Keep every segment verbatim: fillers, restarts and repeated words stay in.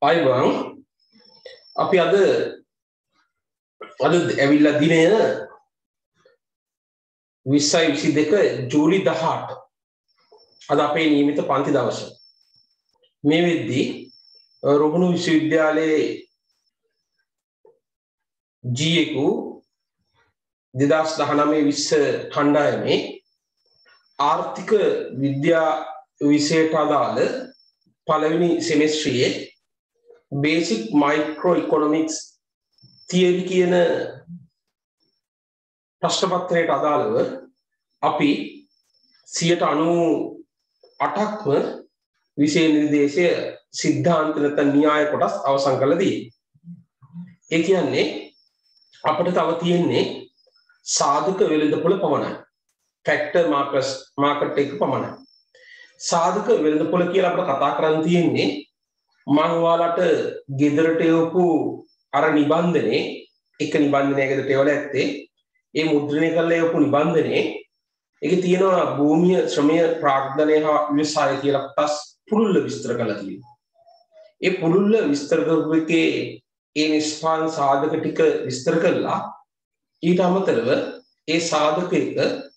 අයිබං අපි අද අද ඇවිල්ලා දිනය විස්සයි විසි දෙක ජූලි දහඅට අද අපේ නියමිත පන්ති දවස මේ වෙද්දී රුහුණු විශ්වවිද්‍යාලයේ ජීඑකු දෙදාස් දහනවය විස්ස කණ්ඩායමේ ආර්ථික විද්‍යා විෂයට අදාළ පළවෙනි සෙමෙස්ට්‍රියේ basic microeconomics theory කියන ප්‍රශ්න පත්‍රයට අදාළව අපි සියයට අනූඅටක්ම විෂය නිර්දේශය සිද්ධාන්ත නැත්නම් න්‍යාය කොටස් අවසන් කළා දී. ඒ කියන්නේ අපිට තව තියෙන්නේ සාධක වෙළඳපොළ පමණයි. ෆැක්ටර් මාකර්ස් මාකට් එක පමණයි. සාධක වෙළඳපොළ කියලා අපිට කතා කරන්න තියෙන්නේ මම ඔයාලට ගෙදරට එවපු අර නිබන්ධනේ එක නිබන්ධනයකද තේවල ඇත්තේ ඒ මුද්‍රණය කරලා එවපු නිබන්ධනේ ඒකේ තියෙනවා භූමිය ශ්‍රමය ප්‍රාග්ධනය හා ව්‍යවසාය කියලා කොටස් පුළුල්ල විස්තර කරලා තියෙනවා. ඒ පුළුල්ල විස්තර කරපු එකේ ඒ නිෂ්පාදන සාධක ටික විස්තර කළා. ඊට අමතරව ඒ සාධක එක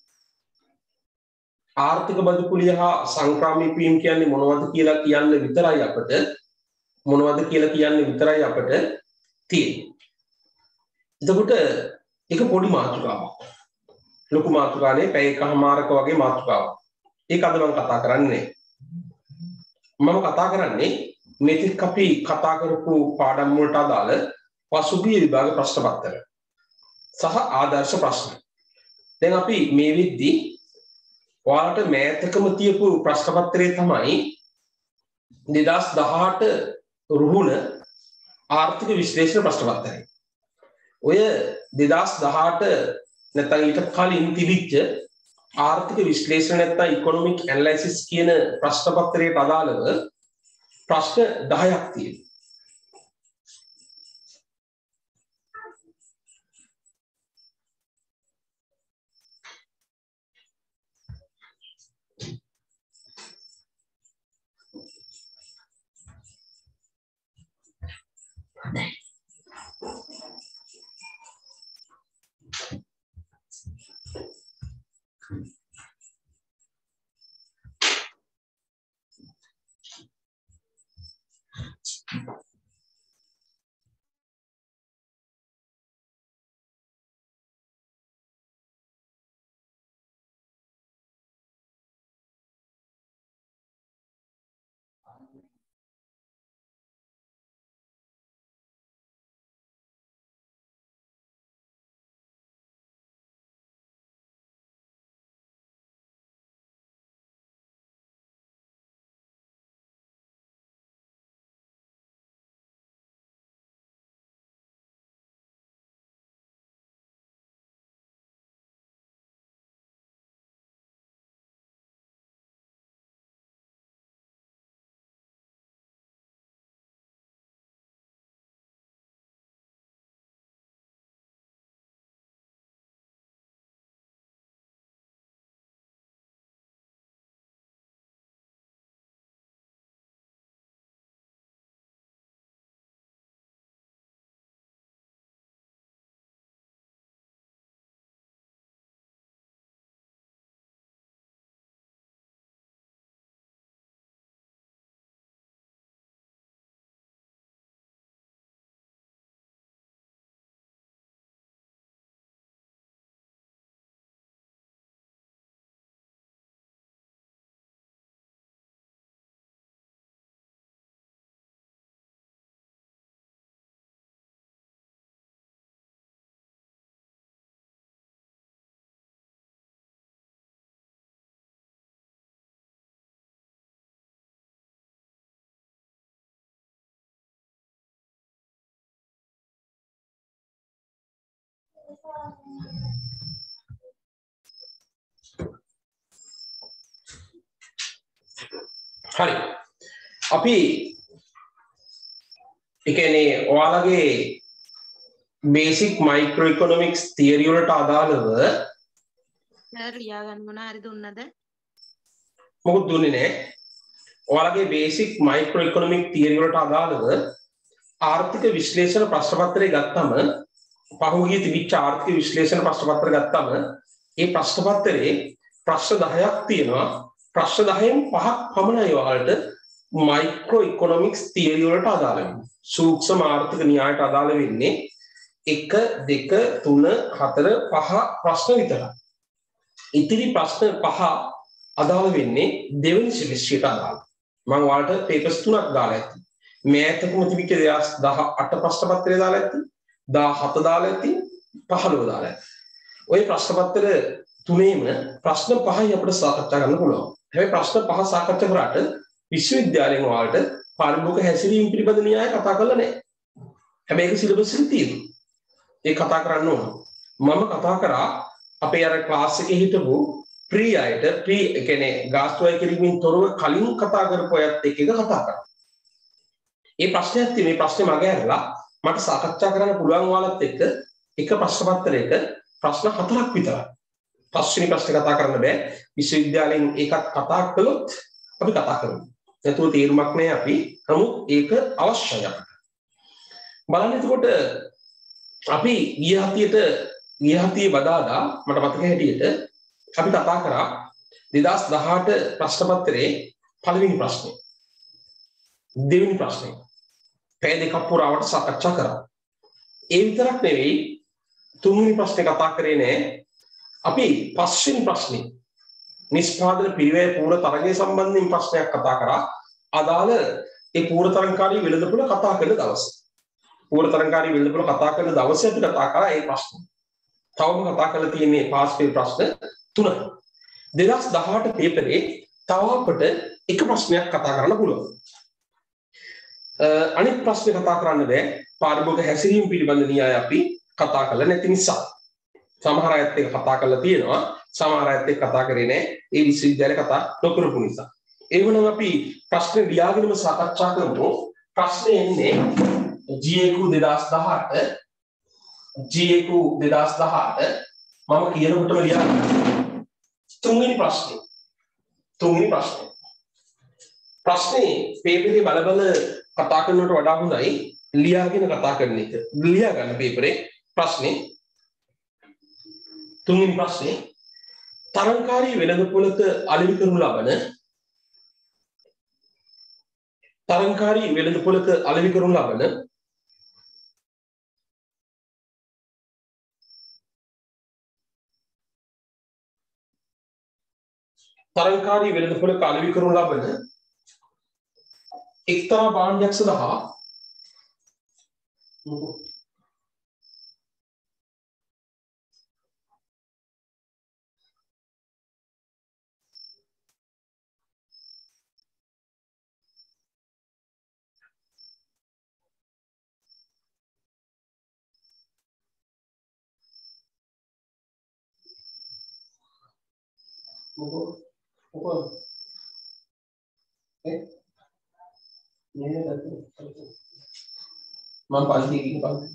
ආර්ථික බඳුකුලිය හා සංක්‍රාමී වීම කියන්නේ මොනවද කියලා කියන්න විතරයි අපිට මොනවද කියලා කියන්නේ විතරයි අපිට තියෙන්නේ. එතකොට ඒක පොඩි මාතෘකාවක්. ලොකු මාතෘකානේ පැය එකමාරක වගේ මාතෘකාවක්. ඒක අද මම කතා කරන්නේ. මම කතා කරන්නේ මෙතික් අපි කතා කරපු පාඩම් වලට අදාළ පසුගිය විභාග ප්‍රශ්න පත්‍ර සහ ආදර්ශ ප්‍රශ්න. දැන් අපි මේ විද්දී ඔයාලට මෑතකම තියපු ප්‍රශ්න පත්‍රය තමයි දෙදාස් දහඅට රුහුණ ආර්ථික විශ්ලේෂණ ප්‍රශ්න පත්‍රය. ඔය දෙදාස් දහඅට නැත්නම් ඊට කලින් තිබිච්ච ආර්ථික විශ්ලේෂණ නැත්නම් ඉකොනොමික් ඇනලයිසිස් කියන ප්‍රශ්න පත්‍රයට අදාළව ප්‍රශ්න දහයක් තියෙනවා. හරි. අපි ඒ කියන්නේ ඔයාලගේ basic microeconomics theory වලට අදාළව සර් ලියා ගන්න මොන හරි දුන්නද? මොකද දුන්නේ නැහැ. ඔයාලගේ බේසික් මයික්‍රෝ ඉකොනොමික් තියරි වලට අදාළව ආර්ථික විශ්ලේෂණ ප්‍රශ්න පත්‍රය ගත්තම පහුගිය තිබිච්ච ආර්ථික විශ්ලේෂණ ප්‍රශ්න පත්‍ර ගත්තම ඒ ප්‍රශ්න පත්‍රයේ ප්‍රශ්න දහයක් තියෙනවා. ප්‍රශ්න දහයෙන් පහක් පමණයි ඔයාලට මයික්‍රෝ ඉකොනොමික්ස් තියරි වලට අදාළ වෙන්නේ. සූක්ෂම ආර්ථික න්‍යායට අදාළ වෙන්නේ එක දෙක තුන හතර පහ ප්‍රශ්න විතරයි. ඉතිරි ප්‍රශ්න පහ අදාළ වෙන්නේ දෙවෙනි සෙමිස්ටරයට අදාළ. මම ඔයාලට පේපර්ස් තුනක් දාලා ඇති. මෑතකම තිබිච්ච දෙදාස් දහඅට ප්‍රශ්න පත්‍රය දාලා ඇති. දහහත දාලා ඇති. පහළොව දාලා ඇති. ওই ප්‍රශ්න පත්‍ර තුනේම ප්‍රශ්න පහයි අපිට සාකච්ඡා කරන්න පුළුවන්. හැබැයි ප්‍රශ්න පහ සාකච්ඡා කරාට විශ්වවිද්‍යාලයෙන් ඔයාලට පාරිභෝගික හැසිරීම පිළිබඳ න්‍යාය කතා කරලා නැහැ. හැබැයි ඒක සිලබස් එකේ තියෙනවා. ඒක කතා කරන්න ඕන. මම කතා කරා අපේ අර ක්ලාස් එකේ හිටපු ප්‍රී අයට ප්‍රී කියන්නේ ගාස්තු අය කිරීමෙන් තොරව කලින් කතා කරපු අයත් එක්ක එක කතා කරා. ඒ ප්‍රශ්නයක් තියෙන මේ ප්‍රශ්නේ මගේ ඇරලා මට සාකච්ඡා කරන්න පුළුවන් ඔයාලත් එක්ක එක ප්‍රශ්න පත්‍රයක ප්‍රශ්න හතරක් විතරයි. පස්වෙනි ප්‍රශ්නේ කතා කරන්න බෑ. විශ්වවිද්‍යාලයෙන් ඒකත් කතා කළොත් අපි කතා කරමු. නැතුව තීරමක් නෑ අපි. නමුත් ඒක අවශ්‍යයි අපිට. බලන්න එතකොට අපි ගිය හතියට ගිය හතියේ බදාදා මට මතක හැටියට අපි කතා කරා දෙදාස් දහඅට ප්‍රශ්න පත්‍රයේ පළවෙනි ප්‍රශ්නේ. දෙවෙනි ප්‍රශ්නේ. පැය දෙකක් පුරාවට සාකච්ඡා කරා. ඒ විතරක් නෙවෙයි තුන්වෙනි ප්‍රශ්නේ කතා කරේ නෑ. අපි පස්වෙනි ප්‍රශ්නේ නිෂ්පාදන පිරිවැය පූර්ව තරගය සම්බන්ධයෙන් ප්‍රශ්නයක් කතා කරා. අදාළ ඒ පූර්ව තරංකාරී වෙළඳපොළ කතා කරන දවසේ. පූර්ව තරංකාරී වෙළඳපොළ කතා කරන දවසේ අපි කතා කරා ඒ ප්‍රශ්න. තවම කතා කරලා තියෙන්නේ පාස් පෙළ ප්‍රශ්න තුනයි. දෙදාස් දහඅට පේපරේ තව අපිට එක ප්‍රශ්නයක් කතා කරන්න පුළුවන්. අනිත් ප්‍රශ්නේ කතා කරන්න බෑ. පාරිභෝගික හැසිරීම පිළිබඳ න්‍යාය අපි කතා කරලා නැති නිසා. සමහර අයත් එක්ක කතා කරලා තියෙනවා. සමහර අයත් එක්ක කතා කරේ නෑ. ඒ විශ්වවිද්‍යාලේ කතා නොකරපු නිසා. ඒ වුණාම අපි ප්‍රශ්නේ ලියාගෙනම සාකච්ඡා කරමු. ප්‍රශ්නේ එන්නේ ජී ඒ කු දෙදාස් දහඅට ජී ඒ කු දෙදාස් දහඅට මම කියනකොටම ලියාගන්න. තුන්වෙනි ප්‍රශ්නේ. තුන්වෙනි ප්‍රශ්නේ. ප්‍රශ්නේ පේපරේ බල බල කතා කරනවට වඩා හොඳයි ලියාගෙන කතා කරන එක. ලියා ගන්න පේපරේ ප්‍රශ්නේ. තුන්වෙනි ප්‍රශ්නේ තරංකාරී වෙළඳපොළක අලෙවි කරනු ලබන තරංකාරී වෙළඳපොළක අලෙවි කරනු ලබන තරංකාරී වෙළඳපොළක අලෙවි කරනු ලබන එක්තරා භාණ්ඩයක් සඳහා මොකෝ මොකෝ ඒ නේද මම පන්ති ගිහින් පන්ති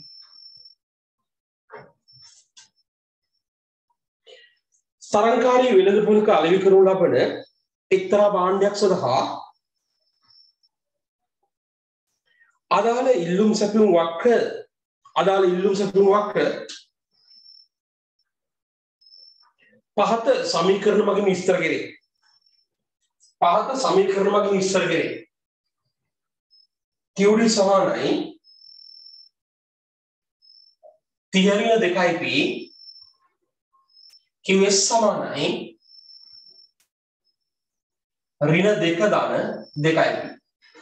තරංකාරී වෙළඳපොළක අලෙවි කරනු ලබන එක්තරා භාණ්ඩයක් සඳහා අදාළ ඉල්ලුම් සැපයුම් වක්‍ර අදාළ ඉල්ලුම් සැපයුම් වක්‍ර පහත සමීකරණ මගින් විස්තර කෙරේ. පහත සමීකරණ මගින් විස්තර කෙරේ. Q D සමානයි තිහ ඍණ දෙකයි P Q S සමානයි ඍණ දෙක ධන දෙකයි P.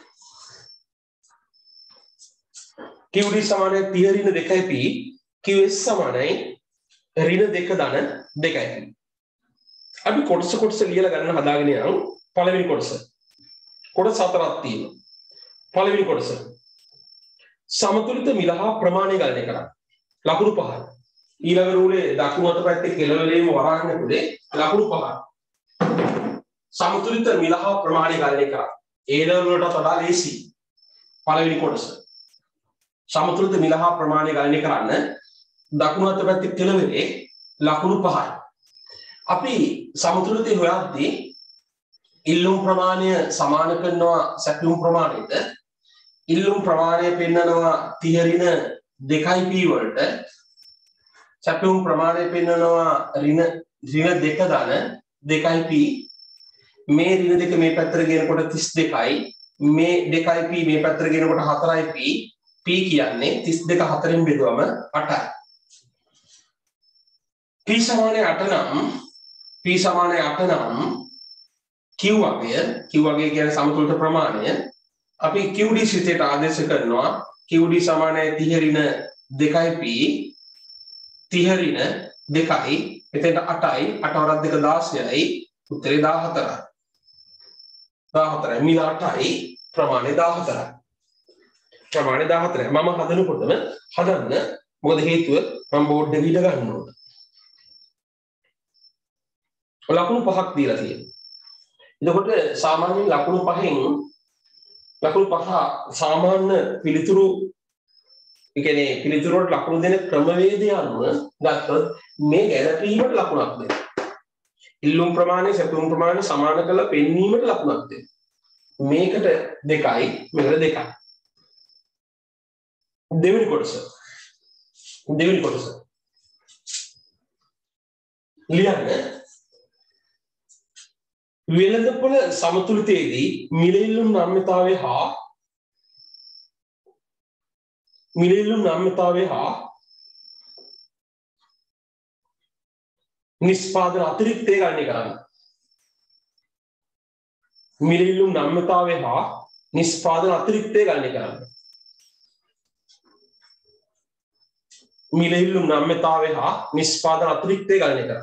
Q D සමානයි තිහ ඍණ දෙකයි P Q S සමානයි ඍණ දෙක ධන දෙකයි P. අපි කොටස කොටස ලියලා ගන්න හදාගෙන යනවා. පළවෙනි කොටස. කොටස හතරක් තියෙනවා. පළවෙනි කොටස. සමතුලිත මිල හා ප්‍රමාණය ගණනය කරන්න. ලකුණු පහයි. ඊළඟ රූලේ දකුණු අත පැත්තේ කෙළවරේම වරාගෙන පුලේ ලකුණු පහයි. සමතුලිත මිල හා ප්‍රමාණය ගණනය කරන්න. ඒ ලෙවල් වලට වඩා ලේසි. පළවෙනි කොටස. සමතුලිත මිල හා ප්‍රමාණය ගණනය කරන්න දකුණු අත පැත්තේ කෙළවරේ ලකුණු පහයි. අපි සමතුලිතය හොයද්දී ඉල්ලුම් ප්‍රමාණය සමාන කරනවා සැපයුම් ප්‍රමාණයට ඉල්ලුම් ප්‍රමාණය පෙන්නනවා තිහ ඍණ දෙකයි p වලට සැපයුම් ප්‍රමාණය පෙන්නනවා ඍණ ඍණ දෙක ධන දෙකයි p මේ ඍණ දෙක මේ පැත්තට ගෙනකොට තිස් දෙකයි මේ දෙකයි p මේ පැත්තට ගෙනකොට හතරයි p p කියන්නේ තිස් දෙක හතරෙන් බෙදුවම අටයි p සමානයි අට නම් p සමානයි අට නම් q වගය q වගය කියන්නේ සමතුලිත ප්‍රමාණය අපි qd සිතේට ආදේශ කරනවා qd සමානයි තිහ ඍණ දෙකයි p තිහ ඍණ දෙකයි එතෙන්ට අටයි අට වරක් දෙක දාසයයි උත්තරේ දාහතරයි දාහතරයි මිල අටයි ප්‍රමාණය දාහතරයි ප්‍රමාණය දාහතරයි මම හදනකොටම හදන්න මොකද හේතුව මම බෝඩ් එක ඉල ගන්න ඕන ලකුණු පහක් දීලා තියෙනවා එතකොට සාමාන්‍යයෙන් ලකුණු පහෙන් ලකුණු පහ සාමාන්‍ය පිළිතුරු ඒ කියන්නේ පිළිතුරු වලට ලකුණු දෙන ක්‍රමවේදය අනුව ගත්තොත් මේ ගැළපීමට ලකුණක් දෙනවා. ඉල්ලුම් ප්‍රමාණය සැපයුම් ප්‍රමාණය සමාන කරලා පෙන්වීමට ලකුණක් දෙනවා. මේකට දෙකයි මේකට දෙකයි. දෙවෙනි කොටස. දෙවෙනි කොටස. ලියන්න වෙළඳපොළ සමතුලිතයේදී මිලඉල්ලුම් නම්‍යතාවය හා මිලඉල්ලුම් නම්‍යතාවය හා නිෂ්පාදන අතිරික්තය ගණනය කරන්න. මිලඉල්ලුම් නම්‍යතාවය හා නිෂ්පාදන අතිරික්තය ගණනය කරන්න. මිලඉල්ලුම් නම්‍යතාවය හා නිෂ්පාදන අතිරික්තය ගණනය කරන්න.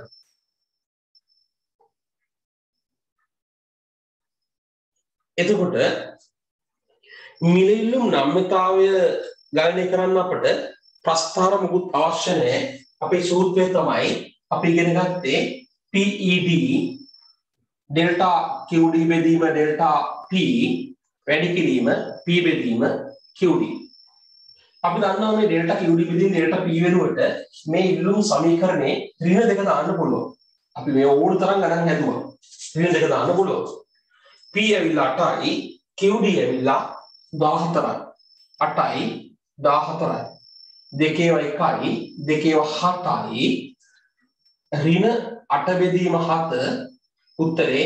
එතකොට මිලඉල්ලුම් නම්‍යතාවය ගණනය කරන්න අපට ප්‍රස්ථාර මුකුත් අවශ්‍ය නැහැ. අපේ සූත්‍රය තමයි අපි ඉගෙන ගත්තේ P E D delta Q D බෙදීම ඩෙල්ටා P වැඩි කිරීම P බෙදීම Q D. අපි දන්නවා මේ ඩෙල්ටා Q D බෙදීම ඩෙල්ටා P වෙනුවට මේ ඉල්ලුම් සමීකරණේ ඍණ දෙක දාන්න පුළුවන්. අපි මේ ඕන තරම් ගණන් හැදුවා. ඍණ දෙක දාන්න පුළුවන්. P ඇවිල්ලා අටයි Q D ඇවිල්ලා දාහතරයි. අටයි දාහතරයි. දෙකේව එකයි දෙකේව හතයි ඍණ අට බෙදීම හත උත්තරේ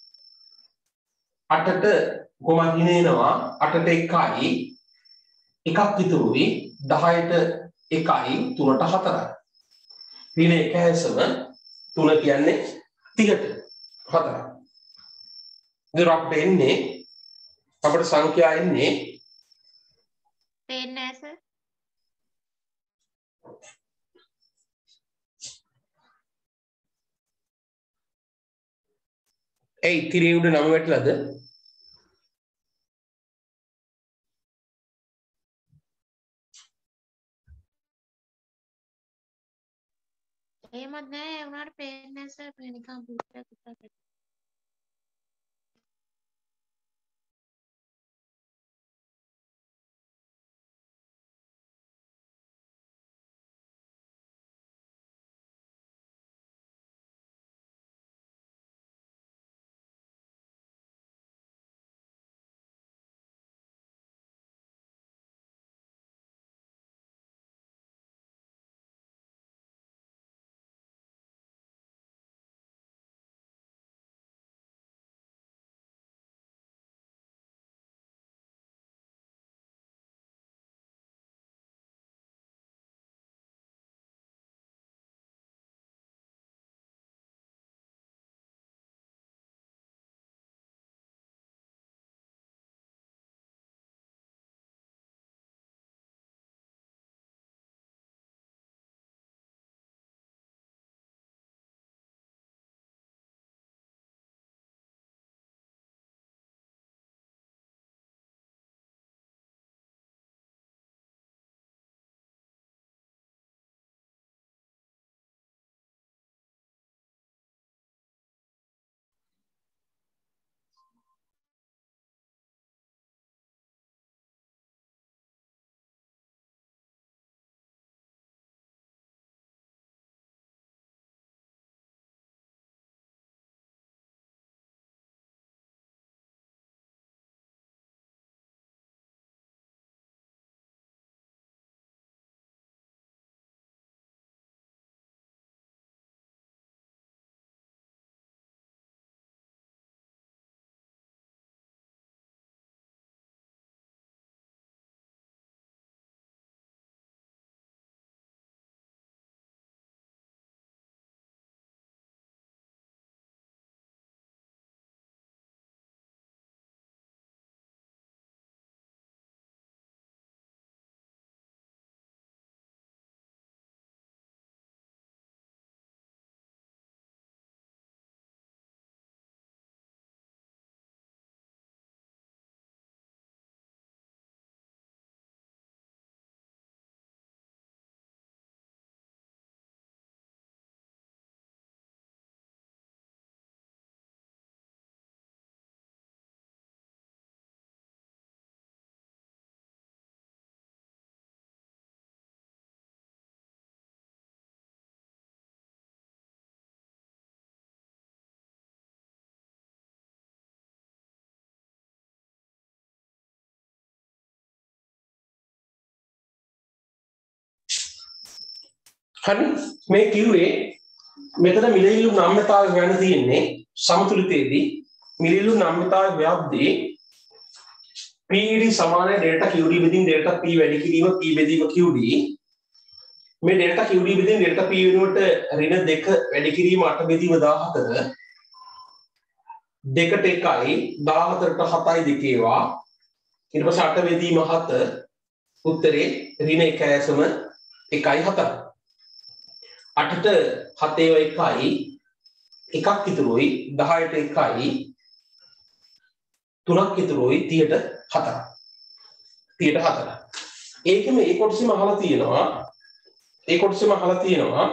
අටට කොහොමද ගිනේනවා අටට එකයි එකක් ඉතුරුයි දහයට එකයි තුනට හතරයි. ඍණ එක හැසම තුන කියන්නේ තිහට හතරයි. ඉතින් අපිට එන්නේ අපේ සංඛ්‍යා එන්නේ පේන්නේ නැහැ සර්. ඒ ඉතිරිය උඩ නම වැටලාද? එහෙමත් නැහැ ඒ උනාට පේන්නේ නැහැ සර්. නිකන් පුට්ටක් විතරයි. හරි මේ කිව්වේ මෙතන මිලිලු නම්‍යතාවය හොයන්න තියෙන්නේ සමතුලිතයේදී මිලිලු නම්‍යතාවය ව්‍යාප්තියේ P E D සමාන delta Q D බෙදින් delta P වැඩි කිරීම P බෙදීම Q D මේ delta Q D බෙදින් delta P වෙනුවට ඍණ දෙක වැඩි කිරීම අට බෙදීම දාහතර දෙකට එකයි දාහතරට හතයි දෙකේවා ඊට පස්සේ අට බෙදීම හත උත්තරේ ඍණ එකයි එකයි හතයි අටට හතේ එකයි එකක් ඉතුරුයි දහයට එකයි තුනක් ඉතුරුයි තිහට හතරයි තිහට හතරයි ඒකෙම ඒ කොටසෙම අහලා තියෙනවා ඒ කොටසෙම අහලා තියෙනවා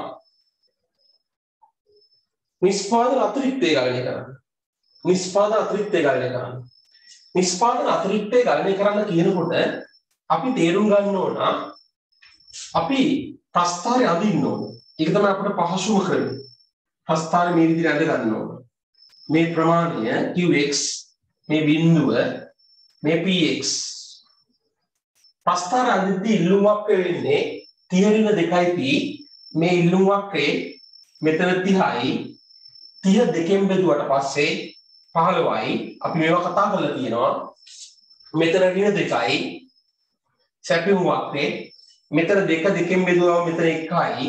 නිෂ්පාදන අතිරික්තය ගණනය කරන්න නිෂ්පාදන අතිරික්තය ගණනය කරන්න නිෂ්පාදන අතිරික්තය ගණනය කරන්න කියනකොට අපි තේරුම් ගන්න ඕන අපි ප්‍රස්ථාරය අඳින්න ඕන ඒක තමයි අපිට පහසුම ක්‍රමය ප්‍රස්ථාරය මේ විදිහට අඳ ගන්න ඕන මේ ප්‍රමාණය Qx මේ බිඳුව මේ Px ප්‍රස්ථාර අඳිද්දී ඉල්ලුම් වක්‍රය වෙන්නේ තිහ ඍණ දෙකයි P මේ ඉල්ලුම් වක්‍රේ මෙතන තිහයි තිහ දෙකෙන් බෙදුවට පස්සේ පහළොවයි අපි මේවා කතා කරලා තියෙනවා මෙතන ඍණ දෙකයි සැපියුම් වක්‍රේ මෙතන දෙක දෙකෙන් බෙදුවම මෙතන එකයි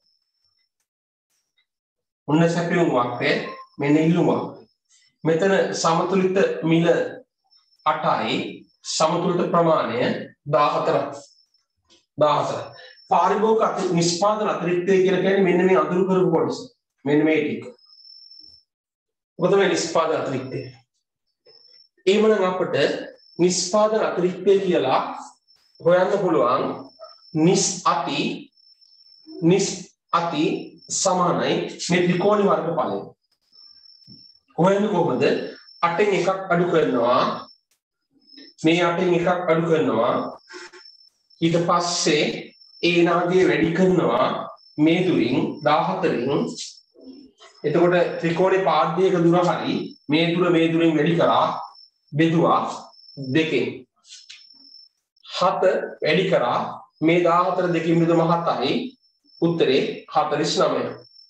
ඔන්න සැපියුම් වක්‍රය මෙන්න ඉල්ලුම් වක්‍රය මෙතන සමතුලිත මිල අටයි සමතුලිත ප්‍රමාණය දාහතරයි දාහතරයි පාරිභෝගික නිෂ්පාදන අතිරික්තය කියලා කියන්නේ මෙන්න මේ අඳුරු කරපු කොටස මෙන්න මේ ටික ඔබ තමයි නිෂ්පාදන අතිරික්තය එහෙමනම් අපිට නිෂ්පාදන අතිරික්තය කියලා හොයන්න පුළුවන් නිස් අති නිස් අති සමානයි මේ ත්‍රිකෝණී වර්ගඵලය හොයන්නේ කොහොමද අටෙන් එකක් අඩු කරනවා මේ අටෙන් එකක් අඩු කරනවා ඊට පස්සේ ඒ නාගයේ වැඩි කරනවා මේ දුරින් දාහතරෙන් එතකොට ත්‍රිකෝණේ පාද්‍යයක දුර හරි මේ දුර මේ දුරින් වැඩි කරා බෙදුවා දෙකෙන් හත වැඩි කරා මේ දාහතර දෙකෙන් බෙදුවම හතයි උත්තරේ හතළිස් නවය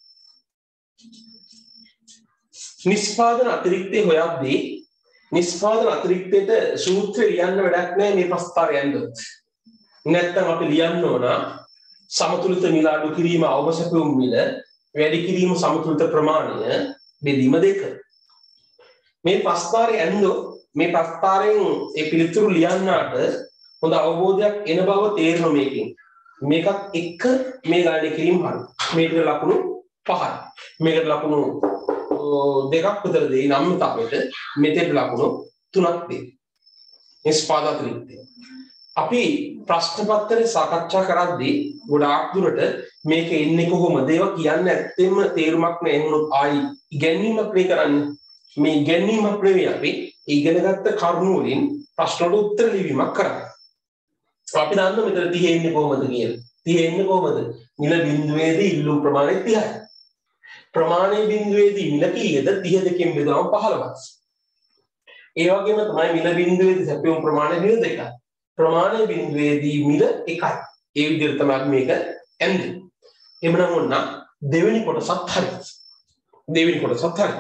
නිෂ්පාදන අතිරික්තය හොයද්දී නිෂ්පාදන අතිරික්තයට සූත්‍රය ලියන්න වැඩක් නැහැ මේ ප්‍රස්ථාරය යන්නොත් නැත්නම් අපි ලියන්න ඕන සමතුලිත මිල අඩු කිරීම අවශ්‍යපුම් මිල වැඩි කිරීම සමතුලිත ප්‍රමාණය බෙදීම දෙක මේ ප්‍රස්ථාරය යන්නොත් මේ ප්‍රස්ථාරයෙන් ඒ පිළිතුරු ලියන්නාට හොඳ අවබෝධයක් එන බව තේරෙන මේකෙන් මේකත් එක්ක මේ ගණනය කිරීම හරි මේකට ලකුණු පහයි මේකට ලකුණු දෙකක් විතර දෙයි නම්‍යතාවයට මෙතෙන් ලකුණු තුනක් දෙයි නිෂ්පාදන අතිරික්තය අපි ප්‍රශ්න පත්‍රය සාකච්ඡා කරද්දී ගොඩාක් දුරට මේක එන්නේ කොහොමද ඒවා කියන්න ඇත්තෙම තේරුමක් නැහැ වුණොත් ආයි ඉගෙනීමක් නේ කරන්නේ මේ ඉගෙනීමක් නෙවෙයි අපි ඉගෙනගත්ත කරුණු වලින් ප්‍රශ්න වලට උත්තර ලිවීමක් කරන්නේ අපි දන්න මෙතන තිහ එන්නේ කොහොමද කියලා තිහ එන්නේ කොහොමද මිල බිඳුවේදී ඉල්ලුම් ප්‍රමාණය තිහයි ප්‍රමාණය බිඳුවේදී මිල කීයද තිහ දෙකෙන් බෙදුවම පහළොවයි ඒ වගේම තමයි මිල බිඳුවේදී සැපයුම් ප්‍රමාණය මිල දෙකයි ප්‍රමාණය බිඳුවේදී මිල එකයි ඒ විදිහට තමයි මේක එන්නේ එhmenan ඔන්න දෙවෙනි කොටසත් හරි දෙවෙනි කොටසත් හරි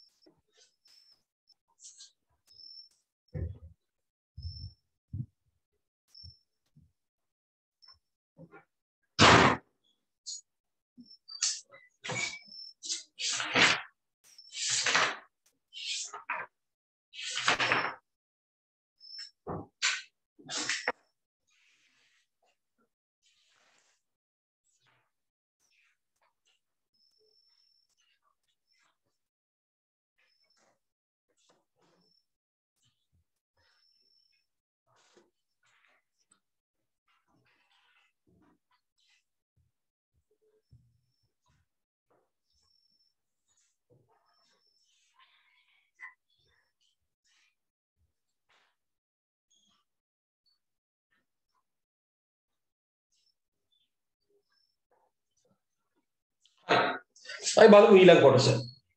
අය බලමු ඊළඟ කොටස.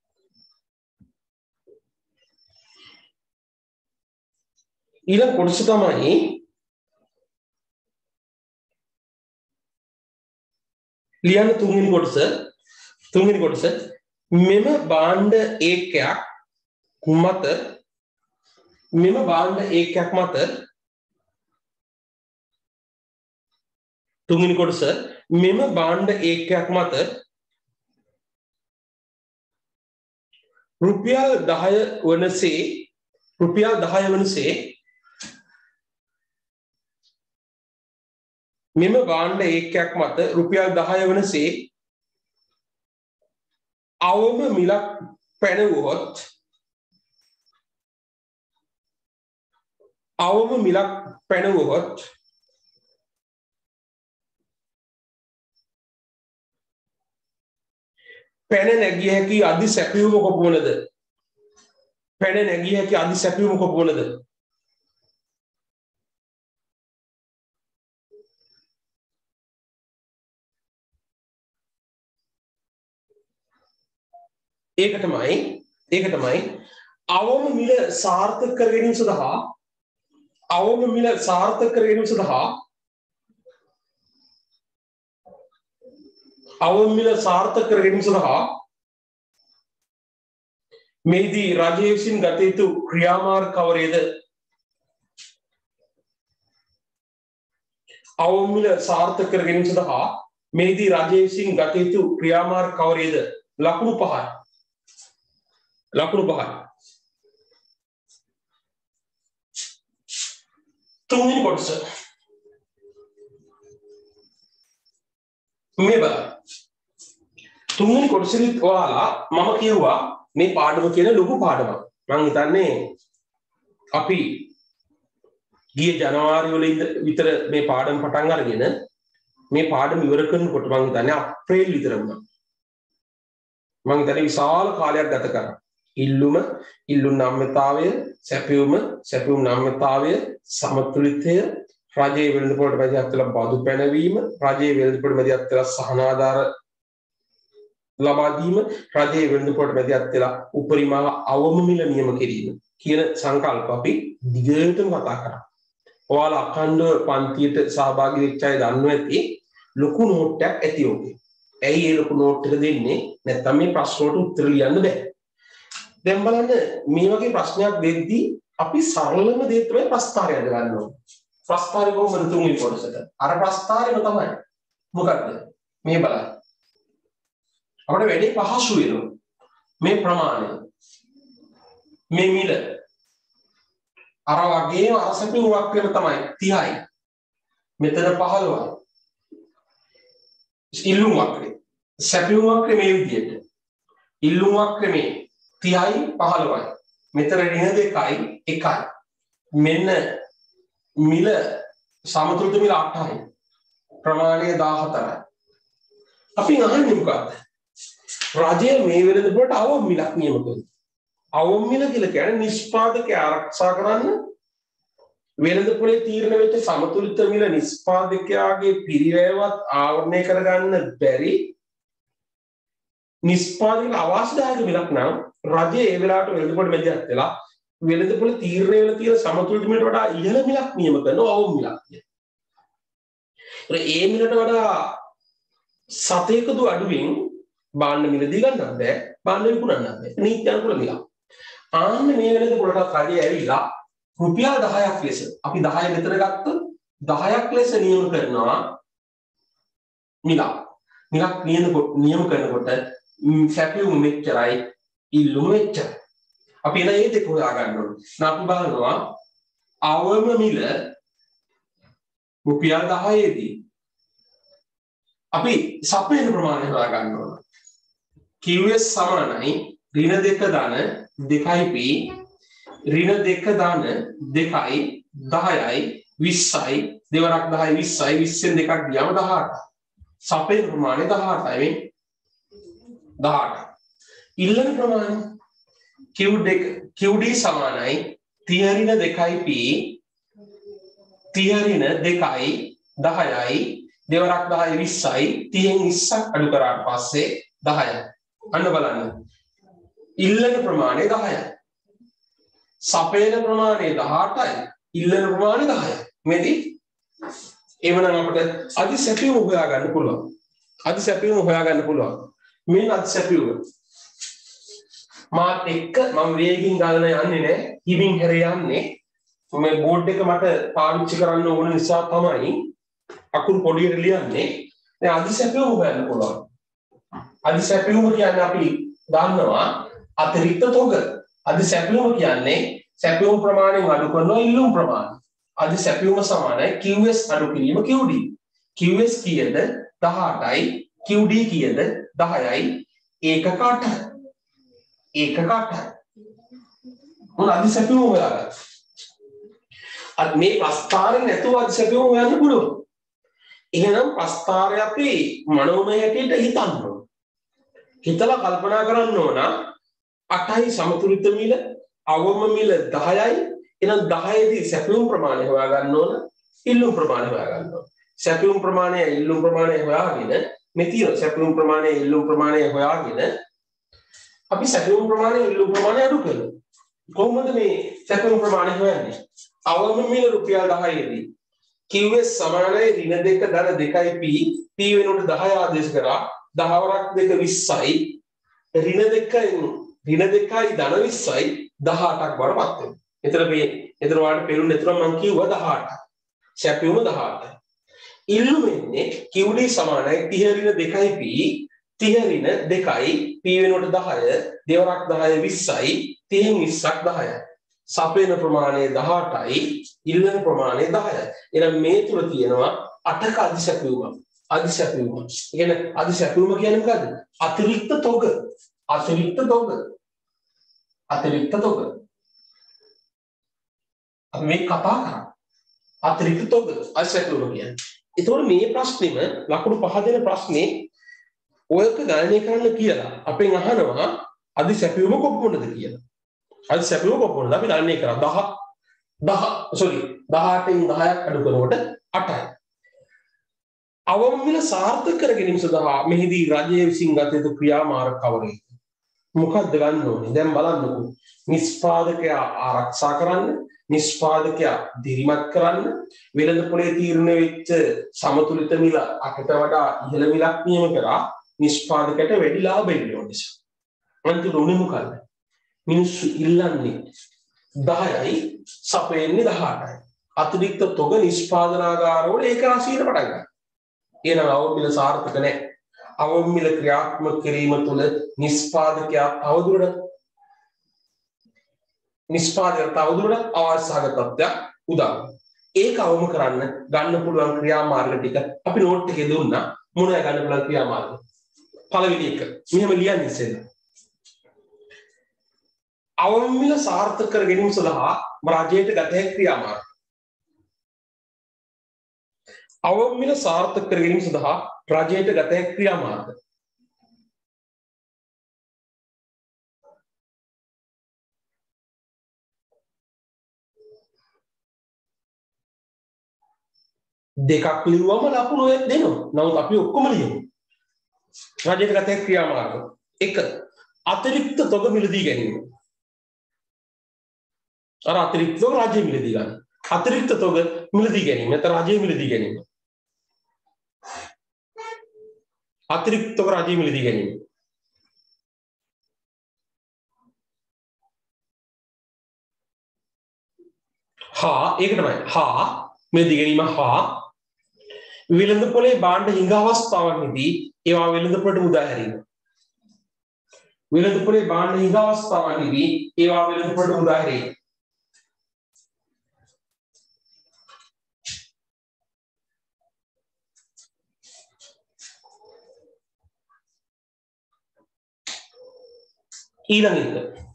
ඊළඟ කොටස තමයි ලියන්න තුන්වෙනි කොටස තුන්වෙනි කොටස මෙම භාණ්ඩ ඒකයක් මත මෙම භාණ්ඩ ඒකයක් මත තුන්වෙනි කොටස මෙම භාණ්ඩ ඒකයක් මත රුපියල් දහය වනසේ රුපියල් දහය වනසේ මෙම භාණ්ඩ ඒකයක් මත රුපියල් දහය වනසේ අවම මිලක් පැනවුවොත් අවම මිලක් පැනවුවොත් පැන නැගිය හැකි අධි සැපයුම කොපමණද? පැන නැගිය හැකි අධි සැපයුම කොපමණද? ඒක තමයි ඒක තමයි අවම මිල සාර්ථක කර ගැනීම සඳහා අවම මිල සාර්ථක කර ගැනීම සඳහා අවම මිල සාර්ථක කර ගැනීම සඳහා මේදී රජය විසින් ගත යුතු ක්‍රියාමාර්ග කවරේද? අවම මිල සාර්ථක කර ගැනීම සඳහා මේදී රජය විසින් ගත යුතු ක්‍රියාමාර්ග කවරේද? ලකුණු පහයි. ලකුණු පහයි. තුන්වෙනි කොටස මේ බලන්න. තුන්වෙනි කොටසෙදි ඔයාලා මම කියුවා මේ පාඩම කියන ලොකු පාඩමක්. මම හිතන්නේ අපි ගිය ජනවාරි වල විතර මේ පාඩම පටන් අරගෙන මේ පාඩම ඉවර කරනකොට මම හිතන්නේ අප්‍රේල් විතර වුණා. මම හිතන්නේ විශාල කාලයක් ගත කරා. ඉල්ලුම ඉල්ලුම් නම්‍යතාවය සැපයුම සැපයුම් නම්‍යතාවය සමතුලිතය රජයේ වෙළඳපොළට මැදිහත් වෙලා බදු පැනවීම රජයේ වෙළඳපොළට මැදිහත් වෙලා සහන ආධාර ලබා දීම රජයේ වෙළඳපොළට මැදිහත් වෙලා උපරිම අවම මිල නියම කිරීම කියන සංකල්ප අපි දිගටම කතා කරා. ඔයාලා අඛණ්ඩව පන්තියට සහභාගී වෙච්ච අය දන්නවා ඇති ලොකු නෝට් එකක් ඇති ඔගේ. ඇයි ඒ ලොකු නෝට් එක දෙන්නේ? නැත්නම් මේ ප්‍රශ්න වලට උත්තර ලියන්න බෑ. දැන් බලන්න මේ වගේ ප්‍රශ්නයක් දෙද්දී අපි සරලම දේ තමයි ප්‍රස්තාරය ගන්න ඕනේ. ප්‍රස්තාරය කොහොමද තුන්වෙනි කොටසට? අර ප්‍රස්තාරයම තමයි. මොකක්ද? මේ බලන්න. අපිට වැඩි පහසු වෙනවා. මේ ප්‍රමාණය. මේ මිල. අර වගේම අසපි වක්‍රම තමයි තිහයි. මෙතන පහළොවයි. ඉල්ලුම් වක්‍රේ. සැපියුම් වක්‍රේ මේ විදිහට. ඉල්ලුම් වක්‍රේ තිහයි පහළොවයි. මෙතන ඍණ දෙකයි එකයි. මෙන්න මිල සමතුලිත මිල අටයි. ප්‍රමාණය දාහතරයි. අපි අහන්නේ මොකක්ද? රජය මේ වෙළඳපොළට අවම මිලක් නියම කරනවා. අවම මිල කියලා කියන්නේ නිෂ්පාදකයා ආරක්ෂා කරන්න වෙළඳපොළේ තීරණය වෙච්ච සමතුලිත මිල නිෂ්පාදකයාගේ පිරිවැයවත් ආවරණය කරගන්න බැරි නිෂ්පාදක අවශ්‍යදායක මිලක් නම් රජය ඒ වෙලාවට වෙළඳපොළ මැදිහත් වෙලා වෙළඳපොළ තීරණය වෙලා තියෙන සමතුලිත මිලට වඩා ඉහළ මිලක් නියම කරනවා අවම මිලක් කියන. ඒ මිලට වඩා සතේකදු අඩුවෙන් බාණ්ඩ මිල දී ගන්නත් බෑ බාණ්ඩ විකුණන්නත් බෑ. නීති අනුකූල මිල. ආන්න මේ වෙළඳපොළට රජය ඇවිල්ලා රුපියල් දහයක් ලෙස අපි දහය මෙතන ගත්තොත් දහයක් ලෙස නියම කරනවා මිල. මිලක් නියම නියම කරනකොට සැපයුම් මෙච්චරයි ඉල්ලුම මෙච්චරයි. අපි එන ඒ දෙක හොයා ගන්න ඕනේ. අපි බලනවා අවම මිල රුපියල් දහය දී අපි සපයන ප්‍රමාණය හොයා ගන්න ඕනේ. Q S සමානයි ඍණ දෙක ධන දෙකයි P ඍණ දෙක ධන දෙකයි දහයයි විස්සයි දෙවරක් දහය විස්සයි විස්සෙන් දෙකක් ගියාම දහඅටයි. සපයන ප්‍රමාණය දහඅටයි මේ දහඅටයි. ඉල්ලන ප්‍රමාණය Q දෙක Q D සමානයි තිහ ඍණ දෙකයි P තිහ ඍණ දෙකයි දහයයි දෙවරක් දහය විස්සයි තිහෙන් විස්සක් අඩු කරාට පස්සේ දහයයි. අන්න බලන්න. ඉල්ලන ප්‍රමාණය දහයයි. සපයන ප්‍රමාණය දහඅටයි. ඉල්ලන ප්‍රමාණය දහයයි. මේදී එවනම් අපිට අධි සැපයුම හොයා ගන්න පුළුවන්. අධි සැපයුම හොයාගන්න පුළුවන්. මෙන්න අධි සැපයුම. මාත් එක්ක මම වේගින් ගලන යන්නේ නැහැ. හිමින් හැර යන්නේ. මේ බෝඩ් එක මට පාවිච්චි කරන්න ඕන නිසා තමයි අකුරු පොඩියට ලියන්නේ. දැන් අධි සැපයුම හොයන්න පුළුවන්. අධි සැපයුම කියන්නේ අපි දන්නවා අතිරික්ත තොග. අධි සැපයුම කියන්නේ සැපයුම් ප්‍රමාණයෙන් අඩු කරන ඉල්ලුම් ප්‍රමාණය. අධි සැපයුම සමානයි Q S අඩු කිරීම Q D. Q S කීයද දහඅටයි Q D කීයද දහයයි ඒකක අටයි. ඒකක අටයි. මොන අධි සැපයුම හොයාගන්න. අද මේ ප්‍රස්ථාරයෙන් නැතුව අධි සැපයුම හොයන්න පුළුවන්. එහෙනම් ප්‍රස්ථාරය අපි මනෝමය හැටියට හිතන්න ඕන. හිතලා කල්පනා කරන්න ඕන අටයි සමතුලිත මිල අවම මිල දහයයි. එහෙනම් දහය දී සැපයුම් ප්‍රමාණය හොයාගන්න ඕන ඉල්ලුම් ප්‍රමාණය හොයාගන්න ඕන. සැපයුම් ප්‍රමාණය ඉල්ලුම් ප්‍රමාණය හොයාගෙන මේ තියෙන සැපයුම් ප්‍රමාණය ඉල්ලුම් ප්‍රමාණය හොයාගෙන අපි සැපයුම් ප්‍රමාණය ඉල්ලුම් ප්‍රමාණය අඩු කරනවා. කොහොමද මේ සැපයුම් ප්‍රමාණය හොයන්නේ? අවම මිල රුපියල් දහය දී Q S සමානයි ඍණ දෙක ධන දෙකයි P P වෙනුවට දහය ආදේශ කරා දහවරක් දෙක විස්සයි ඍණ දෙකයි ඍණ දෙකයි ධන විස්සයි දහඅටක් බවට පත් වෙනවා. එතන මේ එතන වාට පෙරුණ එතන මම කිව්වා දහඅට. සැපයුම දහඅට. ඉල්ලුම වෙන්නේ Q D සමානයි තිහ ඍණ දෙකයි P තිහ ඍණ දෙකයි P වෙනුවට දහය දෙවරක් දහය විස්සයි තිහෙන් විස්සක් දහයයි. සපයන ප්‍රමාණය දහඅටයි ඉල්ලන ප්‍රමාණය දහයයි. එහෙනම් මේ තුල තියෙනවා අටක අධි සැපයුම. අධි සැපයුම. කියන්නේ අධි සැපයුම කියන්නේ මොකද්ද? අතිරික්ත තොග. අතිරික්ත තොග. අතිරික්ත තොග. අපි මේ කතා කරා. අතිරික්ත තොග අධි සැපයුම කියන්නේ. ඒතකොට මේ ප්‍රශ්නේම ලකුණු පහ දෙන ප්‍රශ්නේ ඔයක ගණනය කරන්න කියලා අපෙන් අහනවා අධි සැපයුම කොපමණද කියලා. අධි සැපයුම කොපමණද අපි ගණනය කරා දහ දහ sorry දහඅටෙන් දහයක් අඩු කරනකොට අටයි. අවම මිල සාර්ථක කර ගැනීම සඳහා මෙහිදී රජය විසින් ගත යුතු ක්‍රියාමාර්ග කවරේද? මොකක්ද ගන්න ඕනේ? දැන් බලන්නකෝ. නිෂ්පාදකයා ආරක්ෂා කරන්න, නිෂ්පාදකයා දිරිමත් කරන්න, වෙළඳ පොලේ තීරණය වෙච්ච සමතුලිත මිල අකට වඩා ඉහළ මිලක් නියම කරා නිෂ්පාදකයට වැඩි ලාභ එන්න ඕන නිසා. අන්තිම උනේ මොකද්ද? මිනිස්සු ඉල්ලන්නේ දහයයි සපයන්නේ දහඅටයි. අතිරික්ත තොග නිෂ්පාදනාගාරවල ඒක රාශියට පටන් ගන්නවා. එහෙනම් අවම මිල සාර්ථක නැහැ. අවම මිල ක්‍රියාත්මක කිරීම තුළ නිෂ්පාදකයා තවදුරටත් නිෂ්පාදකයා තවදුරටත් අවශ්‍යතාවක තත්ත්වයක් උදා වෙනවා. ඒක අවම කරන්න ගන්න පුළුවන් ක්‍රියාමාර්ග ටික අපි නෝට් එකේ දුන්නා. මොනවද ගන්න පුළුවන් ක්‍රියාමාර්ග? පළවෙනි එක. මෙහෙම ලියන්න ඉස්සෙල්ලා. අවම මිල සාර්ථක කර ගැනීම සඳහා රජයට ගත හැකි ක්‍රියාමාර්ග. අවම මිල සාර්ථක කර ගැනීම සඳහා රජයට ගත හැකි ක්‍රියාමාර්ග. දෙකක් ලියුවම ලකුණු එක දෙනවා. නමුත් අපි ඔක්කොම ලියමු. රජයට ගත හැකි ක්‍රියාමාර්ග. එක අතිරික්ත තොග මිලදී ගැනීම. අර අතිරික්ත තොග රජය මිලදී ගන්න. අතිරික්ත තොග මිලදී ගැනීම. නැත්නම් රජය මිලදී ගැනීම. අතිරික්ත තොග රජය මිලදී ගැනීම. හා ඒක තමයි. හා මිලදී ගැනීම හා වෙළඳ පොලේ භාණ්ඩ හිඟ අවස්ථාවන්හිදී ඒවා වෙළඳ පොලට මුදා හැරීම. වෙළඳ පොලේ භාණ්ඩ හිඟ අවස්ථාවන්හිදී ඒවා වෙළඳ පොලට මුදා හැරීම. ඊළඟ එක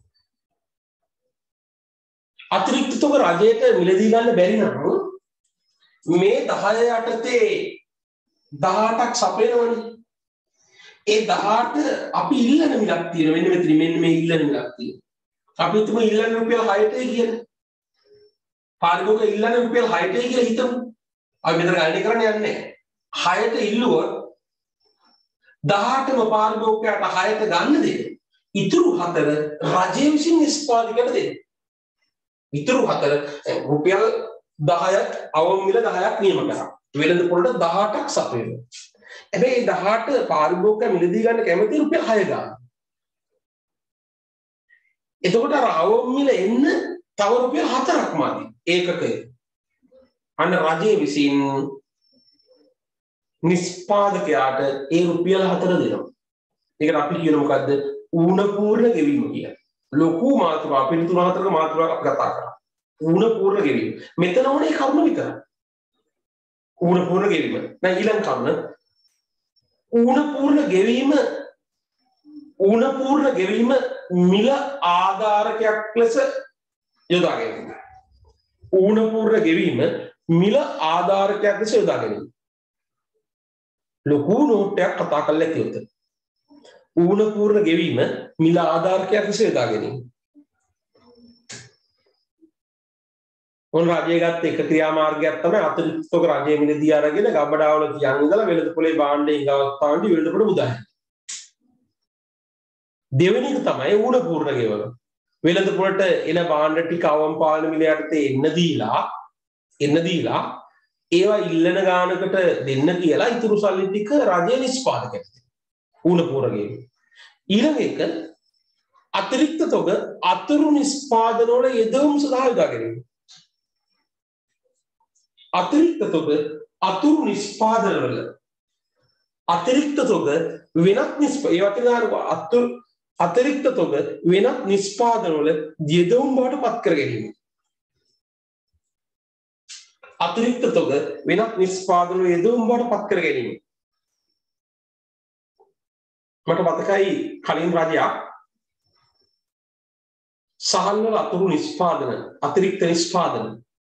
අතිරික්ත තොග රජයට මිලදී ගන්න බැරි නම් මේ දහය යටතේ දහඅටක් සපයනවනේ. ඒ දහඅට අපි ඉල්ලන මිලක් තියෙනවා. මෙන්න මෙතන මෙන්න මේ ඉල්ලන මිලක් තියෙනවා. අපි හිතමු ඉල්ලන රුපියල් හයටයි කියලා. පාරිභෝගික ඉල්ලන රුපියල් හයටයි කියලා හිතමු. අපි මෙතන ගණනය කරන්න යන්නේ නැහැ. හයට ඉල්ලුවොත් දහඅටම පාරිභෝගිකයාට හයට ගන්න දෙන්න. ඉතුරු හතර රජය විසින් නිෂ්පාදකයට දෙන්න. ඉතුරු හතර රුපියල් දහයක් අවම මිල දහයක් නියම කරා. වෙළඳ පොළට දහඅටක් සපයනවා. හැබැයි දහඅට පාරිභෝගික මිලදී ගන්න කැමති රුපියල් හය ගන්න. එතකොට අර අවම මිල එන්න තව රුපියල් හතරක් මදි ඒකකය. අන්න රජයේ විසින් නිෂ්පාදකයාට ඒ රුපියල් හතර දෙනවා. ඒකට අපි කියන මොකද්ද? ඌණ පූර්ණ ගෙවීම කියලා. ලොකු මාතෘකාවක් පිළිතුරු තුන හතරක මාතෘකාවක් අපි කතා කරා. ඌණ පූර්ණ ගෙවීම. මෙතන ඕනේ කරුණ විතරයි. ඌණ පූර්ණ ගෙවීම. දැන් ඊළඟ කරුණ ඌණ පූර්ණ ගෙවීම ඌණ පූර්ණ ගෙවීම මිල ආධාරකයක් ලෙස යොදා ගැනීම. ඌණ පූර්ණ ගෙවීම මිල ආධාරකයක් ලෙස යොදා ගැනීම. ලොකු නෝට්ටයක් කතා කරලා කියොත් ඌණ පූර්ණ ගෙවීම මිල ආධාරකයක් ලෙස යොදා ගැනීම. ඔන්න රජය ගත්ත එක ක්‍රියාමාර්ගයක් තමයි අතිරික්තක රජයේ මිලදී අරගෙන ගබඩාවල තියන් ඉඳලා වෙළඳපොලේ භාණ්ඩයෙන් ගවස්තාවන්ටි වෙළඳපොළ උදාහරණ. දෙවෙනි එක තමයි ඌණ පූර්ණ ගෙවීම. වෙළඳපොළට එන භාණ්ඩ ටික අවම පාලන මිල යටතේ එන්න දීලා එන්න දීලා ඒවා ඉල්ලන ගානකට දෙන්න කියලා ඉතුරු සල්ලි ටික රජයේ නිෂ්පාදකයට ඌණ පූර්ණ ගෙවීම. ඊළඟ එක අතිරික්ත තොග අතුරු නිෂ්පාදන වල යෙදවුම් සඳහා යොදා ගැනීම. අතිරික්ත තොග අතුරු නිෂ්පාදන වල අතිරික්ත තොග වෙනත් නිෂ්ප ඒවට දානවා අතුරු අතිරික්ත තොග වෙනත් නිෂ්පාදන වල යෙදවුම් බවට පත් කර ගැනීම. අතිරික්ත තොග වෙනත් නිෂ්පාදන වල යෙදවුම් බවට පත් කර ගැනීම. මට මතකයි කලින් රජයක් සහල් වල අතුරු නිෂ්පාදන අතිරික්ත නිෂ්පාදන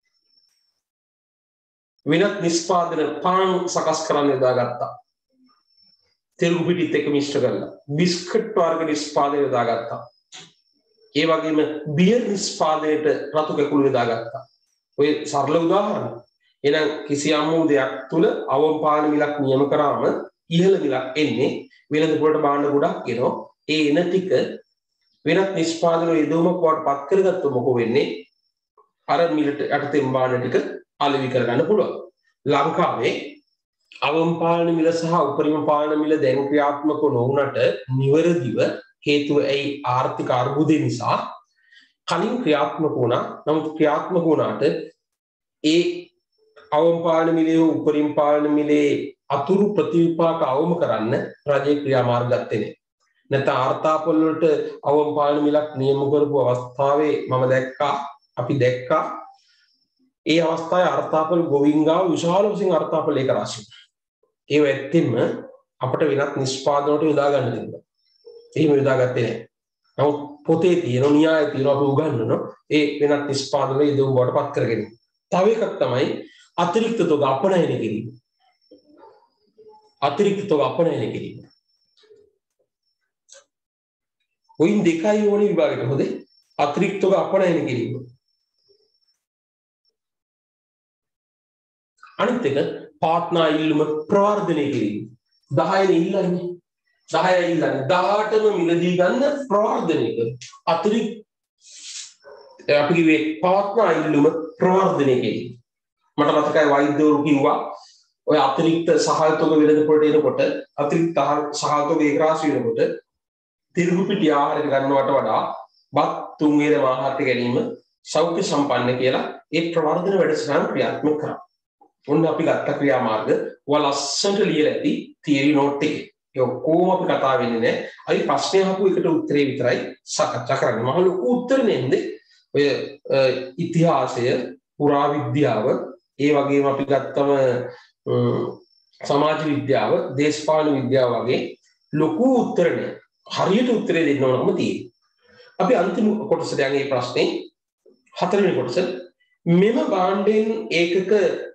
වෙනත් නිෂ්පාදන පාන් සකස් කරන්න යොදාගත්තා. තෙල් පිටිත් එක්ක මිශ්‍ර කරලා බිස්කට් වර්ග නිෂ්පාදනය යොදාගත්තා. ඒ වගේම බියර් නිෂ්පාදනයට රතු කැකුළු යොදාගත්තා. ඔය සරල උදාහරණ. එහෙනම් කිසියම් වූ දෙයක් තුල අවම පාලන මිලක් නියම කරාම ඉහළ මිලක් එන්නේ වෙළඳපොළට භාණ්ඩ ගොඩක් එනවා. ඒ එන ටික වෙනත් නිෂ්පාදන යෙදවුමක් වට පත් කරගත්තොත් මොකෝ වෙන්නේ? අර මිලට යටතේ භාණ්ඩ ටික අලෙවි කරගන්න පුළුවන්. ලංකාවේ අවම පාලන මිල සහ උපරිම පාලන මිල දැන් ක්‍රියාත්මක නොවුනට නිවැරදිව හේතුව ඇයි ආර්ථික අර්බුදය නිසා කලින් ක්‍රියාත්මක වුණා. නමුත් ක්‍රියාත්මක වුණාට ඒ අවම පාලන මිලේ උපරිම පාලන මිලේ අතුරු ප්‍රතිවිපාක අවම කරන්න රජයේ ක්‍රියාමාර්ග ගත්තේ නැහැ. නැත්නම් ආර්ථාපල වලට අවම පාලන මිලක් නියම කරපු අවස්ථාවේ මම දැක්කා අපි දැක්කා ඒ අවස්ථාවේ අර්ථාපල ගෝවින්ගාව විශාල වශයෙන් අර්ථාපල ඒක රාශිය. ඒ වැත්තෙම අපිට වෙනත් නිෂ්පාදන වලට යොදා ගන්න දෙන්නවා. එහෙම යොදාගත්තේ නැහැ. නමුත් පොතේ තියෙන න්‍යාය තියෙන අපි උගන්වන ඒ වෙනත් නිෂ්පාදන වල යෙදවුම් බවට පත් කරගෙන. තව එකක් තමයි අතිරික්ත තොග අපනයන කිරීම. අතිරික්ත තොග අපනයන කිරීම. ඔයින් දෙකයි ඕනේ විභාගෙට හොදේ. අතිරික්ත තොග අපනයන කිරීම. අනිත් එක පාත්නා ඉල්ලුම ප්‍රවර්ධනය කිරීම. දහයෙන් ඉල්ලන්නේ දහය ඉල්ලන්නේ දහඅටම මිලදී ගන්න ප්‍රවර්ධනය කර. අතිරික්ත අපි කිව්වේ පාත්නා ඉල්ලුම ප්‍රවර්ධනය කිරීම. මට මතකයි වෛද්‍යවරු කිව්වා ඔය අතිරික්ත සහල් තොග වෙළඳපොළට එනකොට අතිරික්ත සහල් තොග ඒකරාශි වෙනකොට තිරුළු පිටි ආහාර ගන්නවට වඩා බත් තුන් වේල ආහාර ගැනීම සෞඛ්‍ය සම්පන්න කියලා ඒ ප්‍රවර්ධන වැඩසටහන ක්‍රියාත්මක කරා. ඔන්න අපි ගත්ත ක්‍රියාමාර්ග ඔය ලස්සනට ලියලා ඇති තියරි නෝට් එකේ. ඒ ඔක්කොම අපි කතා වෙන්නේ නැහැ. අපි ප්‍රශ්නේ අහපු එකට උත්තරේ විතරයි සාකච්ඡා කරන්නේ. මම ලොකු උත්තර නෙන්නේ ඔය ඉතිහාසය, පුරාවිද්‍යාව, ඒ වගේම අපි ගත්තම සමාජ විද්‍යාව, දේශපාලන විද්‍යාව වගේ ලොකු උත්තර නෑ. හරියට උත්තරේ දෙන්න ඕනකම තියෙන්නේ. අපි අන්තිම කොටසට යන්නේ මේ ප්‍රශ්නේ හතරවෙනි කොටස. මෙම භාණ්ඩයෙන් ඒකක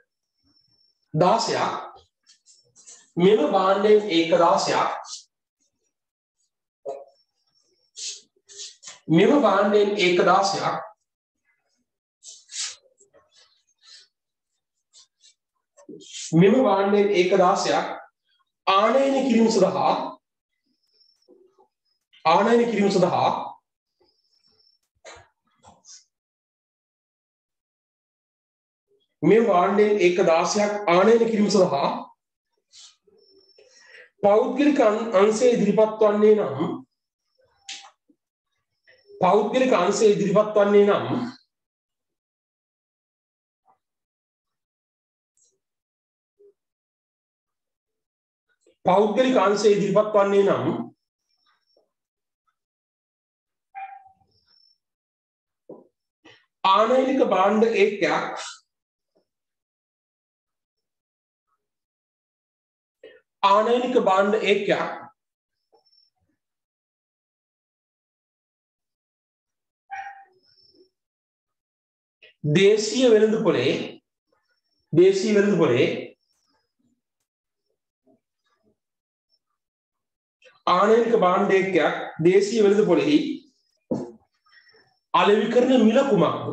දහසක් මෙම භාණ්ඩයෙන් ඒක දහසක් මෙම භාණ්ඩයෙන් ඒක දහසක් මෙම භාණ්ඩයෙන් ඒක දහසක් ආනයන කිරීම සඳහා ආනයන කිරීම සඳහා මේ භාණ්ඩයෙන් ඒක දහසක් ආනයන කිරීම සඳහා පෞද්ගලික අංශය ඉදිරිපත් වන්නේ නම් පෞද්ගලික අංශය ඉදිරිපත් වන්නේ නම් පෞද්ගලික අංශය ඉදිරිපත් වන්නේ නම් ආනයනික භාණ්ඩ ඒකයක් ආනයනික භාණ්ඩ ඒකයක් දේශීය වෙළඳපොලේ දේශීය වෙළඳපොලේ ආනයනික භාණ්ඩ ඒකයක් දේශීය වෙළඳපොලෙහි අලෙවි කරන මිල කුමක්ද?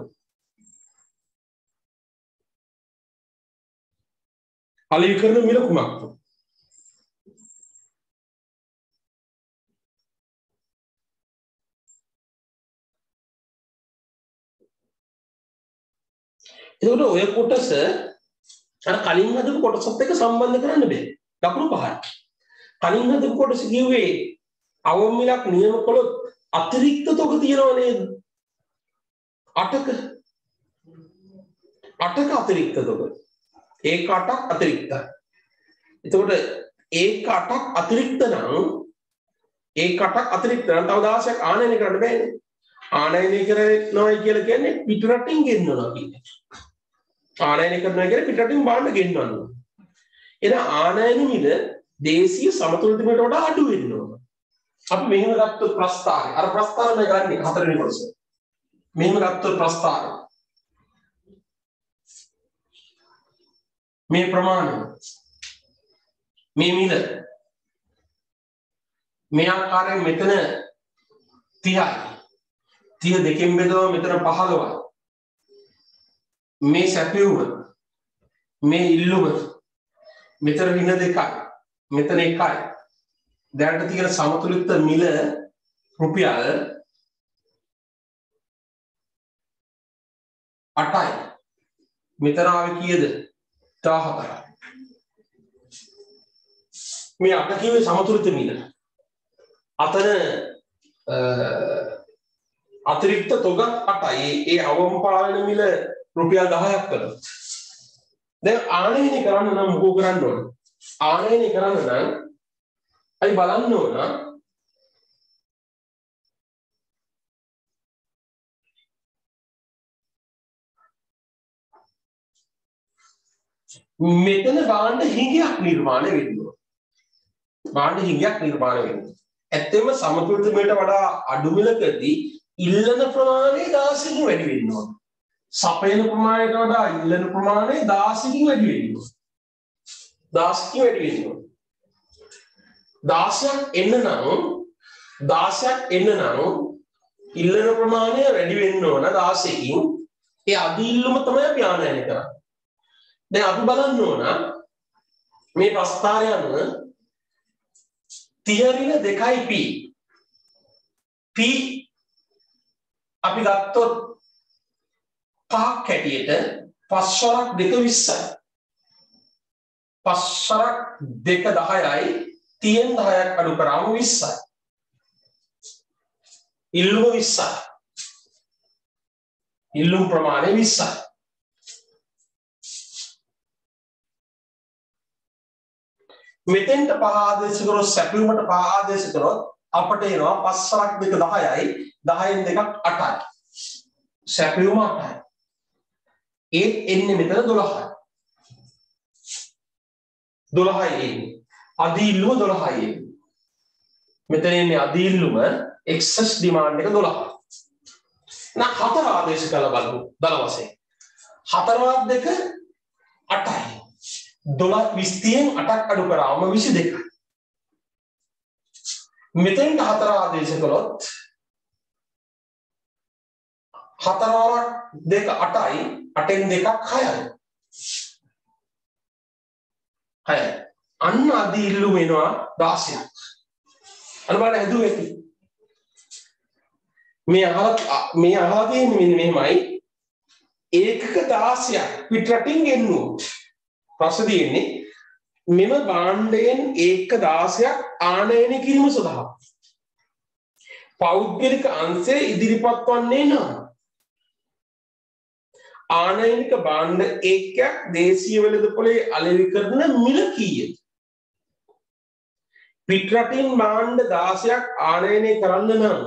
අලෙවි කරන මිල කුමක්ද? එතකොට ඔය කොටස අර කලින් හදපු කොටසත් එක්ක සම්බන්ධ කරන්න බෑ. ලකුණු පහයි. කලින් හදපු කොටස කිව්වේ අවම මිලක් නියම කළොත් අතිරික්ත තොග තියනවා නේද? අටක අටක අතිරික්ත තොග. ඒක අටක් අතිරික්තයි. එතකොට ඒක අටක් අතිරික්ත නම් ඒක අටක් අතිරික්ත නම් තව දහසක් ආනයනය කරන්න බෑනේ. ආනයනය කරනවා කියලා කියන්නේ පිටරටින් ගෙන්නනවා කියන්නේ. ආනයනය කරනවා කියන්නේ පිටරටින් භාණ්ඩ ගෙන්නනවා. එහෙනම් ආනයන මිල දේශීය සමතුලිත මිලට වඩා අඩු වෙන්න ඕන. අපි මෙහෙම ගත්තොත් ප්‍රස්ථාරය. අර ප්‍රස්ථාරය ගන්නේ හතරවෙනි කොටස. මෙහෙම ගත්තොත් ප්‍රස්ථාරය. මේ ප්‍රමාණය. මේ මිල. මේ ආකාරයෙන් මෙතන තිහයි. තිහ දෙකෙන් බෙදුවම මෙතන පහළොවයි. මේ සැපයුම මේ ඉල්ලුම මෙතන වින දෙකයි. මෙතන එකයි. දැනට තියෙන සමතුලිත මිල රුපියල් අටයි. මෙතන ආවේ කීයද? දහහතරයි. මේ අට කිව්වේ සමතුලිත මිල. අතන අතිරික්ත තොග අටයි. ඒ අවම පාලන මිල රුපියල් දහයක් කරනවා. දැන් ආනයනය කරන්න නම් මොකෝ කරන්න ඕන? ආනයනය කරන්න නම් අපි බලන්න ඕන මෙතන භාණ්ඩ හිඟයක් නිර්මාණය වෙන්න ඕන. භාණ්ඩ හිඟයක් නිර්මාණය වෙන්න. ඇත්තම සමතුලිත මිලට වඩා අඩු මිලකදී ඉල්ලන ප්‍රමාණය දහසකින් වැඩි වෙන්න ඕන. සපයන ප්‍රමාණයට වඩා ඉල්ලන ප්‍රමාණය දහසකින් වැඩි වෙන්න ඕන. දහසකින් වැඩි වෙන්න ඕන. දහසක් එන්න නම් දහසක් එන්න නම් ඉල්ලන ප්‍රමාණය වැඩි වෙන්න ඕන දහසකින්. ඒ අධි ඉල්ලුම තමයි අපි ආනයනය කරන්නේ. දැන් අපි බලන්න ඕන මේ ප්‍රස්ථාරය අනුව තිහ ඍණ දෙකයි p p අපි ගත්තොත් පහක් හැටියට පස්වරක් දෙක විස්සයි. පස්වරක් දෙක දහයයි. තිහෙන් දහයක් අඩු කරාම විස්සයි. ඉල්ලුම විස්සයි. ඉල්ලුම් ප්‍රමාණය විස්සයි. මෙතෙන්ට පහ ආදේශ කරොත් සැපයුමට පහ ආදේශ කරොත් අපට එනවා පස්වරක් දෙක දහයයි. දහයෙන් දෙකක් අටයි. සැපයුම අටයි. ඒත් එන්නේ මෙතන දොළහයි. දොළහයි එන්නේ. අධි ඉල්ලුම දොළහයි එන්නේ. මෙතන එන්නේ අධි ඉල්ලුම එක්සස් ඩිමාන්ඩ් එක දොළහයි. එහෙනම් හතර ආදේශ කරලා බලමු දල වශයෙන්. හතරවත් දෙක අටයි. දොළහ විස්තියෙන් අටක් අඩු කරාම විසි දෙකයි. මෙතෙන්ට හතර ආදේශ කළොත් හතරවරක් දෙක අටයි. අටෙන් දෙකක් හයයි. හයයි. අන්න අධි ඉල්ලුම එනවා දහසක්. අන්න බලන්න හැදුවේ ඇති. මේ අහලා මේ අහලා තියෙන්නේ මෙන්න මෙහෙමයි. ඒකක දහසක් පිටරටින් ගෙන්නුවොත් ප්‍රශ්න තියෙන්නේ මෙම භාණ්ඩයෙන් ඒක දහසක් ආනයනය කිරීම සඳහා පෞද්ගලික අංශය ඉදිරිපත් වන්නේ නම් ආනයනික භාණ්ඩ ඒකයක් දේශීය වෙළඳපොලේ අලෙවි කරන මිල කීයද? පිටරටින් භාණ්ඩ දහසක් ආනයනය කරන්න නම්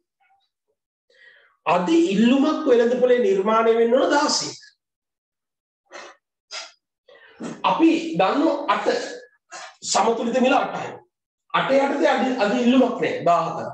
අධි ඉල්ලුමක් වෙළඳපොලේ නිර්මාණය වෙන්න ඕන දහසක්. අපි දන්නෝ අට සමතුලිත මිල අටයි. අටේ යටතේ අධි අධි ඉල්ලුමක් නැහැ දහහතර.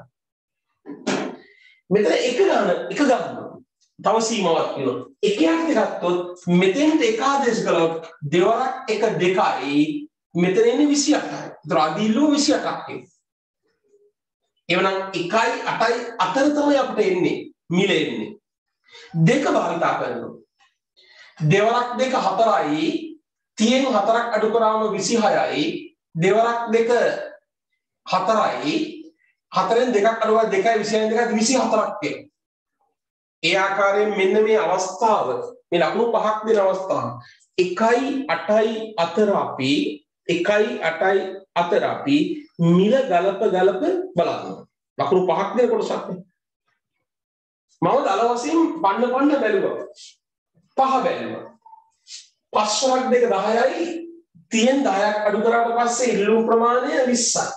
මෙතන එක ගන්න එක ගන්න. තව සීමාවක් තියෙනවා. එක යටතේ ගත්තොත් මෙතෙන්ට එක ආදේශ කළොත් දෙවරක් එක දෙකයි මෙතන එන්නේ විසි අටයි. ඒතර අධි ඉල්ලුම විසි අටක් එන්නේ. එවනම් එකයි අටයි අතර තමයි අපිට එන්නේ මිල එන්නේ. දෙක භාවිතා කරනවා. දෙවරක් දෙක හතරයි තියෙන් හතරක් අඩු කරාම විසි හයයි දෙවරක් දෙක හතරයි හතරෙන් දෙකක් අඩුවා දෙකයි විසි හයයි දෙකයි විසි හතරක් එනවා. ඒ ආකාරයෙන් මෙන්න මේ අවස්ථාව මේ ලකුණු පහක් දෙන අවස්ථාව එකයි අටයි අතර අපි එකයි අටයි අතර අපි මිල ගලප ගලප බලනවා. ලකුණු පහක් දෙන කොටසක් නේ. මම දල වශයෙන් පන්න පන්න බැලුවා. පහ බැලුවා. පස්වරක් දෙක දහයයි තියෙන් දහයක් අඩු කරාට පස්සේ ඉල්ලුම් ප්‍රමාණය විස්සයි.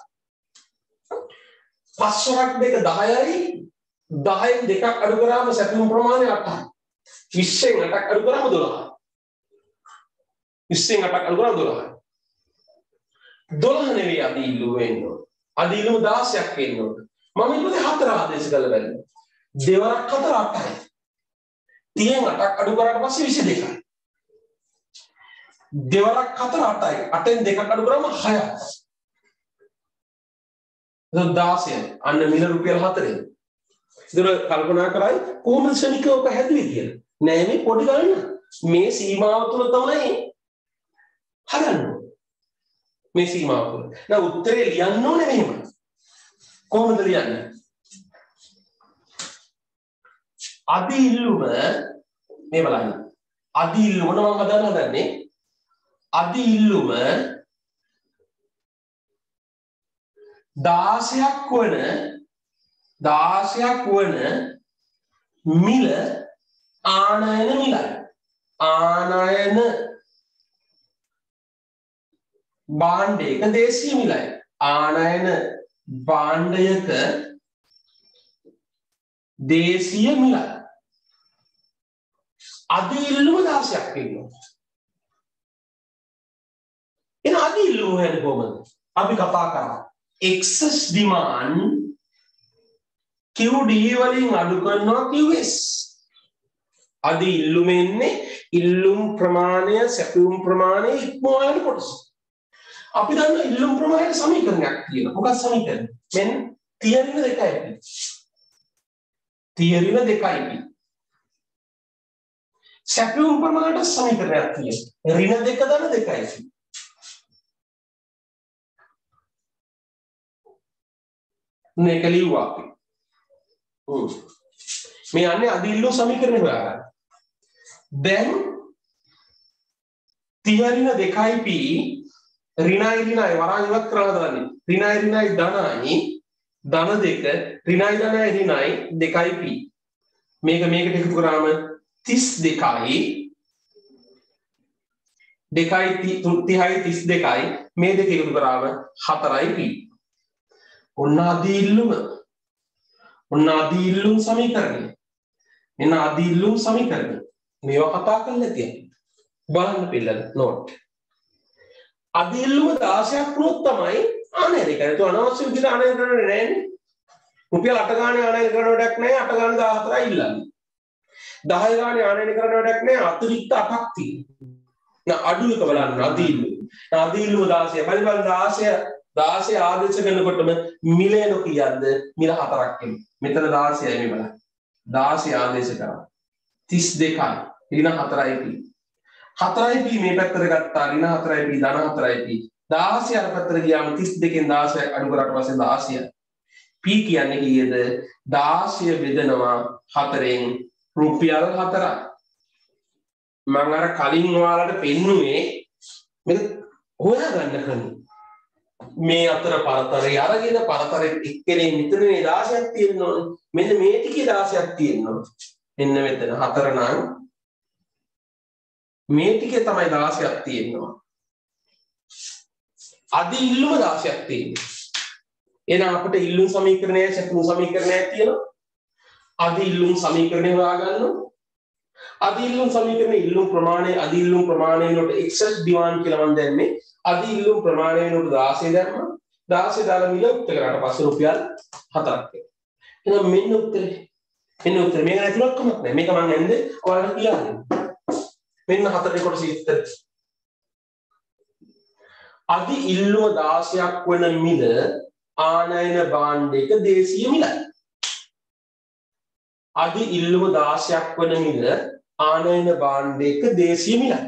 පස්වරක් දෙක දහයයි දහයෙන් දෙකක් අඩු කරාම සැපයුම් ප්‍රමාණය අටයි. විස්සෙන් අටක් අඩු කරාම දොළහයි. විස්සෙන් අටක් අඩු කරාම දොළහයි. දොළහ නෙවෙයි අධි ඉල්ලුම වෙන්න ඕන. අධි ඉල්ලුම දහසක් වෙන්න ඕන. මම ඊපස්සේ හතර ආදේශ කළා බැලුවා. දෙවරක් හතර අටයි. තියෙන් අටක් අඩු කරාට පස්සේ විසි දෙකයි. දෙවරක් හතර අටයි. අටෙන් දෙකක් අඩු කරාම හයයි. ඒක දහසයි. අන්න මිල රුපියල් හතරෙන්. ඉතින් කල්පනා කරයි කොහොමද ශනිකව පැහැදිලි කියලා. නෑ මේ පොඩි ගන්න. මේ සීමාව තුල තමයි හදන්න. මේ සීමාව තුල. නෑ උත්තරේ ලියන්න ඕනේ මෙහෙම. කොහොමද ලියන්නේ? අධි ඉල්ලුම මේ බලන්න. අධි ඉල්ලුම නම් මම හදන්න හදන්නේ අධි ඉල්ලුම දහසක් වන දහසක් වන මිල ආනයන මිලයි. ආනයන භාණ්ඩයක දේශීය මිලයි. ආනයන භාණ්ඩයක දේශීය මිලයි. අධි ඉල්ලුම දහසක් වෙනවා. එන අධි ඉල්ලුම වෙන්නේ කොහොමද? අපි කතා කරා excess demand Q D වලින් අඩු කරනවා Q S. අධි ඉල්ලුම එන්නේ ඉල්ලුම් ප්‍රමාණය සැපයුම් ප්‍රමාණය ඉක්මවා යන කොටස. අපි දන්නවා ඉල්ලුම් ප්‍රමාණයට සමීකරණයක් තියෙනවා. මොකක්ද සමීකරණය? මෙන්න තියරින දෙකයි. තියරින දෙකයි. සැපයුම් ප්‍රමාණයට සමීකරණයක් තියෙනවා. ඍණ දෙක ධන දෙකයි. මේක ලියුවා අපි. හ්ම්. මේ යන්නේ අධි ඉල්ලුම් සමීකරණය හොයාගන්න. දැන් තියරින දෙකයි p ඍණයි ඍණයි වරන් ඉවත් කරලා දාන්නේ. ඍණයි ඍණයි ධනයි ධන දෙක ඍණයි ධනයි ඍණයි දෙකයි p. මේක මේකට එකතු කරාම තිස් දෙකයි දෙකයි තිහයි තිස් දෙකයි මේ දෙක එකතු කරාම හතරයි p. ඔන්න අධි ඉල්ලුම. ඔන්න අධි ඉල්ලුම් සමීකරණය. මෙන්න අධි ඉල්ලුම් සමීකරණය. මේවා කතා කරලා තියෙනවා. බලන්න පිළිගන්න නෝට්. අධි ඉල්ලුම දහසක් වුණොත් තමයි ආනයනය කරන්නේ. ඒක අනවශ්‍ය විදිහට ආනයනය කරන්නේ නැහැ. රුපියල් අට ගානේ ආනයනය කරන වැඩක් නැහැ. අට ගානේ දහහතරයි ඉල්ලන්නේ. දහය ගානේ ආනයනය කරන වැඩක් නැහැ. අතිරික්ත අටක් තියෙනවා. නා අඩු එක බලන්න අධි ඉල්ලුම. නා අධි ඉල්ලුම දහසයි. බලන්න බලන්න දහසය දහසය ආදේශ කරනකොටම මිලේන කීයක්ද? මිල හතරක් එන්නේ. මෙතන දහසයයි මේ බලන්න. දහසය ආදේශ කරා. තිස් දෙකයි. ඍණ හතරයි p. හතරයි p මේ පැත්තට ගත්තා. ඍණ හතරයි p ධන හතරයි p. දහසය අර පැත්තට ගියාම තිස් දෙකෙන් දහසය අඩු කරාට පස්සේ දහසය. p කියන්නේ කීයද? දහසය බෙදනවා හතරෙන් රුපියල් හතරයි. මම අර කලින් ඔයාලට පෙන්නුවේ මේක හොයාගන්න ක්‍රමය. මේ අතර පරතරය අරගෙන පරතරෙ එක්කෙනේ මෙතනනේ දාසයක් තියෙන්න ඕනේ. මෙන්න මේ ටිකේ දාසයක් තියෙන්න ඕනේ. මෙන්න මෙතන හතර නම් මේ ටිකේ තමයි දාසයක් තියෙනවා. අද ඉල්ලුම දාසයක් තියෙනවා. එහෙනම් අපිට ඉල්ලුම් සමීකරණය සතුරු සමීකරණයක් තියෙනවා. අද ඉල්ලුම් සමීකරණය හොයාගන්න. අද ඉල්ලුම් සමීකරණයේ ඉල්ලුම් ප්‍රමාණය අද ඉල්ලුම් ප්‍රමාණය වලට excess demand කියලා මම දැම්මේ. අද ඉල්ලුම් ප්‍රමාණය වලට දාසය දැම්මා. දාසය දාලා මිල උත්තර කරාට පස්සේ රුපියල් හතරක් එනවා. එහෙනම් මෙන්න උත්තරේ. මෙන්න උත්තරේ. මේක නැතුණක් කමක් නැහැ. මේක මම නැන්දේ ඔයාලට කියලා දෙන්න. මෙන්න හතරේ කොටස ඉස්තර. අද ඉල්ලුම දාසයක් වන මිල ආනයන භාණ්ඩයක දේශීය මිලයි. අද ඉල්ලුම දාසයක් වන මිල ආනයන භාණ්ඩයක දේශීය මිලයි.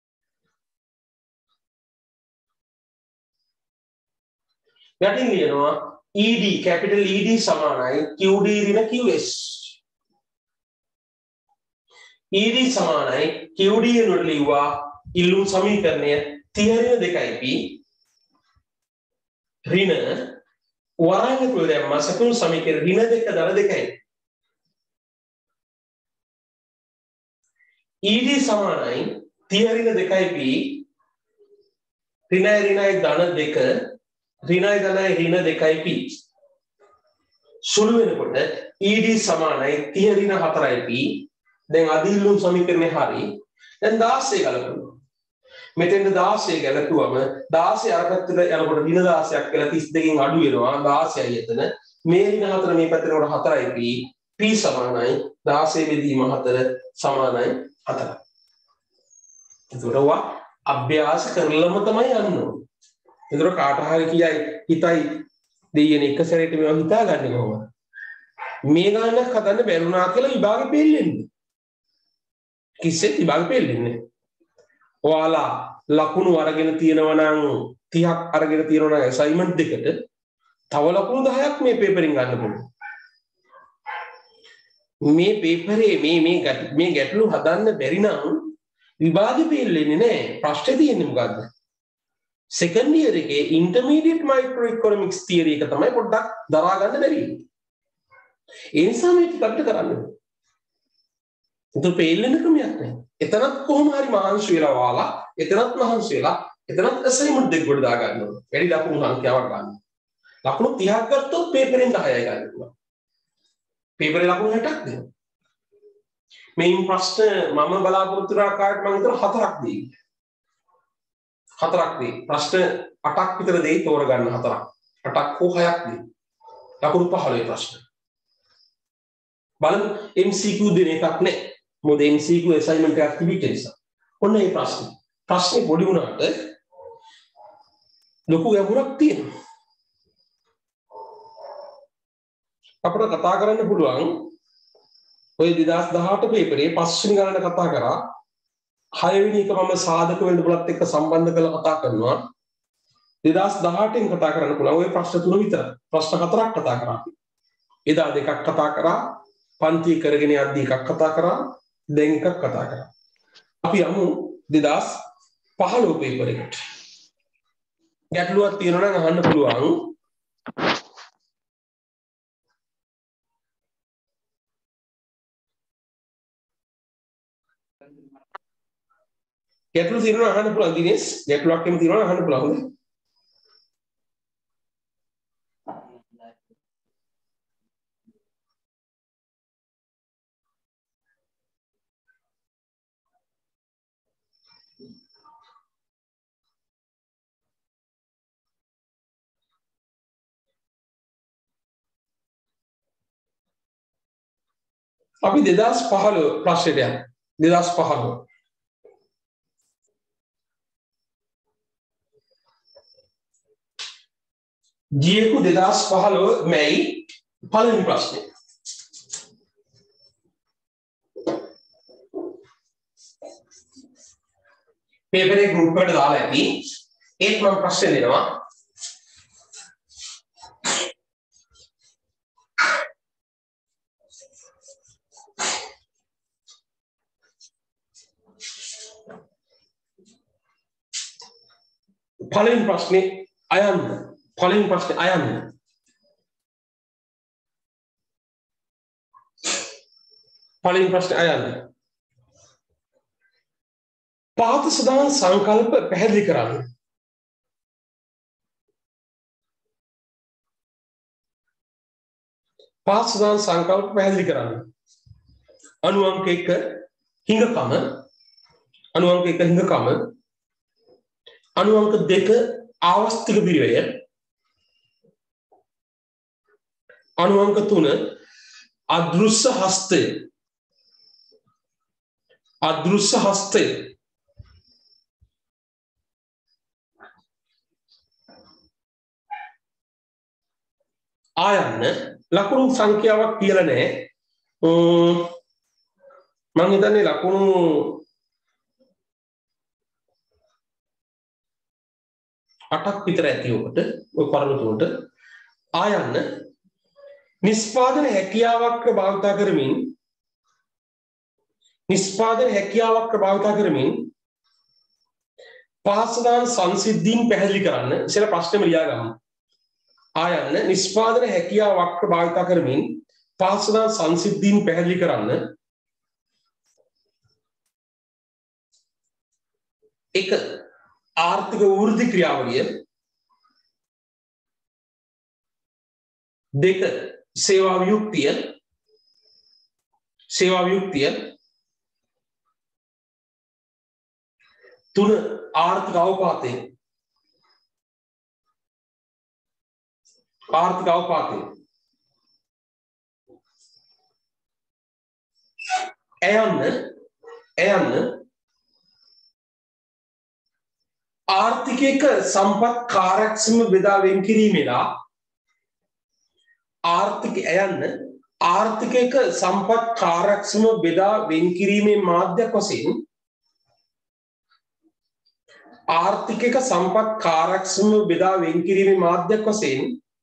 යටින් ලියනවා E D capital E D සමානයි Q D ඍණ Q S. E D සමානයි Q D එනොට ලිව්වා ඉල්ලුම් සමීකරණය තිහ ඍණ දෙකයි P ඍණ වරායන කුල දැම්මා සතුරු සමීකරණ ඍණ දෙක දල දෙකයි. E D සමානයි තිහ ඍණ දෙකයි P ඍණයි ඍණයි ධන දෙක ඍණයි ධනයි ඍණ දෙකයි P සුළු වෙනකොට E D සමානයි තිහ ඍණ හතරයි P. දැන් අද ඉල්ලුම් සමීකරණය හරි. දැන් දාසය ගලපනවා. මෙතෙන්ද දාසය ගලපුවම දාසය අර පැත්තට යනකොට ඍණ දාසයක් කියලා තිස් දෙකෙන් අඩු වෙනවා. දාසයයි එතන. මේ ඍණ හතර මේ පැත්තට යනකොට හතරයි P. P සමානයි දාසය බෙදීම හතර සමානයි හතරයි. ඒතරවා අභ්‍යාස කරලම තමයි යන්න ඕනේ. ඒතර කාට හරි කියයි හිතයි දෙයියනේ එක සැරේට මේවා හිතාගන්නේ කොහොමද? මේ ගානක් හදන්න බැරුණා කියලා විභාගෙ පෙල්ලෙන්නේ. කිසිත් විභාගෙ පෙල්ලෙන්නේ. ඔයාලා ලකුණු අරගෙන තියෙනවා නම් තිහක් අරගෙන තියෙනවා නම් අසයින්මන්ට් දෙකට තව ලකුණු දහයක් මේ පේපරෙන් ගන්න පුළුවන්. මේ පේපරේ මේ මේ මේ ගැටලු හදන්න බැරි නම් විභාගෙ පෙල්ලෙන්නේ නැහැ. ප්‍රශ්නේ තියෙන්නේ මොකද්ද? second year එකේ intermediate microeconomics theory එක තමයි පොඩ්ඩක් දරා ගන්න බැරි. ඒ නිසා මේ ටික අපිට කරන්න ඕනේ. ඒක පෙළෙන ක්‍රමයක් නෑ. එතනත් කොහොම හරි මහන්සි වෙලා වාලා, එතනත් මහන්සි වෙලා, එතනත් assignment දෙක ගොඩ දා ගන්න ඕනේ. වැඩි ලකුණු සංඛ්‍යාවක් ගන්න. ලකුණු තිහක් ගත්තොත් පේපරෙන් දහයයි ගන්න පුළුවන්. පේපරේ ලකුණු හැටක් දෙනවා. මේ ප්‍රශ්න මම බලාපොරොත්තු වෙන ආකාරයට මම හිතන හතරක් දෙයි. හතරක් දෙයි. ප්‍රශ්න අටක් විතර දෙයි තෝරගන්න හතරක්. අටක් හෝ හයක් දෙයි. ලකුණු පහළොව ප්‍රශ්න. බලමු M C Q දෙන එකක් නෑ. මොකද M C Q assignment එකක් තිබිච්ච නිසා. ඔන්න මේ ප්‍රශ්නේ. ප්‍රශ්නේ පොඩි වුණාට ලොකු ගැඹුරක් තියෙනවා. අපිට කතා කරන්න පුළුවන් ඔය දෙදාස් දහඅට පේපරේ පස්වෙනි ගණන කතා කරා. හයවෙනි එක මම සාධක වෙළඳපොළත් එක්ක සම්බන්ධ කරලා කතා කරනවා. දෙදාස් දහඅටෙන් කතා කරන්න පුළුවන් ඔය ප්‍රශ්න තුන විතරයි. ප්‍රශ්න හතරක් කතා කරා. එදා දෙකක් කතා කරා. පන්ති කරගෙන යද්දී එකක් කතා කරා. දැන් එකක් කතා කරා. අපි යමු දෙදාස් පහළොව පේපර් එකට. ගැටලුවක් තියෙනවා නම් අහන්න පුළුවන්. ගැටලු තියෙනවා අහන්න පුළුවන් දිනේෂ්. ගැටලුවක් එම තියෙනවා අහන්න පුළුවන්. හොඳයි. අපි දෙදාස් පහළොව ප්‍රශ්නයට යමු. දෙදාස් පහළොව ජීකු දෙදාස් පහළොව මැයි පළවෙනි ප්‍රශ්නය. පේපරේ ගෲප් එකට දාලා ඇති. ඒත් මම ප්‍රශ්න දෙනවා. පළවෙනි ප්‍රශ්නේ අයන්න. පළවෙනි ප්‍රශ්නේ අයන්න. පළවෙනි ප්‍රශ්නේ අයන්න. පහත සදාන සංකල්ප පැහැදිලි කරන්න. පහත සදාන සංකල්ප පැහැදිලි කරන්න. අණු අංක එක හිඟකම, අණු අංක එක හිඟකම, අණු අංක දෙක ආවස්තික පිරිවැය, අණු අංක තුන අදෘශ්‍ය හස්තය, අදෘශ්‍ය හස්තය, ආයන්න ලකුණු සංඛ්‍යාවක් කියලා නැහැ. මම හිතන්නේ ලකුණු අටක් විතර ඇති ඔබට ඔය කරුණු තුනට. ආයන්න නිෂ්පාදන හැකියාවක් භාවිත කරමින් නිෂ්පාදන හැකියාවක් භාවිත කරමින් පාසදාන සංසිද්ධීන් පැහැදිලි කරන්න. ඉතින් ප්‍රශ්නෙම ලියා ගමු. ආයන්න නිෂ්පාදන හැකියාවක් භාවිත කරමින් පාසදාන සංසිද්ධීන් පැහැදිලි කරන්න. එක ආර්ථික වෘද්ධි ක්‍රියාවලිය, දෙක සේවා වියුක්තිය, සේවා වියුක්තිය, තුන ආර්ථික අවපාතය, ආර්ථික අවපාතය, එයන්න එයන්න ආර්ථිකයක සම්පත් කාර්යක්ෂම බෙදා වෙන් කිරීමේලා ආර්ථික එයන්න ආර්ථිකයක සම්පත් කාර්යක්ෂම බෙදා වෙන් කිරීමේ මාධ්‍යයක් වශයෙන් ආර්ථිකයක සම්පත් කාර්යක්ෂම බෙදා වෙන් කිරීමේ මාධ්‍යයක් වශයෙන්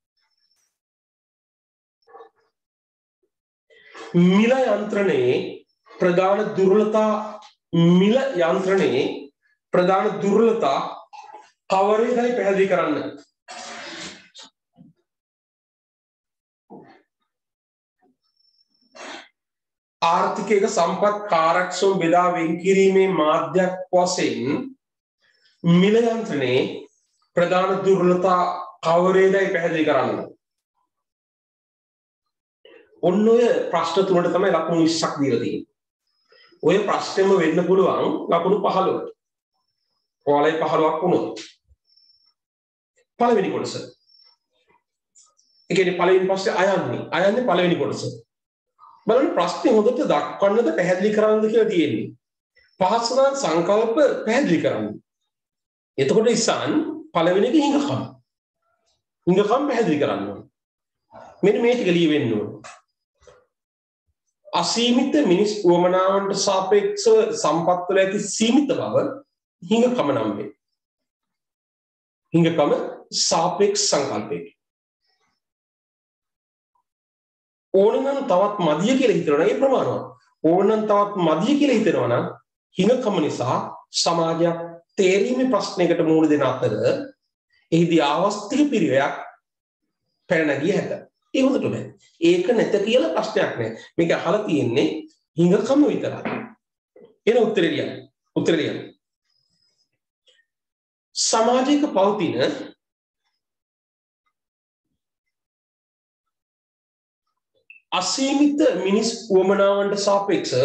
මිල යන්ත්‍රණයේ ප්‍රධාන දුර්වලතා මිල යන්ත්‍රණයේ ප්‍රධාන දුර්වලතා කවරේදයි පැහැදිලි කරන්න. ආර්ථිකයක සම්පත් කාර්යක්ෂම බෙදා වෙන් කිරීමේ මාධ්‍යයක් වශයෙන් මිල යන්ත්‍රණයේ ප්‍රධාන දුර්වලතා කවරේදයි පැහැදිලි කරන්න. ඔන්න ඔය ප්‍රශ්න තුනට තමයි ලකුණු විස්සක් දීලා තියෙන්නේ. ඔය ප්‍රශ්නෙම වෙන්න පුළුවන් ලකුණු පහළොවට. ඔයාලයි පහළොවක් වුණොත්. පළවෙනි කොටස. ඒ කියන්නේ පළවෙනි ප්‍රශ්නේ අයන්නේ. අයන්නේ පළවෙනි කොටස. බලන්න ප්‍රශ්නේ හොඳට දක්වන්නද පැහැදිලි කරන්නද කියලා තියෙන්නේ. පහසුදාන සංකල්ප පැහැදිලි කරන්න. එතකොට ඉස්සන් පළවෙනි එක හිඟකම්. හිඟකම් පැහැදිලි කරන්න ඕනේ. මෙන්න මේ ටික ලියවෙන්න ඕනේ. අසීමිත මිනිස් උවමනාවන්ට සාපේක්ෂව සම්පත් වල ඇති සීමිත බව හිඟකම නම් වේ. හිඟකම සාපේක්ෂ සංකල්පයකි. ඕනනම් තවත් මදිය කියලා හිතනවා නම් ඒ ප්‍රමාණවත්. ඕනනම් තවත් මදිය කියලා හිතනවා නම් හිඟකම නිසා සමාජයක් තේරීමේ ප්‍රශ්නයකට මුහුණ දෙන අතර එහිදී ආවස්තික පිරිවැයක් පැන නැගිය හැක. ඒ හොඳට බෑ. ඒක නැත කියලා ප්‍රශ්නයක් නෑ. මේක අහලා තියෙන්නේ හිඟකම විතරයි. එන උත්තරේ ලියන්න. උත්තරේ ලියන්න. සමාජයක පවතින අසීමිත මිනිස් උවමනාවන්ට සාපේක්ෂව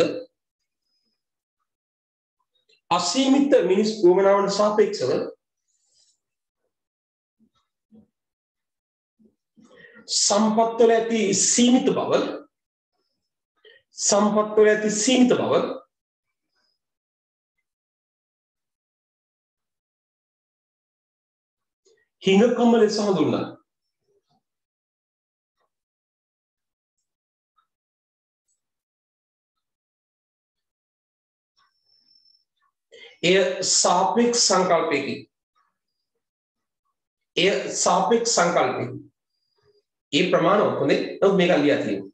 අසීමිත මිනිස් උවමනාවන්ට සාපේක්ෂව සම්පත් වල ඇති සීමිත බව සම්පත් වල ඇති සීමිත බව හිඟකම ලෙස හඳුන්වනවා. එය සාපේක්ෂ සංකල්පයකි. එය සාපේක්ෂ සංකල්පයකි. ඒ ප්‍රමාණවත් හොඳේ. නමුත් මේක ලියා තියෙනවා.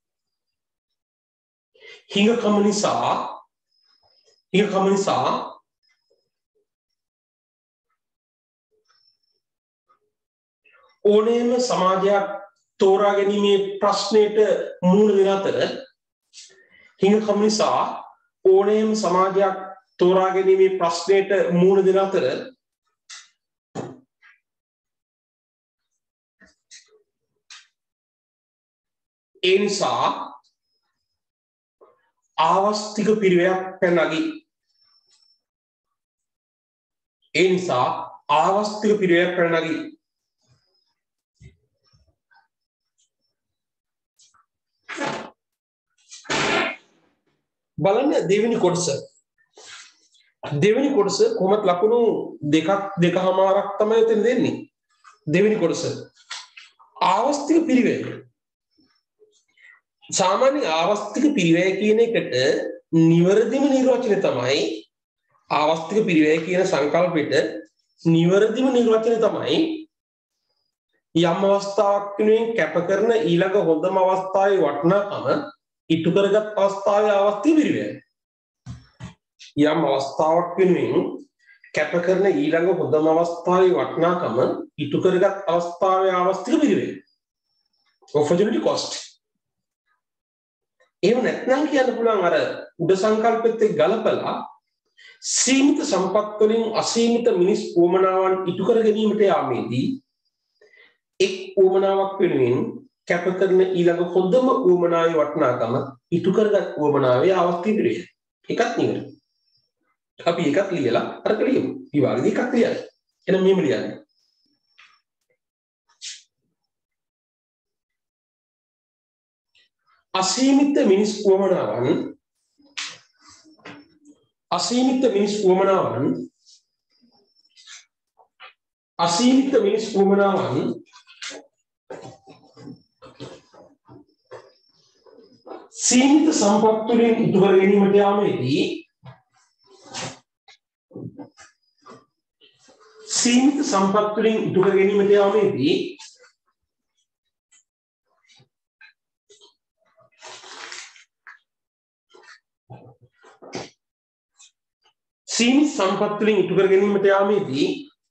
හිඟකම නිසා හිඟකම නිසා ඕනෑම සමාජයක් තෝරා ගැනීමේ ප්‍රශ්නයට මුහුණ දෙන අතර හිඟකම නිසා ඕනෑම සමාජයක් තෝරා ගැනීමේ ප්‍රශ්නයට මුහුණ දෙන අතර ඒ නිසා ආවස්තික පිරිවැයක් පැන නගී. ඒ නිසා ආවස්තික පිරිවැයක් පැන නගී. බලන්න දෙවෙනි කොටස. දෙවෙනි කොටස කොහොමද ලකුණු දෙකක් දෙකමාරක් තමයි එතන දෙන්නේ. දෙවෙනි කොටස ආවස්තික පිරිවැය. සාමාන්‍ය ආවස්තික පිරිවැය කියන එකට නිවැරදිම නිර්වචනය තමයි ආවස්තික පිරිවැය කියන සංකල්පෙට නිවැරදිම නිර්වචනය තමයි යම් අවස්ථාවක් වෙනුවෙන් කැප කරන ඊළඟ හොඳම අවස්ථාවේ වටිනාකම ඉටු කරගත් අවස්ථාවේ ආවස්තික පිරිවැය. යම් අවස්ථාවක් වෙනුවෙන් කැප කරන ඊළඟ හොඳම අවස්ථාවේ වටිනාකම ඉටු කරගත් අවස්ථාවේ ආවස්තික පිරිවැය. opportunity cost. එහෙම නැත්නම් කියන්න පුළුවන් අර උඩ සංකල්පෙත් එක්ක ගලපලා සීමිත සම්පත් වලින් අසීමිත මිනිස් උවමනාවන් ඉටු කර ගැනීමට යාමේදී එක් උවමනාවක් වෙනුවෙන් කැප කරන ඊළඟ හොඳම උවමනාවේ වටිනාකම ඉටු කරගත් උවමනාවේ ආවස්තික පිරිවැය. එකක් නෙවෙයි. අපි එකක් ලියලා අරක ලියමු. විභාගෙදී එකක් ලියන්න. එහෙනම් මෙහෙම ලියන්න. අසීමිත මිනිස් උවමනාවන් අසීමිත මිනිස් උවමනාවන් අසීමිත මිනිස් උවමනාවන් සීමිත සම්පත් වලින් ඉටු කර ගැනීමට යාමේදී සීමිත සම්පත් වලින් ඉටු කර ගැනීමට යාමේදී සීමිත සම්පත් වලින් ඉටු කර ගැනීමට යාමේදී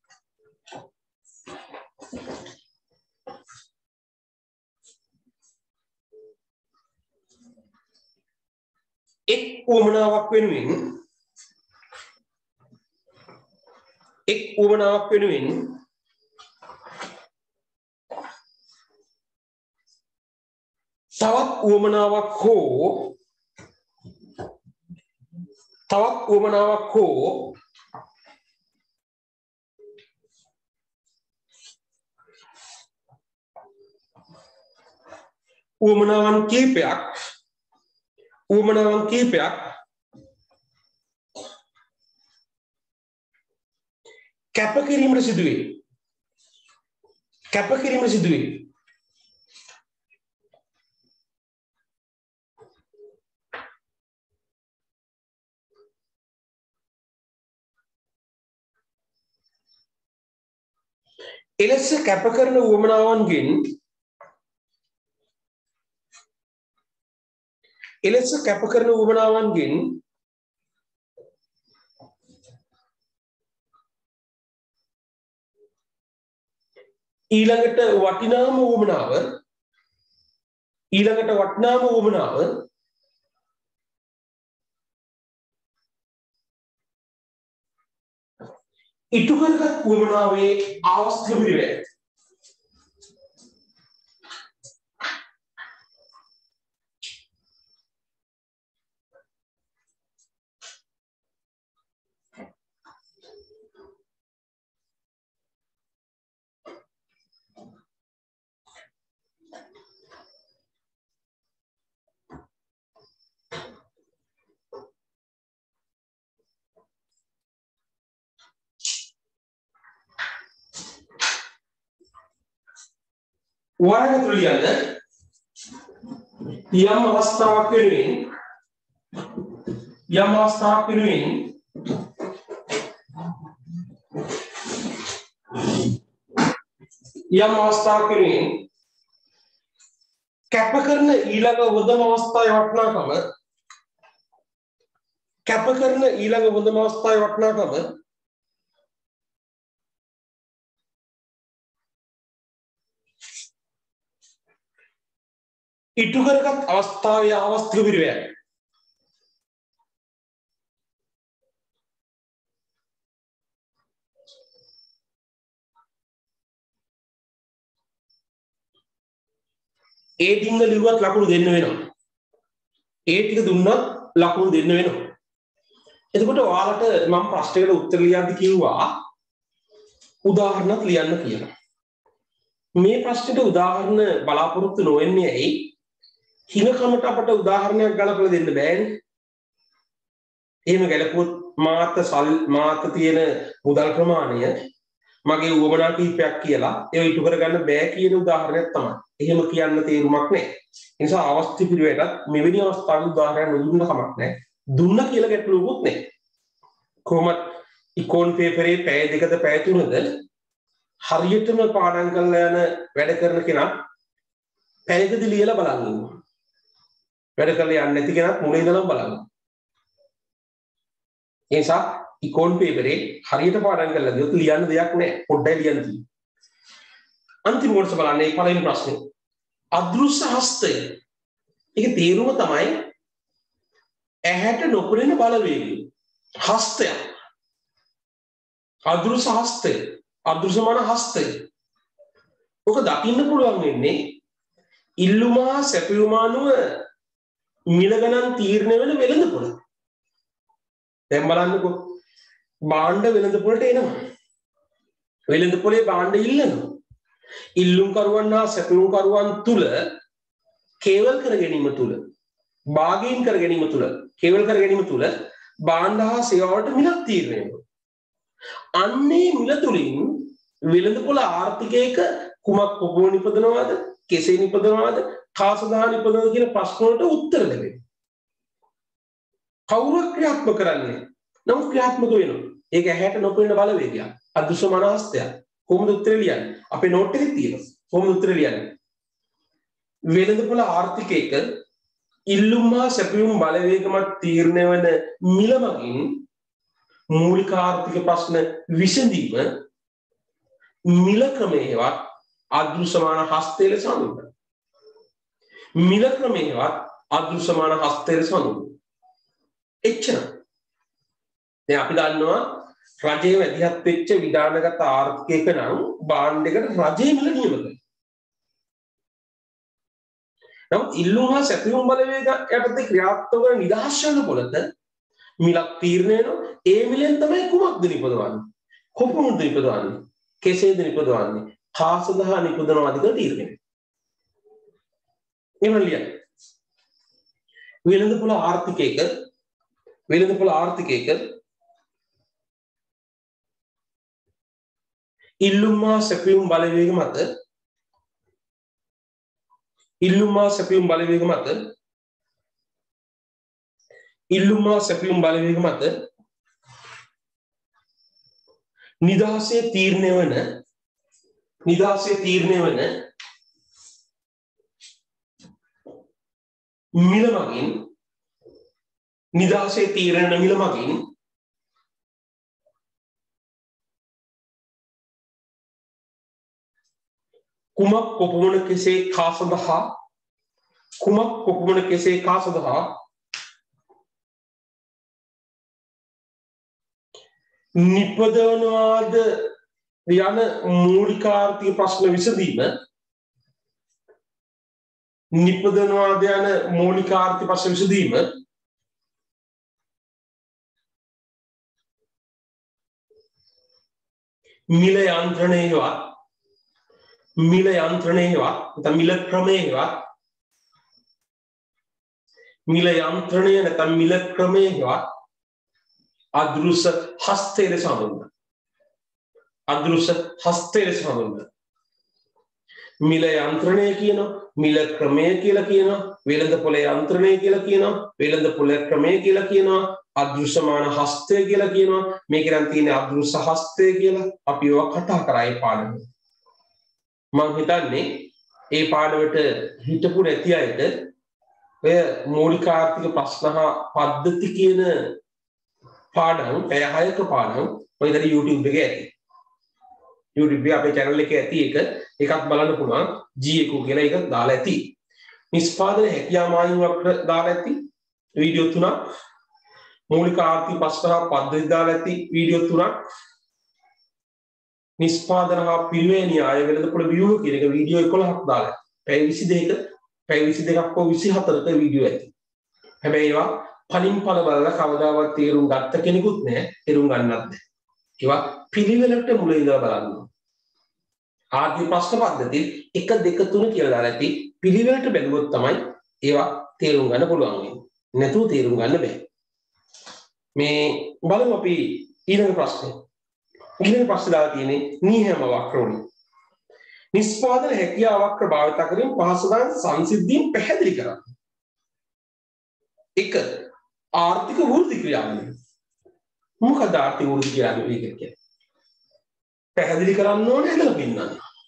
එක් උවමනාවක් වෙනුවෙන් එක් උවමනාවක් වෙනුවෙන් තවත් උවමනාවක් හෝ තවත් උවමනාවක් හෝ උවමනාවන් කීපයක් උවමනාවන් කීපයක් කැප කිරීමට සිදුවේ. කැප කිරීමට සිදුවේ. එලෙස කැප කරන උවමනාවන්ගෙන් එලෙස කැප කරන උවමනාවන්ගෙන් ඊළඟට වටිනාම උවමනාව ඊළඟට වටිනාම උවමනාව ඉටු කරගත් උවමනාවේ ආවස්තික පිරිවැය. වරකට ලියන්න යම් අවස්ථාවක් වෙනුවෙන් යම් අවස්ථාවක් වෙනුවෙන් යම් අවස්ථාවක් වෙනුවෙන් කැප කරන ඊළඟ හොඳම අවස්ථාවේ වටිනාකම කැප කරන ඊළඟ හොඳම අවස්ථාවේ වටිනාකම ඉටු කරගත් අවස්ථාවේ ආවස්තික පිරිවැය. ඒ ටික ලිව්වත් ලකුණු දෙන්න වෙනවා. ඒ ටික දුන්නත් ලකුණු දෙන්න වෙනවා. එතකොට ඔයාලට මම ප්‍රශ්නෙකට උත්තර ලියද්දි කිව්වා උදාහරණයක් ලියන්න කියලා. මේ ප්‍රශ්නෙට උදාහරණ බලාපොරොත්තු නොවෙන්නේ ඇයි? හිඟකමට අපට උදාහරණයක් ගලපලා දෙන්න බෑනේ. එහෙම ගැලපුවොත් මාත සල් මාත තියෙන මුදල් ප්‍රමාණය මගේ උවමනා කීපයක් කියලා ඒක ඉටු කරගන්න බෑ කියන උදාහරණයක් තමයි. එහෙම කියන්න තේරුමක් නැහැ. ඒ නිසා අවස්ථි පිළිවෙලට මෙවැනි අවස්ථාවක උදාහරණයක් නොදුන්න කමක් නැහැ. දුන්න කියලා ගැටලුවකුත් නැහැ. කොහොමද ඉකෝන් පේපරේ පැය දෙකද පැය තුනද හරියටම පාඩම් කරලා යන වැඩ කරන කෙනා පැයකදී ලියලා බලන්න ඕනේ. වැඩ කරලා යන්නේ නැති කෙනා මුලින් ඉඳලා බලන්න. ඒ නිසා ඉකෝන් පේපරේ හරියට පාඩම් කරලා ගියොත් ලියන්න දෙයක් නැහැ. පොඩ්ඩයි ලියන්න තියෙන්නේ. අන්තිම කොටස බලන්නේ පළවෙනි ප්‍රශ්නේ. අදෘශ්‍ය හස්තය. ඒක තේරුම තමයි ඇහැට නොපෙනෙන බලවේගය. හස්තය. අදෘශ්‍ය හස්තය. අදෘශ්‍යමාන හස්තය. ඔක දකින්න පුළුවන් වෙන්නේ ඉල්ලුමා සැපයුමානුව මිල ගණන් තීරණය වෙන වෙළඳපොළ. දැන් බලන්නකෝ භාණ්ඩ වෙළඳපොළට එනවා. වෙළඳපොළේ භාණ්ඩ ඉල්ලනවා. ඉල්ලුම්කරුවන් හා සැපයුම්කරුවන් තුල කේවල් කර ගැනීම තුල භාගීන් කර ගැනීම තුල කේවල් කර ගැනීම තුල භාණ්ඩ හා සේවාවට මිලක් තීරණය වෙනවා. අන්නේ මිල තුලින් වෙළඳපොළ ආර්ථිකයක කුමක් කොහොම නිපදනවාද කෙසේ නිපදනවාද කා සඳහා නිපදනවාද කියන ප්‍රශ්න වලට උත්තර ලැබෙනවා. කවුරු ක්‍රියාත්මක කරන්නේ? නමුත් ක්‍රියාත්මක වෙනවා. ඒක ඇහැට නොපෙනෙන බලවේගයක්. අදෘශ්‍යමාන හස්තයක්. කොහොමද උත්තර ලියන්නේ? අපේ නෝට් එකේ තියෙනවා. කොහොමද උත්තර ලියන්නේ? වෙළඳපොළ ආර්ථිකයක ඉල්ලුම් හා සැපයුම් බලවේගමත් තීරණය වන මිල මගින් මූලික ආර්ථික ප්‍රශ්න විසඳීම මිල ක්‍රමයේවත් අදෘශ්‍යමාන හස්තය ලෙස හඳුන්වනවා. මිල ක්‍රමයේවත් අදෘශ්‍යමාන හස්තය ලෙස හඳුන්වනවා. එච්චර. දැන් අපි දන්නවා රජයේ වැදිහත් වෙච්ච විධානගත ආර්ථිකයක නම් භාණ්ඩයකට රජයේ මිල නියම කරනවා. නමුත් ඉල්ලුම් හා සැපයුම් බලවේග යටතේ ක්‍රියාත්මක වන නිදහස්වන පොළත මිලක් තීරණය වෙනවා. ඒ මිලෙන් තමයි කුමක්ද නිපදවන්නේ? කොපමණද නිපදවන්නේ? කෙසේද නිපදවන්නේ? කා සඳහා නිපදවනවාද කියලා තීරණය වෙනවා. එහෙම ලියන්න. වෙළඳපොළ ආර්ථිකයක වෙළඳපොළ ආර්ථිකයක ඉල්ලුම් හා සැපයුම් බලවේග මත ඉල්ලුම් හා සැපයුම් බලවේග මත ඉල්ලුම් හා සැපයුම් බලවේග මත නිදහසේ තීරණය වන නිදහසේ තීරණය වන මිල මගින් නිදහසේ තීරණ මිල මගින් කුමක් කොපමණ කෙසේ කා සඳහා කුමක් කොපමණ කෙසේ කා සඳහා නිපදවනවාද යන මූලික ආර්ථික ප්‍රශ්න විසඳීම නිපදවනවාද යන මූලික ආර්ථික ප්‍රශ්න විසඳීම මිල යන්ත්‍රණයේවත් මිල යන්ත්‍රණයේවත් නැත්නම් මිල ක්‍රමයේවත් මිල යන්ත්‍රණය නැත්නම් මිල ක්‍රමයේවත් අදෘශ්‍ය හස්තය ලෙස හඳුන්වනවා. අදෘශ්‍ය හස්තය ලෙස හඳුන්වනවා. මිල යන්ත්‍රණය කියනවා, මිල ක්‍රමය කියලා කියනවා, වෙළඳපොළ යන්ත්‍රණය කියලා කියනවා, වෙළඳපොළ ක්‍රමය කියලා කියනවා, අදෘශ්‍යමාන හස්තය කියලා කියනවා. මේක නම් තියෙන්නේ අදෘශ්‍ය හස්තය කියලා. අපි ඒවා කතා කරා ඒ පාඩමේ. මම හිතන්නේ ඒ පාඩමට හිටපු නැති අයට ඔය මූලික ආර්ථික ප්‍රශ්න හා පද්ධති කියන පාඩම් පැය හයක පාඩම් ඔය ඉතින් YouTube එකේ ඇති. YouTube එකේ අපේ channel එකේ ඇති එක එකක් බලන්න පුළුවන්. G එක කියලා එක දාලා ඇති. නිෂ්පාදන හැකියාව මායිම් වක්‍ර දාලා ඇති වීඩියෝ තුනක්. මූලික ආර්ථික ප්‍රශ්න හා පද්ධති දාලා ඇති වීඩියෝ තුනක්. නිෂ්පාදන හා පිරිවේ න්‍යාය වෙළඳපොළ ව්‍යුහ කියන එක වීඩියෝ එකොළහක් දාලා. පැය විසිදෙකක පැය විසිදෙකක් හෝ විසිහතරක වීඩියෝ ඇති. හැබැයි ඒවා පලින් පල බලලා කවදාවත් තේරුම් ගත්ත කෙනෙකුත් නැහැ, තේරුම් ගන්නත් නැහැ. ඒවා පිළිවෙලට මුල ඉඳලා බලන්න. ආර්ථික ප්‍රශ්න පද්ධති එක දෙක තුන කියලා දාලා ඇති පිළිවෙලට බැලුවොත් තමයි ඒවා තේරුම් ගන්න පුළුවන් වෙන්නේ. නැතුව තේරුම් ගන්න බෑ. මේ බලමු අපි ඊළඟ ප්‍රශ්නේ. ඊළඟ ප්‍රශ්නේ දාලා තියෙන්නේ නීහැම වක්‍රෝණි. නිෂ්පාදන හැකියාව වක්‍ර භාවිත කරමින් පහසුදාන සංසිද්ධීන් පැහැදිලි කරන්න. එක ආර්ථික වෘද්ධි ක්‍රියාවලිය. මොකද ආර්ථික වෘද්ධි ක්‍රියාවලිය කියන්නේ? පැහැදිලි කරන්න ඕනේ ඇදලා පෙන්නන්න.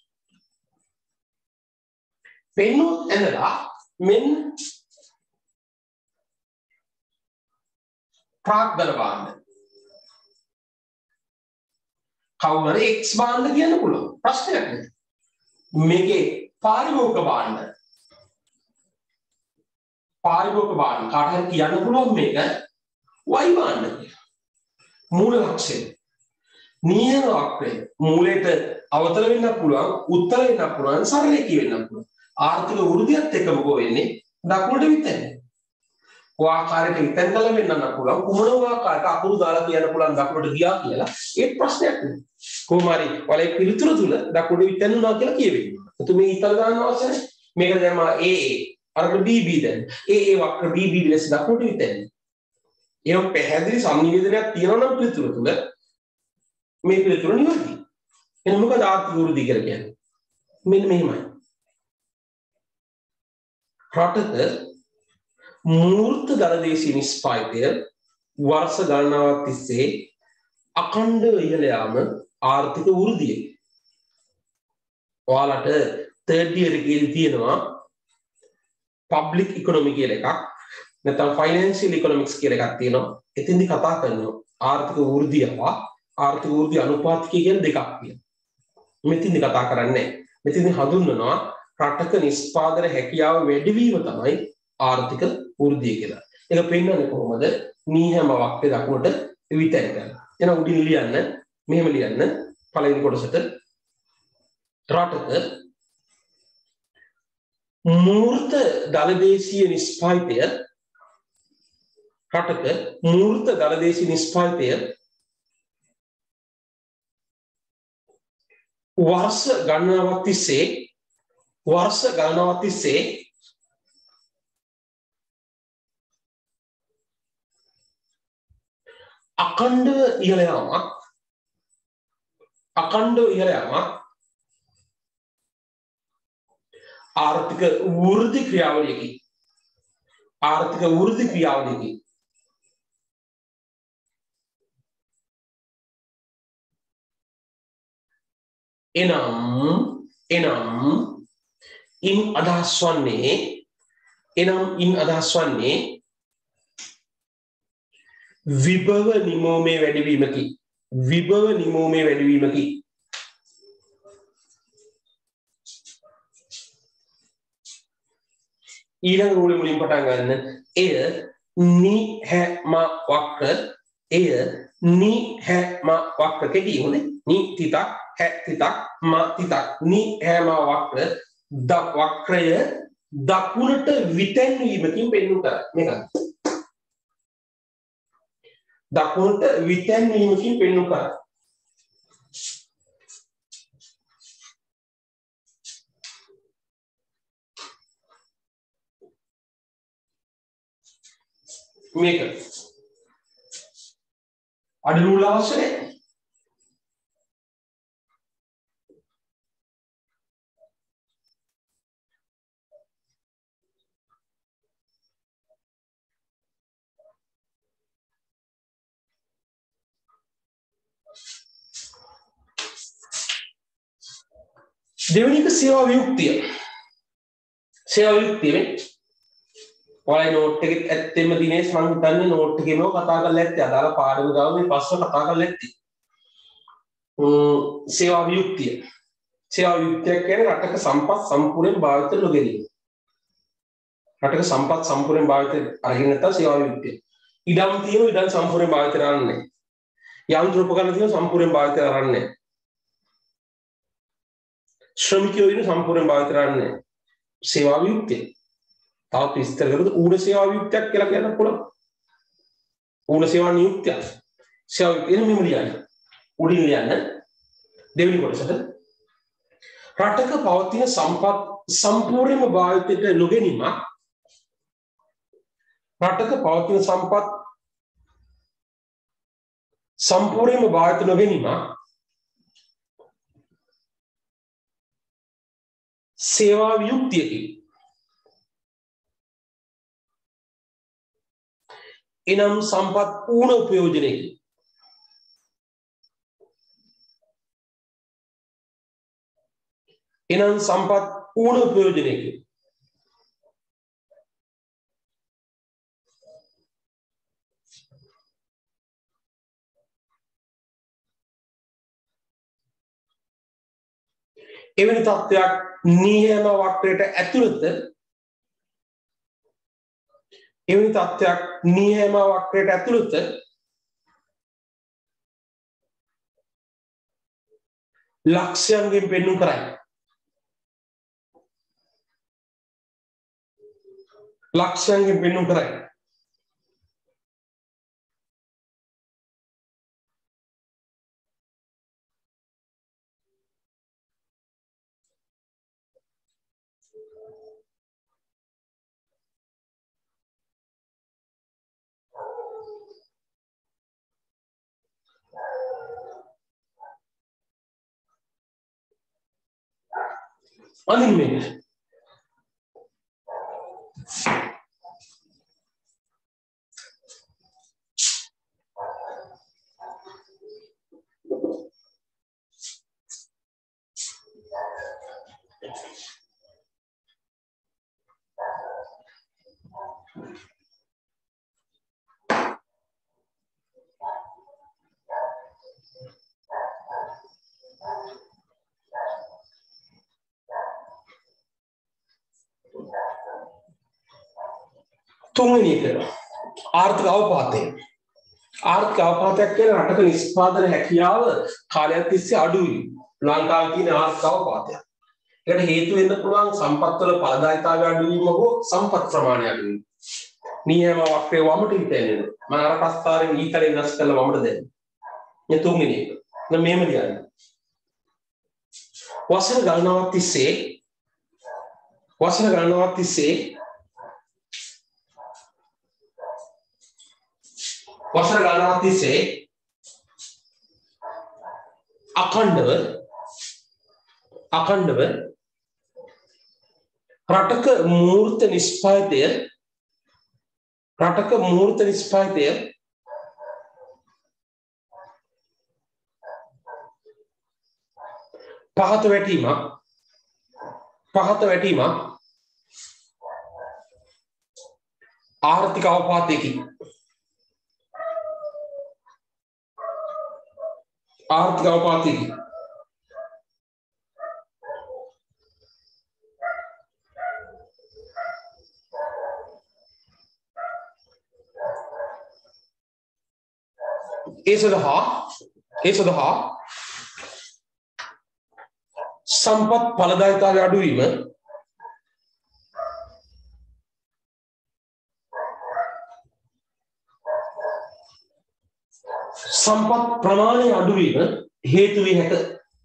පෙන්නුවොත් ඇදලා මෙන්න ට්‍රාක් ගල බාන්න. කවුරු x බාන්න කියන්න පුළුවන්. ප්‍රශ්නයක් නෑ. මේකේ පාරිභෝගික බාන්න. පාරිභෝගික බාන්න කාට හරි කියන්න පුළුවන් මේක y බාන්න කියලා. මූල ලක්ෂණය. නියම වක්‍රය මූලයට අවතල වෙන්න පුළුවන්, උත්තර වෙන්න පුළුවන්, සරල කී වෙන්න පුළුවන්. ආර්ථික වෘද්ධියත් එක්ක මොකෝ වෙන්නේ? දකුණට විතන්නේ. ඔය ආකාරයට විතන් කළ වෙන්නන්න පුළුවන්. කුමන ආකාරයකට අකුරු දාලා කියන්න පුළුවන් දකුණට ගියා කියලා. ඒ ප්‍රශ්නයක් නෙවෙයි. කොහොම හරි වලේ පිළිතුර තුල දකුණට විතන්නවා කියලා කියවෙන්නේ. එතු මේ ඉතල දාන්න අවශ්‍ය නැහැ. මේක දැන් මා A A අරකට B B දැන්. A A වක්‍ර B B ලෙස දකුණට විතන්නේ. එහෙනම් පැහැදිලි සංනිවේදනයක් තියෙනවා නම් පිළිතුර තුල මේ පිළිතුර නිවැරදි. එහෙනම් මොකද ආර්ථික වෘද්ධිය කියලා කියන්නේ? මෙන්න මෙහෙමයි. රටක මූර්ත දළදේශීය නිෂ්පාදනය වර්ෂ ගණනාවක් තිස්සේ අඛණ්ඩව ඉහළ යාම ආර්ථික වෘද්ධිය. ඔයාලට third year එකේදී තියෙනවා public economy කියලා එකක්. නැත්නම් financial economics කියලා එකක් තියෙනවා. එතෙන්දි කතා කරනවා ආර්ථික වෘද්ධිය හා ආර්ථික වෘද්ධි අනුපාතිකය කියන දෙකක් තියෙනවා. මෙතෙන්දි කතා කරන්නේ මෙතෙන්දි හඳුන්වනවා රටක නිෂ්පාදන හැකියාව වැඩිවීම තමයි ආර්ථික වෘද්ධිය කියලා. ඒක පෙන්වන්නේ කොහොමද? නීහැම වක්‍රේ දකුණට විතර කරලා. එන උඩින් ලියන්න මෙහෙම ලියන්න පළවෙනි කොටසට රටක මූර්ත දළදේශීය නිෂ්පාදනය රටක මූර්ත දළදේශීය නිෂ්පාදනය वर्ष गणनावती से वर्ष गणनावती से अखंड इहलयामा अखंड इहलयामा आर्थिक वृद्धि क्रियावली की आर्थिक वृद्धि क्रियावली की එනම් එනම් ඉන් අදහස් වන්නේ එනම් ඉන් අදහස් වන්නේ විභව නිමෝමේ වැඩිවීමකි විභව නිමෝමේ වැඩිවීමකි ඊළඟ රූලෙ මුලින් පටන් ගන්න එය නිහැම වක්‍ර එය නිහැම වක්‍ර කෙටි උනේ නි තිතක් है तितक मा तितक नि है मा वक्र द वक्रය දකුණට විතැන්වීමකින් පෙන්වු කර මේක දකුණට විතැන්වීමකින් පෙන්වු කර මේක අඩලුල අවශ්‍ය නැහැ දෙවෙනි එක සේවා විමුක්තිය සේවා විමුක්තිය මේ ඔයාලේ නෝට් එකෙත් ඇත්තෙම දිනේෂ් මම හිතන්නේ නෝට් එකේම කතා කරලා ඇත්තේ අදාළ පාඩම ගාව මේ පස්ව කතා කරලා ඇත්තේ සේවා විමුක්තිය සේවා විමුක්තිය කියන්නේ රටක සම්පත් සම්පූර්ණයෙන් භාවිත නොගැනීම රටක සම්පත් සම්පූර්ණයෙන් භාවිතයට අරගෙන නැත්නම් සේවා විමුක්තිය. ඉඩම් තියෙන ඉඩම් සම්පූර්ණයෙන් භාවිතයට අරන්නේ නැහැ. යන්ත්‍ර උපකරණ තියෙන සම්පූර්ණයෙන් භාවිතයට අරන්නේ නැහැ. ශ්‍රමිකයෝ ඉන්න සම්පූර්ණයෙන් භාවිතයට අරන්නේ නැහැ. සේවා විමුක්තිය. තවත් විස්තර කරද්දී ඌණ සේවා විමුක්තියක් කියලා කියන්න පුළුවන්. ඌණ සේවා නියුක්තිය. සේවා එන මෙම ලියන්න. උඩින් ලියන්න. දෙවෙනි කොටසට රටක පවතින සම්පත් සම්පූර්ණයෙන්ම භාවිතයට නොගැනීම රටක පවතින සම්පත් සම්පූර්ණයෙන්ම භාවිතයට නොගැනීම සේවා විමුක්තියකි. එනම් සම්පත් ඌණ උපයෝජනයකි. එනම් සම්පත් ඌණ උපයෝජනයකි. එවැනි තත්ත්වයක් නියම වක්‍රයට ඇතුළත එවැනි තත්ත්වයක් නියම වක්‍රයට ඇතුළත ලක්ෂයන්ගෙන් පෙන්නුම් කරයි. ලක්ෂයන්ගෙන් පෙන්නුම් කරයි. අනින් මේක තුන්වෙනි එක ආර්ථික අවපාතය. ආර්ථික අවපාතයක් කියන්නේ රටක නිෂ්පාදන හැකියාව කාලයක් තිස්සේ අඩු වීම. ලංකාවේ තියෙන ආර්ථික අවපාතයක්. ඒකට හේතු වෙන්න පුළුවන් සම්පත් වල ඵලදායීතාවය අඩු වීම හෝ සම්පත් ප්‍රමාණය අඩු වීම. නියම වක්‍රය වමට හිතෙන්නේ. මම අර ප්‍රස්තාරයෙන් ඊතරේ වෙනස් කරලා වමට දෙන්නේ. මේ තුන්වෙනි එක. දැන් මේම ලියන්න. වසර ගණනාවක් තිස්සේ වසර ගණනාවක් තිස්සේ වසර ගණනාවක් තිස්සේ අඛණ්ඩව අඛණ්ඩව රටක මූර්ත නිෂ්පාදිතය රටක මූර්ත නිෂ්පාදිතය පහත වැටීමක් පහත වැටීමක් ආර්ථික අවපාතයකි. ආර්ථික අවපාතයකි. ඒ සඳහා ඒ සඳහා සම්පත් ඵලදායීතාවය අඩු වීම සම්පත් ප්‍රමාණය අඩු වීම හේතු විය හැක.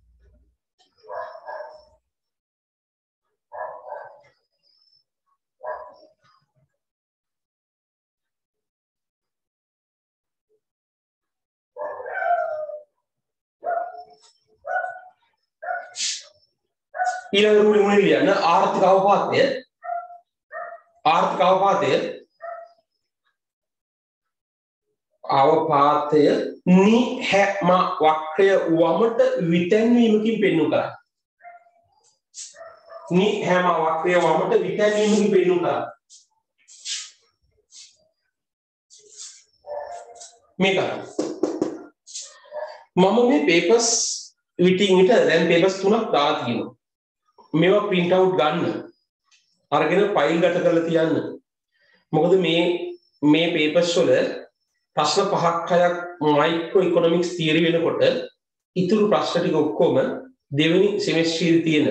ඊළඟ රූලේ මොනේ ලියන්න ආර්ථික අවපාතය ආර්ථික අවපාතය අවපාතය නිහැම වක්‍රය වමට විතැන්වීමකින් පෙන්වු කරා. නිහැම වක්‍රය වමට විතැන්වීමකින් පෙන්වු කරා. මේක මම මේ papers විටින් විට දැන් papers තුනක් දාලා තියෙනවා. මේවා print out ගන්න. අරගෙන ෆයිල් ගත කරලා තියන්න. මොකද මේ මේ පේපර්ස් වල ප්‍රශ්න පහක් හයක් මයික්‍රෝ ඉකොනොමික්ස් තියරි වෙනකොට ඉතුරු ප්‍රශ්න ටික ඔක්කොම දෙවෙනි සෙමෙස්ටරේ තියෙන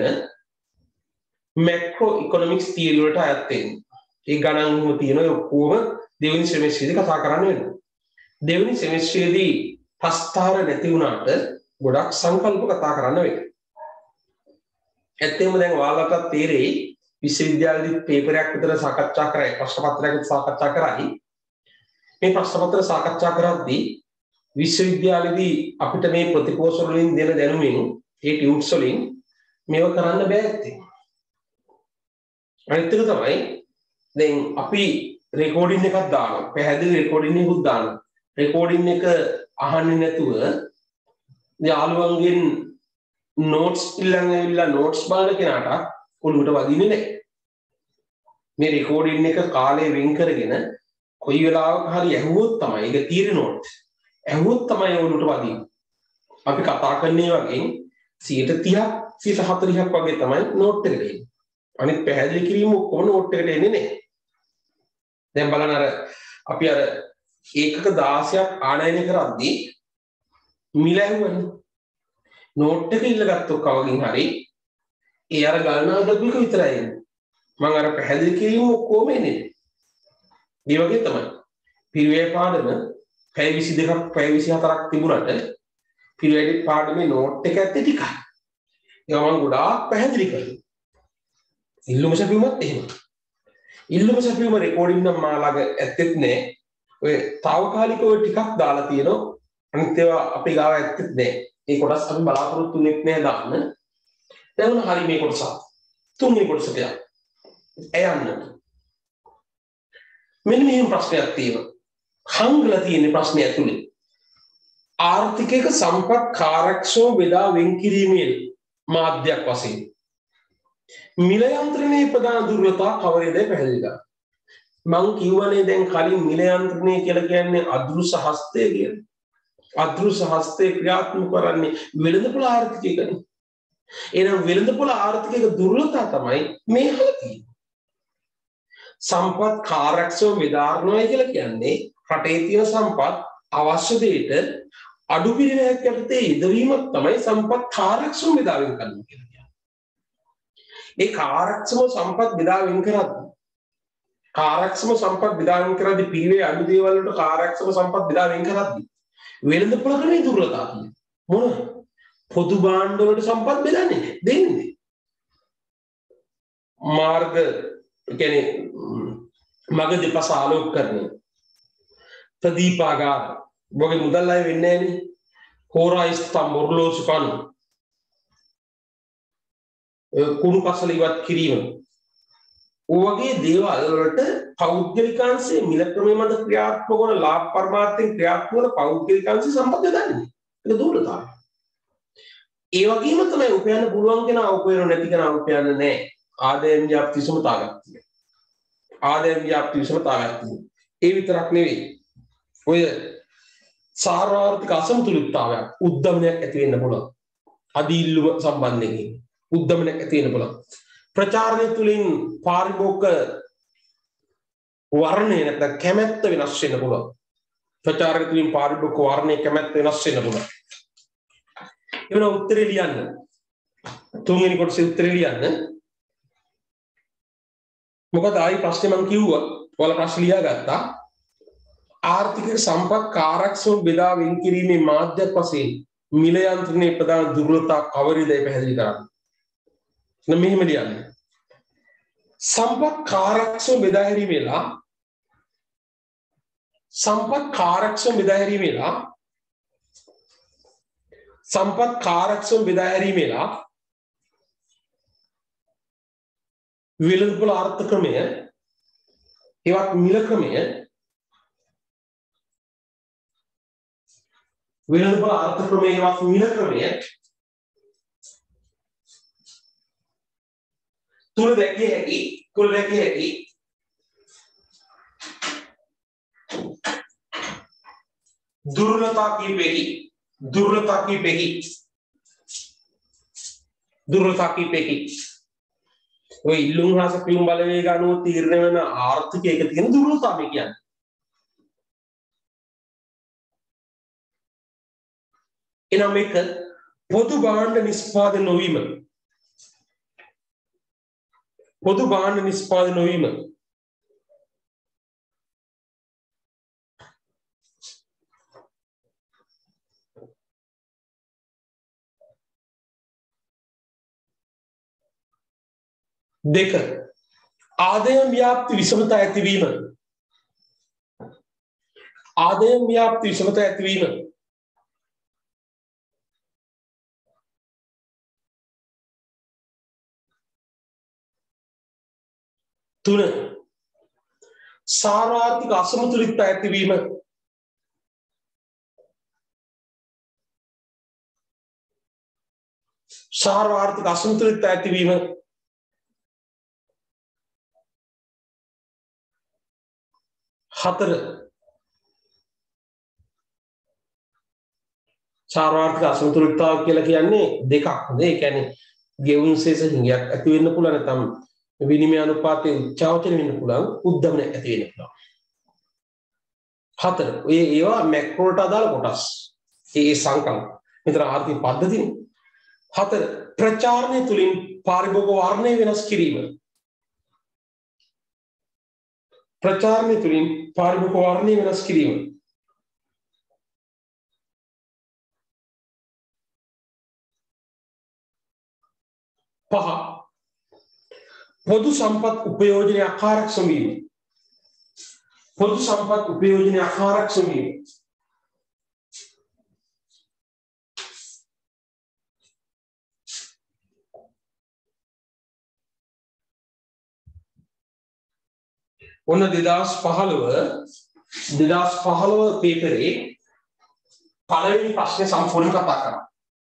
මැක්‍රෝ ඉකොනොමික්ස් තියරි වලට අයත් වෙන්නේ. ඒ ගණන් තියෙන ඔක්කොම දෙවෙනි සෙමෙස්ටරේදී කතා කරන්න වෙනවා. දෙවෙනි සෙමෙස්ටරේදී ප්‍රස්තාර නැති වුණාට ගොඩක් සංකල්ප කතා කරන්න වෙනවා. ඇත්තෙන්ම දැන් ඔයාලට තේරෙයි විශ්වවිද්‍යාලෙදි පේපරයක් විතර සාකච්ඡා කරයි ප්‍රශ්න පත්‍රයක් සාකච්ඡා කරයි. මේ ප්‍රශ්න පත්‍ර සාකච්ඡා කරද්දී විශ්වවිද්‍යාලෙදී අපිට මේ ප්‍රතිපෝෂ වලින් දෙන දැනුමින් ඒ ටියුට්ස් වලින් මේව කරන්න බෑ ඇත්තේ. අනිත් එක තමයි දැන් අපි රෙකෝඩින් එකක් දානවා. පැහැදිලි රෙකෝඩින් එකක් දානවා. රෙකෝඩින් එක අහන්නේ නැතුව යාළුවන්ගෙන් නෝට්ස් ඉල්ලන් ඇවිල්ලා නෝට්ස් බලන කෙනාට ඔළුවට වදින්නේ නැහැ. මේ රෙකෝඩින් එක කාලය වෙන් කරගෙන කොයි වෙලාවක හරි ඇහුවොත් තමයි ඒක තීරණ නෝට්. ඇහුවොත් තමයි ඔළුවට වදින්නේ. අපි කතා කරන්නේ වගේ සියයට තිහක් සියයට හතළිහක් වගේ තමයි නෝට් එකට එන්නේ. අනිත් පැහැදිලි කිරීම ඔක්කොම නෝට් එකට එන්නේ නැහැ. දැන් බලන්න අර අපි අර ඒකක දාසයක් ආනයනය කරද්දී මිල ඇහුවනේ. නෝට් එක ඉල්ලගත්තොත් කවකින් හරි ඒ අර ගණනා දක්වක විතරයි එන්නේ. මම අර පැහැදිලි කිරීම ඔක්කොම එන්නේ. මේ වගේ තමයි. පිරිවේ පාඩම පැය විසිදෙකක් පැය විසිහතරක් තිබුණාට පිරිවේ පාඩමේ නෝට් එක ඇත්තේ ටිකයි. ඒවා මම ගොඩාක් පැහැදිලි කරනවා. ඉල්ලුම සැපීමත් එහෙම. ඉල්ලුම සැපීම රෙකෝඩින් නම් මාළඟ ඇත්තෙත් නෑ. ඔය తాවකාලිකව ටිකක් දාලා තියෙනවා. අනිත් ඒවා අපි ගාව ඇත්තෙත් නෑ. ඒ කොටස් අපි බලාපොරොත්තු වෙන්නේ නෑ දාන්න. දැන් උන හරි මේ කොටස. තුන්වෙනි කොටසට යන්න. එයන්න. මෙන්න මේ ප්‍රශ්නයක් තියෙනවා. හංගලා තියෙන ප්‍රශ්නය ඇතුලේ. ආර්ථිකයක සම්පත් කාර්යක්ෂම බෙදා වෙන් කිරීමේ මාධ්‍යයක් වශයෙන් මිල යන්ත්‍රණයේ ප්‍රධාන දුර්වලතා කවරේදයි පැහැදිලි කරන්න. මං කියවනේ දැන් කලින් මිල යන්ත්‍රණය කියලා කියන්නේ අදෘශ්‍ය හස්තය කියලා. අදෘශ්‍ය හස්තය ක්‍රියාත්මක කරන්නේ වෙළඳපොළ ආර්ථිකයකනේ. එහෙනම් වෙළඳපොළ ආර්ථිකයක දුර්වලතා තමයි මේ අහලා තියෙන්නේ. සම්පත් කාර්යක්ෂම බෙදාගන්නවා කියලා කියන්නේ රටේ තියෙන සම්පත් අවශ්‍ය දෙයට අඩු පිරිවැයක් යටතේ යෙදවීමක් තමයි සම්පත් කාර්යක්ෂම බෙදා වෙන් කරනවා කියලා කියන්නේ. ඒ කාර්යක්ෂම සම්පත් බෙදා වෙන් කරද්දී කාර්යක්ෂම සම්පත් බෙදා වෙන් කරද්දී පිරිවේ අඩු දේවල් වලට කාර්යක්ෂම සම්පත් බෙදා වෙන් කරද්දී වෙළඳපොළ ක්‍රමයේ දුර්වලතා තියෙනවා. මොනවද? පොදු භාණ්ඩ වලට සම්පත් බෙදන්නේ දෙන්නේ. මාර්ග කියන්නේ මග දෙපස ආලෝකකරණය ප්‍රදීපාගාර වගේ මුදල් අය වෙන්නේ නැහනේ. හෝරා ස්තම්භ ඔරලෝසු කණු කුණු කසල ඉවත් කිරීම ඔයගේ දේවල් වලට පෞද්ගලිකාංශයේ මිල ක්‍රමයේ මත ක්‍රියාත්මක වන ලාභ පරමාර්ථයෙන් ක්‍රියාත්මක වන පෞද්ගලිකාංශයේ සම්පත් යදන්නේ. ඒක දුර්වලතාවය. ඒ වගේම තමයි උපයන්න පුළුවන් කෙනා උපයන නැති කෙනා උපයන්නේ නැහැ. ආදායම් ව්‍යාප්ති සමතාවයක්. ආදායම් ව්‍යාප්ති සමතාවයක්. ඒ විතරක් නෙවෙයි. ඔය සාර්වාර්ථික අසමතුලිතතාවයක් උද්දමනයක් ඇති වෙන්න පුළුවන්. අදීල්ලුව සම්බන්ධයෙන් උද්දමනයක් ඇති වෙන්න පුළුවන්. ප්‍රචාරණය තුලින් පාරිභෝගික වර්ණය නැත්නම් කැමැත්ත වෙනස් වෙන්න පුළුවන්. ප්‍රචාරණය තුලින් පාරිභෝගික වර්ණය කැමැත්ත වෙනස් වෙන්න පුළුවන්. එවන උත්තරේ ලියන්න. තුන්වෙනි කොටසේ උත්තරේ ලියන්න. මොකද ආයි ප්‍රශ්නේ මම කිව්වා. ඔයාලා ප්‍රශ්න ලියාගත්තා. ආර්ථික සම්පත් කාර්යක්ෂම බෙදා වෙන් කිරීමේ මාධ්‍යයක් වශයෙන් මිල යන්ත්‍රණයේ ප්‍රධාන දුර්වලතා කවරේදයි පැහැදිලි කරන්න. නම් මෙහෙම ලියන්න. සම්පත් කාර්යක්ෂම බෙදා හැරීමේලා සම්පත් කාර්යක්ෂම බෙදා හැරීමේලා සම්පත් කාර්යක්ෂම බෙදා හැරීමේලා වෙළඳපොළ ආර්ථික ක්‍රමය ඒවත් මිල ක්‍රමය වෙළඳපොළ ආර්ථික ක්‍රමය ඒවත් මිල ක්‍රමය තුල දැකිය හැකි තුල දැකිය හැකි දුර්වලතා කීපෙකි දුර්වලතා කීපෙකි දුර්වලතා කීපෙකි ඔය ඉල්ලුම් හා සැපයුම් බලවේග අනුව තීරණය වෙන ආර්ථිකයක තියෙන දුර්වලතාවය කියන්නේ. එනම් මේක පොදු භාණ්ඩ නිෂ්පාදනය නොවීම. පොදු භාණ්ඩ නිෂ්පාදනය නොවීම. දෙක ආදායම් ව්‍යාප්ති විෂමතා ඇතිවීම. ආදායම් ව්‍යාප්ති විෂමතා ඇතිවීම. තුන සාර්වත්‍රික අසමතුලිතතා ඇතිවීම. සාර්වත්‍රික අසමතුලිතතා ඇතිවීම. හතර සාර්වත්‍රික අසමතුලිතතාව කියලා කියන්නේ දෙකක් නේ. ඒ කියන්නේ ගෙවුම් ශේෂ හිඟයක් ඇති වෙන්න පුළුවන්, නැත්නම් විනිමය අනුපාතයේ උච්චාවචන වෙන්න පුළුවන්, උද්දමන ඇති වෙන්න පුළුවන්. හතර ඔය ඒවා මැක්‍රෝට අදාළ කොටස්. ඒ සංකල්ප. මෙතන ආර්ථික පද්ධතිනේ. හතර ප්‍රචාරණය තුලින් පාරිභෝගික වර්ණය වෙනස් කිරීම. ප්‍රචාරණය තුලින් පාරිභෝගික වර්ණය වෙනස් කිරීම. පහ පොදු සම්පත් උපයෝජනය ආකාරක්ෂම වීම. පොදු සම්පත් උපයෝජනය ආකාරක්ෂම වීම. ඔන්න දෙදාස් පහළොව දෙදාස් පහළොව පේපරේ පළවෙනි ප්‍රශ්නේ සම්පූර්ණ කතා කරා.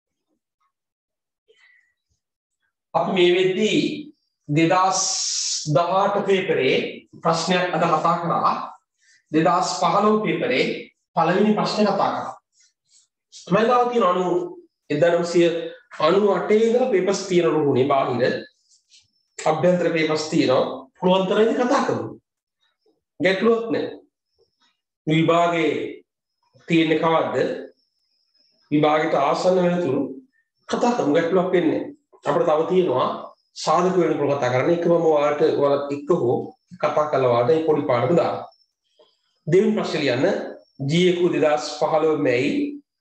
අපි මේ වෙද්දී දෙදාස් දහඅට පේපරේ ප්‍රශ්නයක් අද කතා කරා. දෙදාස් පහළොව පේපරේ පළවෙනි ප්‍රශ්නේ කතා කරා. මම ගාව තියෙන එක්දහස් නවසිය අනූ අටේ ඉඳලා පේපර්ස් තියෙන රුහුණේ බාහිර අභ්‍යන්තර පේපර්ස් තියෙනවා. පුළුවන් තරම් කතා කරමු. ගැටලුවක් නැහැ. විභාගේ තියෙන කවද්ද? විභාගයට ආසන්න වෙනතුරු කතා කරමු. ගැටලුවක් වෙන්නේ නැහැ. අපිට තව තියෙනවා සාධක වෙනකොට කතා කරන්න. එකම ඔයාලට ඔයාලත් එක්ක හෝ කතා කළා වාට ඒ පොඩි පාඩම දාන්න. දෙවෙනි ප්‍රශ්නේ ලියන්න. ජී එක දෙදාස් පහළොව මැයි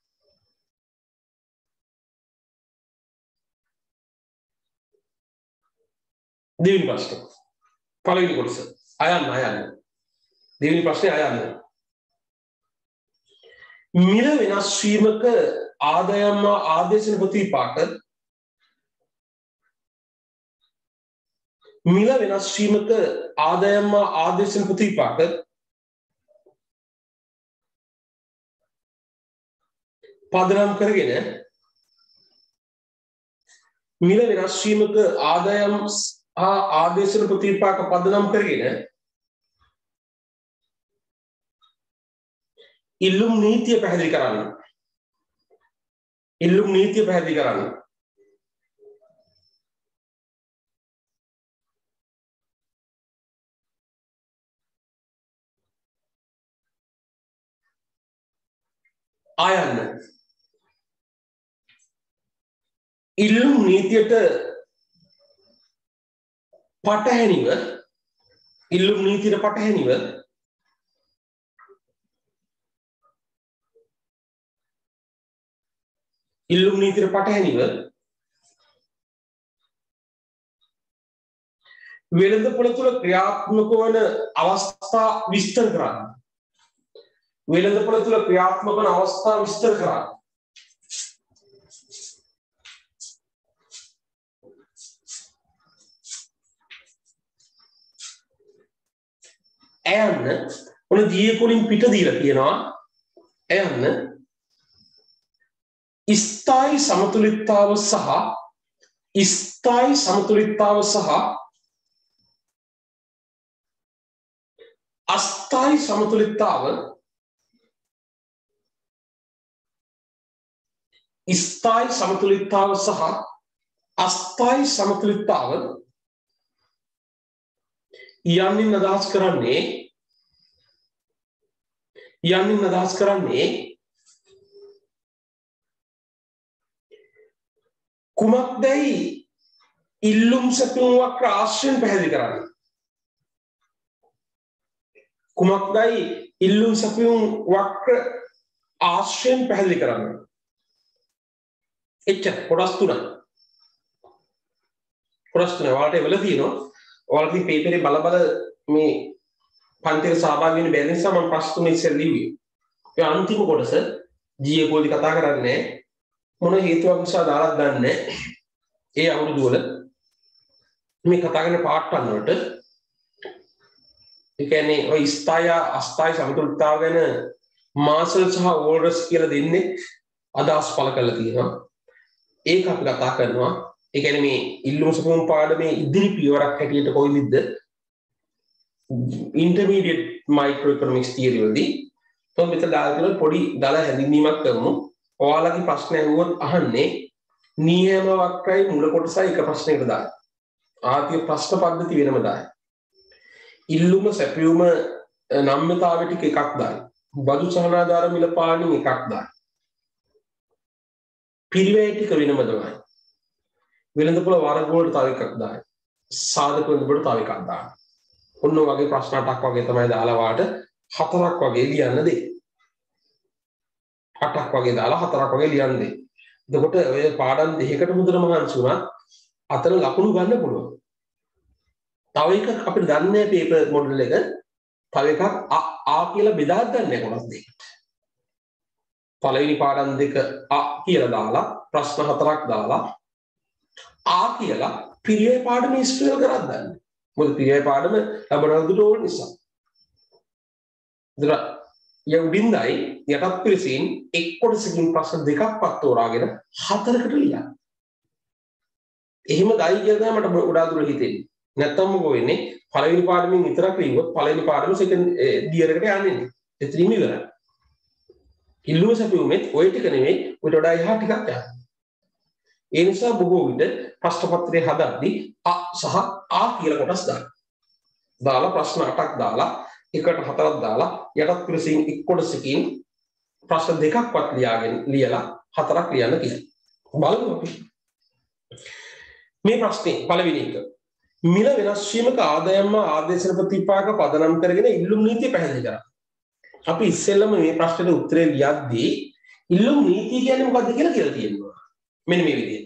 දෙවෙනි ප්‍රශ්නේ. පළවෙනි කොටස. අයන්න අයන්න. දෙවෙනි ප්‍රශ්නේ අයන්න. මිල වෙනස් වීමක ආදායම් ආදේශන ප්‍රතිපාක මිල වෙනස් වීමක ආදායම් ආදේශන ප්‍රතිපාක පදනම් කරගෙන මිල වෙනස් වීමක ආදායම් ආදේශන ප්‍රතිපාක පදනම් කරගෙන ඉල්ලුම් නීතිය පැහැදිලි කරන්න. ඉල්ලුම් නීතිය පැහැදිලි කරන්න. ආයන්න. ඉල්ලුම් නීතියට පටහැනිව ඉල්ලුම් නීතියට පටහැනිව ඉල්ලුම් නීතියට පටහැනිව වෙළඳපොළ තුළ ක්‍රියාත්මක වන අවස්ථා විස්තර කරන්න. වෙළඳපොළ තුළ ක්‍රියාත්මක වන අවස්ථා විස්තර කරන්න. එයන්න ඔන්න ජී කොලින් පිට දීලා තියෙනවා. එයන්න ස්ථායි සමතුලිතතාව සහ ස්ථායි සමතුලිතතාව සහ අස්ථායි සමතුලිතතාව ස්ථායි සමතුලිතතාව සහ අස්ථායි සමතුලිතතාව යන්නින් අදහස් කරන්නේ යන්නින් අදහස් කරන්නේ කුමක්දයි ඉල්ලුම් සැපයුම් වක්‍ර ආශ්‍රයෙන් පැහැදිලි කරන්නේ කුමක්දයි ඉල්ලුම් සැපයුම් වක්‍ර ආශ්‍රයෙන් පැහැදිලි කරන්නේ එච්චර කොටස් තුනක් කොටස් තුන ඔයාලට එවල තියෙනවා ඔයාලට මේ පේපරේ බල බල මේ පන්තියේ සහභාගී වෙන්න බැරි නිසා මම ප්‍රශ්න තුන ඉස්සෙල් ලිව්වේ ඒ අන්තිම කොටස ජී ඒ පොඩි කතා කරන්නේ මොන හේතුවක් නිසා දාලා දන්නේ ඒ අවුරුදු වල මේ කතා කරන පාඩම් වලට ඒ කියන්නේ ඔය ස්ථාය අස්ථාය සමතුලිතතාව ගැන මාසල් සහ ඕල්රස් කියලා දෙන්නේ අදහස් පළ කරලා තියෙනවා ඒක අපි කතා කරනවා ඒ කියන්නේ මේ ඉල්ලුම් සැපයුම් පාඩමේ ඉදිරි පියවරක් හැටියට කොයිද intermediate microeconomics theory වලදී તો මෙතන දාලා තියෙන පොඩි දාලා හැඳින්වීමක් කරමු ඔයාලගේ ප්‍රශ්න අහුවොත් අහන්නේ නියම වක්‍රයි මුල කොටසයි එක ප්‍රශ්නයකට දාන්න ආදී ප්‍රශ්න පද්ධති වෙනම දාන්න ඉල්ලුම සැපයුම නම්‍යතාව ටික එකක් දාන්න බදු සහනාධාර මිල පාණි එකක් දාන්න පිරිවැය ටික වෙනම දාන්න වෙළඳපොළ වර්ග වලට තව එකක් දාන්න සාධක වෙළඳපොළට තව එකක් දාන්න ඔන්න වගේ ප්‍රශ්න අටක් වගේ තමයි දාලා වාට හතරක් වගේ ලියන්න දෙයි අටක් වගේ දාලා හතරක් වගේ ලියන්න දෙයි එතකොට ඔය පාඩම් දෙකකට මුදල මහන්සි වුණා අතර ලකුණු ගන්න පුළුවන් තව එකක් අපිට දන්නේ පේපර් මොඩල් එක තව එකක් ආ කියලා බෙදා ගන්න කොටස් දෙකකට පළවෙනි පාඩම් දෙක ආ කියලා දාලා ප්‍රශ්න හතරක් දාලා ආ කියලා පිරිවෙයි පාඩම ඉස්පෙල් කරලා දාන්න මොකද පිරිවෙයි පාඩම ලබනවලුට ඕන නිසා ඉතින් යුඩින්දයි යටත් පිළිසින් එක් කොටසකින් ප්‍රශ්න දෙකක් පත් තෝරාගෙන හතරකට ලියන්න. එහෙම දයි කියලා තමයි මට උඩා දුර හිතෙන්නේ. නැත්තම් මොකෝ වෙන්නේ? පළවෙනි පාඩමෙන් විතරක් ලියුවොත් පළවෙනි පාඩම සෙකන්ඩ් ඩියර් එකට යන්නේ නැහැ. එතනින්ම ඉවරයි. ඉල්ලුම සැපයුමෙත් ඔය ටික නෙමෙයි උඩ වඩා එහා ටිකක් යනවා. ඒ නිසා බොහෝ විට ප්‍රශ්න පත්‍රයේ හදද්දී අ සහ ආ කියලා කොටස් දාන්න. දාලා ප්‍රශ්න අටක් දාලා එකට හතරක් දාලා යටත් පිළිසින් එක් කොටසකින් ප්‍රශ්න දෙකක්වත් ලියාගෙන ලියලා හතරක් ලියන්න කියලා. බලමු අපි. මේ ප්‍රශ්නේ පළවෙනි එක. මිල වෙනස් වීමක ආදායම ආදේශන ප්‍රතිපාක පදනම් කරගෙන ඉල්ලුම් නීතිය පැහැදිලි කරා. අපි ඉස්සෙල්ලම මේ ප්‍රශ්නෙට උත්තරේ ලියද්දී ඉල්ලුම් නීතිය කියන්නේ මොකක්ද කියලා කියලා තියෙනවා. මෙන්න මේ විදිහට.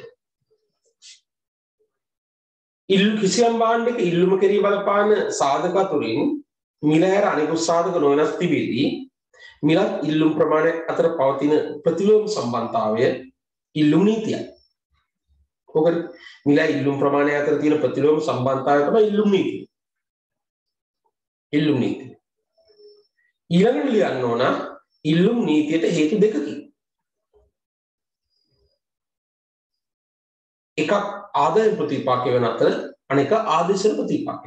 ඉල්ලුම් කිසියම් භාණ්ඩයක ඉල්ලුම කෙරී බලපාන සාධක අතුරින් මිල හැර අනෙකුත් සාධක නොවෙනස් තිබෙදී මිලත් ඉල්ලුම් ප්‍රමාණය අතර පවතින ප්‍රතිලෝම සම්බන්ධතාවය ඉල්ලුම් නීතියයි. ඔකද මිල ඉල්ලුම් ප්‍රමාණය අතර තියෙන ප්‍රතිලෝම සම්බන්ධතාවය තමයි ඉල්ලුම් නීතිය. ඉල්ලුම් නීතිය. ඊළඟට ලියන්න ඕන ඉල්ලුම් නීතියට හේතු දෙකකින්. එකක් ආදාය ප්‍රතිපාක්‍ය වෙන අතර අනෙක ආදේශන ප්‍රතිපාක්‍ය.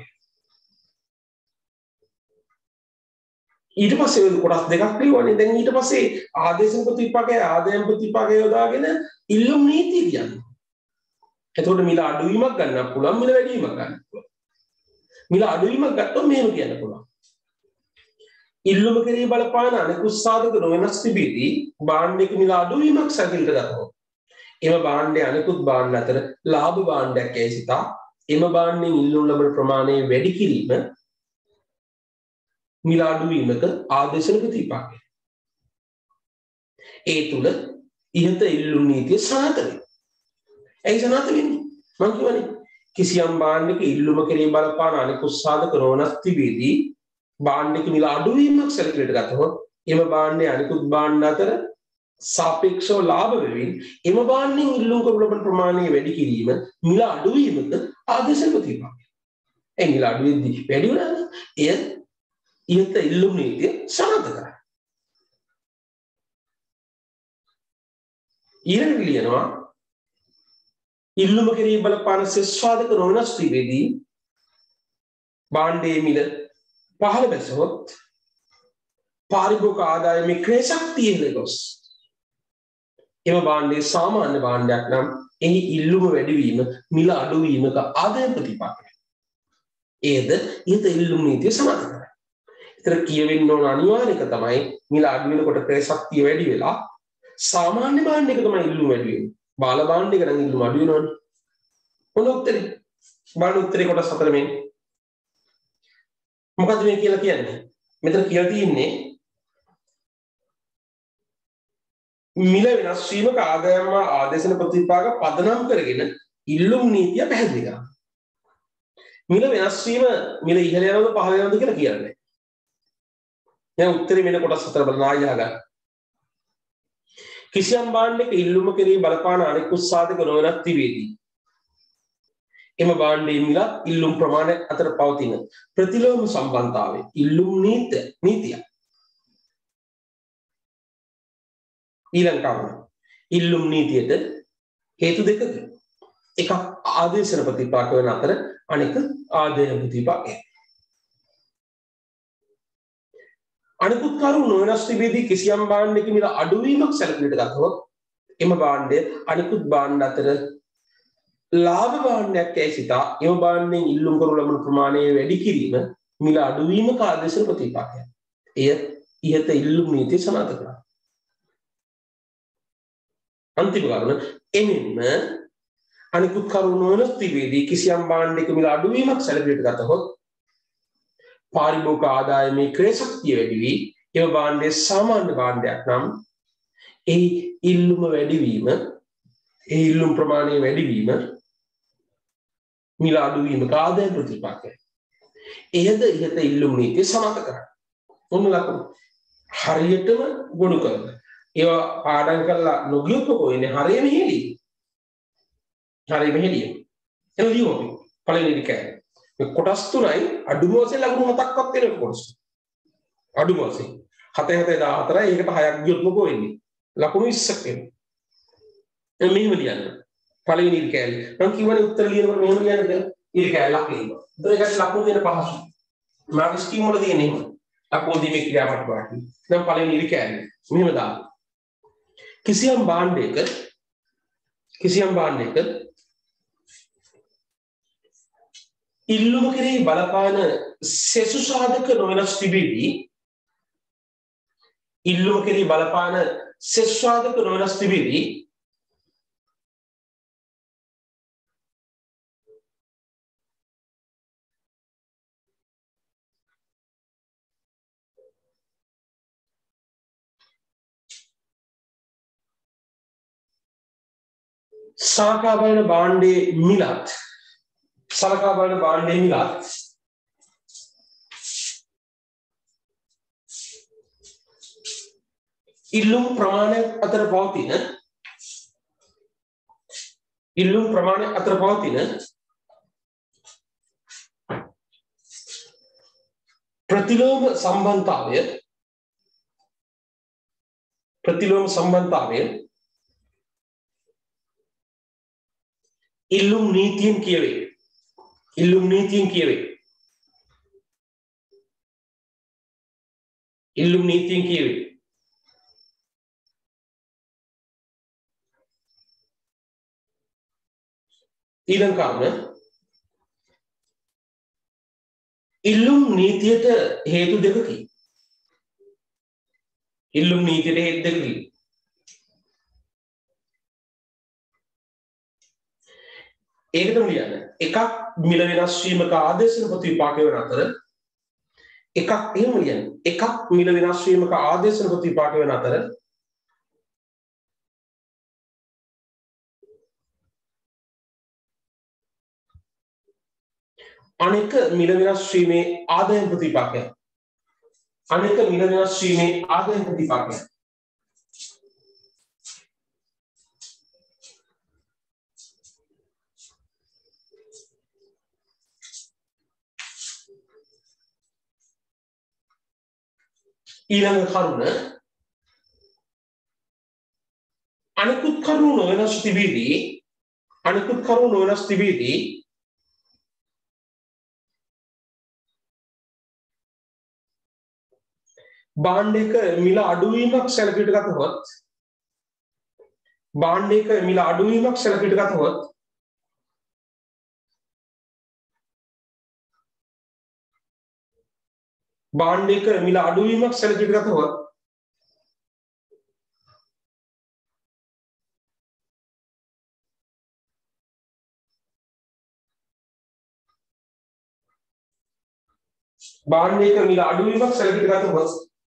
ඊට පස්සේ කොටස් දෙකක් ලියවන්නේ. දැන් ඊට පස්සේ ආදේශන ප්‍රතිපාකය ආදායම් ප්‍රතිපාකය යොදාගෙන ඉල්ලුම් නීතිය කියන්නේ. එතකොට මිල අඩුවීමක් ගන්න පුළුවන් මිල වැඩිවීමක් ගන්න පුළුවන්. මිල අඩුවීමක් ගත්තොත් මෙහෙම කියන්න පුළුවන්. ඉල්ලුම කෙරෙහි බලපාන අනෙකුත් සාධක නොවෙනස් තිබෙදී භාණ්ඩයක මිල අඩුවීමක් සැකලට ගත්තොත් එම භාණ්ඩයේ අනෙකුත් භාණ්ඩ අතර ලාභ භාණ්ඩයක් ඇයි සිතා එම භාණ්ඩයෙන් ඉල්ලුම් ලබන ප්‍රමාණය වැඩි කිරීම මිල අඩුවීමක ආදේශන ප්‍රතිපාකය. ඒ තුල ඉහත ඉල්ලුම් නීතිය සනාථ වෙනවා. ඇයි සනාථ වෙන්නේ? මම කියවනේ කිසියම් භාණ්ඩයක ඉල්ලුම කෙරෙහි බලපාන අනෙකුත් සාධක නොවනස් තිබෙදී භාණ්ඩයක මිල අඩුවීමක් සැලකිලිට ගතහොත් එම භාණ්ඩයේ අනෙකුත් භාණ්ඩ අතර සාපේක්ෂව ලාභ වෙමින් එම භාණ්ඩයෙන් ඉල්ලුම් කරන ලබන ප්‍රමාණය වැඩි කිරීම මිල අඩුවීමක ආදේශන ප්‍රතිපාකය. ඒ මිල අඩුවෙද්දී වැඩි වෙනවා. එය ඉහත ඉල්ලුම් නීතිය සනාථ කරයි. ඊළඟට ලියනවා ඉල්ලුම කෙරෙහි බලපාන සෙස්වාදක නොවනස් තිබෙදී භාණ්ඩයේ මිල පහළ බැසහොත් පාරිභෝගික ආදායමේ ක්‍රය ශක්තිය ඉහළ ගොස් එම භාණ්ඩයේ සාමාන්‍ය භාණ්ඩයක් නම් එහි ඉල්ලුම වැඩිවීම මිල අඩුවීමක ආදායම් ප්‍රතිපාකය. ඒද ඊට ඉල්ලුම් නීතිය සමාදන් කරන්නේ. ඒතර කියවෙන්න ඕන අනිවාර්ය එක තමයි මිල අඩු වෙනකොට ක්‍රය ශක්තිය වැඩි වෙලා සාමාන්‍ය භාණ්ඩයක තමයි ඉල්ලුම වැඩි වෙන්නේ. බාල භාණ්ඩයක නම් ඉල්ලුම අඩු වෙනවනේ. මොන උත්තරේ? බලන්න උත්තරේ කොටස් හතර මේ. මොකද්ද මේ කියලා කියන්නේ? මෙතන කියලා තියෙන්නේ මිල වෙනස් වීමක ආදායම ආදේශන ප්‍රතිපාක පදනම් කරගෙන ඉල්ලුම් නීතිය පැහැදිලි කරනවා. මිල වෙනස් වීම මිල ඉහළ යනවද පහළ යනවද කියලා කියන්නේ. දැන් උත්තරේ වෙන කොටස් හතර බලන්න ආයෙ අහගන්න. කිසියම් භාණ්ඩයක ඉල්ලුම කෙරෙහි බලපාන අනෙකුත් සාධක නොවනත් තිබේදී එම භාණ්ඩයේ මිල ඉල්ලුම් ප්‍රමාණය අතර පවතින ප්‍රතිලෝම සම්බන්ධතාවය ඉල්ලුම් නීතිය නීතිය ඊළඟ කාරණා ඉල්ලුම් නීතියට හේතු දෙකකි. එකක් ආදේශන ප්‍රතිපාක වෙන අතර අනෙක ආදේය ප්‍රතිපාකය. අනිකුත් කරුණු නොවෙනස් තිබෙදී කිසියම් භාණ්ඩයක මිල අඩුවීමක් සැලකිලිට ගතහොත් එම භාණ්ඩය අනිකුත් භාණ්ඩ අතර ලාභ භාණ්ඩයක් යයි සිතා එම භාණ්ඩයෙන් ඉල්ලුම් කරනු ලබන ප්‍රමාණය වැඩි කිරීම මිල අඩුවීමක ආදේශන ප්‍රතිපාකය. එය ඉහත ඉල්ලුම් නීතිය සනාථ කරනවා. අන්තිම කාරණ එමෙන්ම අනිකුත් කරුණු නොවෙනස් තිබෙදී කිසියම් භාණ්ඩයක මිල අඩුවීමක් සැලකිලිට ගතහොත් පාරිභෝගික ආදායමේ ක්‍රය ශක්තිය වැඩි වී එම භාණ්ඩයේ සාමාන්‍ය භාණ්ඩයක් නම් ඒ ඉල්ලුම වැඩි වීම ඒ ඉල්ලුම් ප්‍රමාණය වැඩි වීම මිල අඩුවීමක ආදාය ප්‍රතිපාකය. එයද ඉහත ඉල්ලුම් නීතිය සනාථ කරන්නේ. මොන ලකුණු හරියටම ගොනු කරලා ඒවා පාඩම් කරලා නොගියොත් මොකෝ වෙන්නේ හරියම හෙලි. හරියම හෙලි. එන ලියමු අපි පළවෙනි කෑම. මේ කොටස් තුනයි අඩුම වශයෙන් ලකුණු හතක්වත් වෙන කොටස්. අඩුම වශයෙන් හතේ හතේ දාහතරයි ඒකට හයක් ගියොත් මොකෝ වෙන්නේ? ලකුණු විස්සක් වෙනවා. එන්න මෙහෙම ලියන්න. පළවෙනි කෑල්ල. මම කියවනේ උත්තර ලියනකොට මෙහෙම ලියන්න කියලා. ඊට කෑල්ලක් ලියනවා. ඒකට ලකුණු දෙන පහසුයි. මාර්ක් ස්කීම් වල තියෙන එහෙම. ලකුණු දීමේ ක්‍රියාවට පාටි. දැන් පළවෙනි කෑල්ල. මෙහෙම දාන්න. කිසියම් භාණ්ඩයක කිසියම් භාණ්ඩයක ඉල්ලුම කෙරෙහි බලපාන සෙසු සාධක නොවෙනස් තිබෙදී ඉල්ලුම කෙරෙහි බලපාන සෙසු සාධක නොවෙනස් තිබෙදී සලකා බලන භාණ්ඩයේ මිලත් සලකා බලන භාණ්ඩයේ මිලත් ඉල්ලුම් ප්‍රමාණය අතර පවතින ඉල්ලුම් ප්‍රමාණය අතර පවතින ප්‍රතිලෝම සම්බන්ධතාවය ප්‍රතිලෝම සම්බන්ධතාවය ඉල්ලුම් නීතියෙන් කියවේ. ඉල්ලුම් නීතියෙන් කියවේ. ඉල්ලුම් නීතියෙන් කියවේ. ඊළඟ කාරණය ඉල්ලුම් නීතියට හේතු දෙකකි. ඉල්ලුම් නීතියට හේතු දෙකකි. ඒකටම ලියන්න. එකක් මිල වෙනස් වීමක ආදේශන ප්‍රතිපාක වෙන අතර එකක් එහෙම ලියන්න. එකක් මිල වෙනස් වීමක ආදේශන ප්‍රතිපාක වෙන අතර අනෙක මිල වෙනස් වීමේ ආදාය ප්‍රතිපාකය. අනෙක මිල වෙනස් වීමේ ආදාය ප්‍රතිපාකය. ඊළඟ කරුණ අනිකුත් කරුණු නොවෙනස් තිබෙදී අනිකුත් කරුණු නොවෙනස් තිබෙදී භාණ්ඩයක මිල අඩුවීමක් සැලකිලිට ගතහොත් භාණ්ඩයක මිල අඩුවීමක් සැලකිලිට ගතහොත් භාණ්ඩයක මිල අඩුවීමක් සැලකියට ගතහොත් භාණ්ඩයක මිල අඩුවීමක් සැලකියට ගතහොත්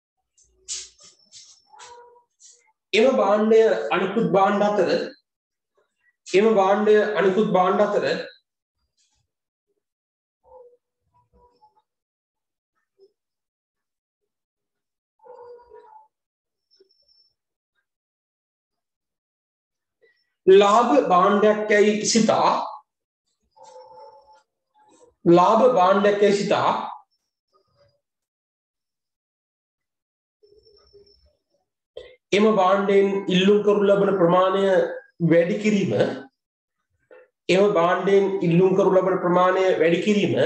එම භාණ්ඩය අනිකුත් භාණ්ඩ අතර එම භාණ්ඩය අනිකුත් භාණ්ඩ අතර ලාභ භාණ්ඩයක් යයි සිතා ලාභ භාණ්ඩයක් යයි සිතා එම භාණ්ඩයෙන් ඉල්ලුම් කරනු ලබන ප්‍රමාණය වැඩි කිරීම එම භාණ්ඩයෙන් ඉල්ලුම් කරනු ලබන ප්‍රමාණය වැඩි කිරීම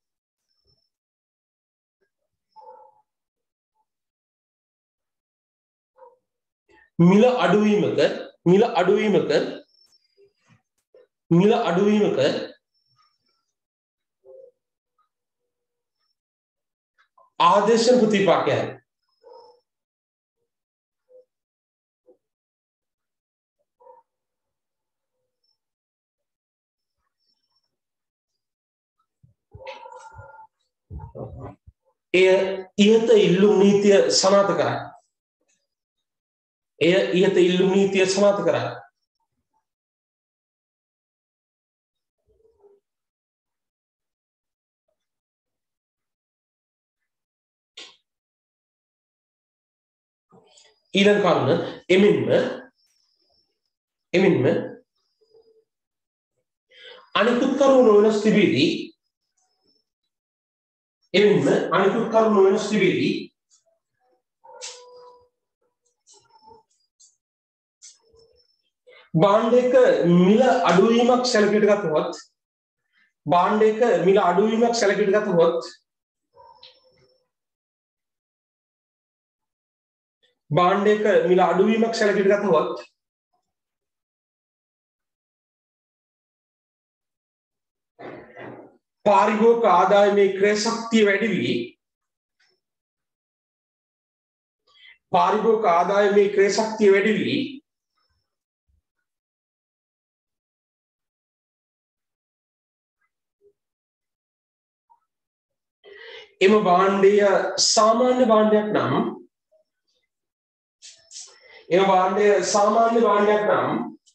මිල අඩුවීමක මිල අඩුවීමක මිල අඩුවීමක ආදේශන ප්‍රතිපාකයයි. එය ඉහත ඉල්ලුම් නීතිය සනාථ කරයි. එය ඉහත ඉල්ලුම් නීතිය සනාථ කරයි. ඊළඟ කරුණ එමින්ම එමින්ම අනිකුත් කරුණු වෙනස් තිබෙදී එමින්ම අනිකුත් කරුණු වෙනස් තිබෙදී භාණ්ඩයක මිල අඩුවීමක් සැලකියට ගතහොත් භාණ්ඩයක මිල අඩුවීමක් සැලකියට ගතහොත් භාණ්ඩයක මිල අඩුවීමක් සැලකියට ගතහොත් පාරිභෝගික ආදායමේ ක්‍රය ශක්තිය වැඩි වී පාරිභෝගික ආදායමේ ක්‍රය ශක්තිය වැඩි වී එම භාණ්ඩය සාමාන්‍ය භාණ්ඩයක් නම් එම භාණ්ඩය සාමාන්‍ය භාණ්ඩයක් නම්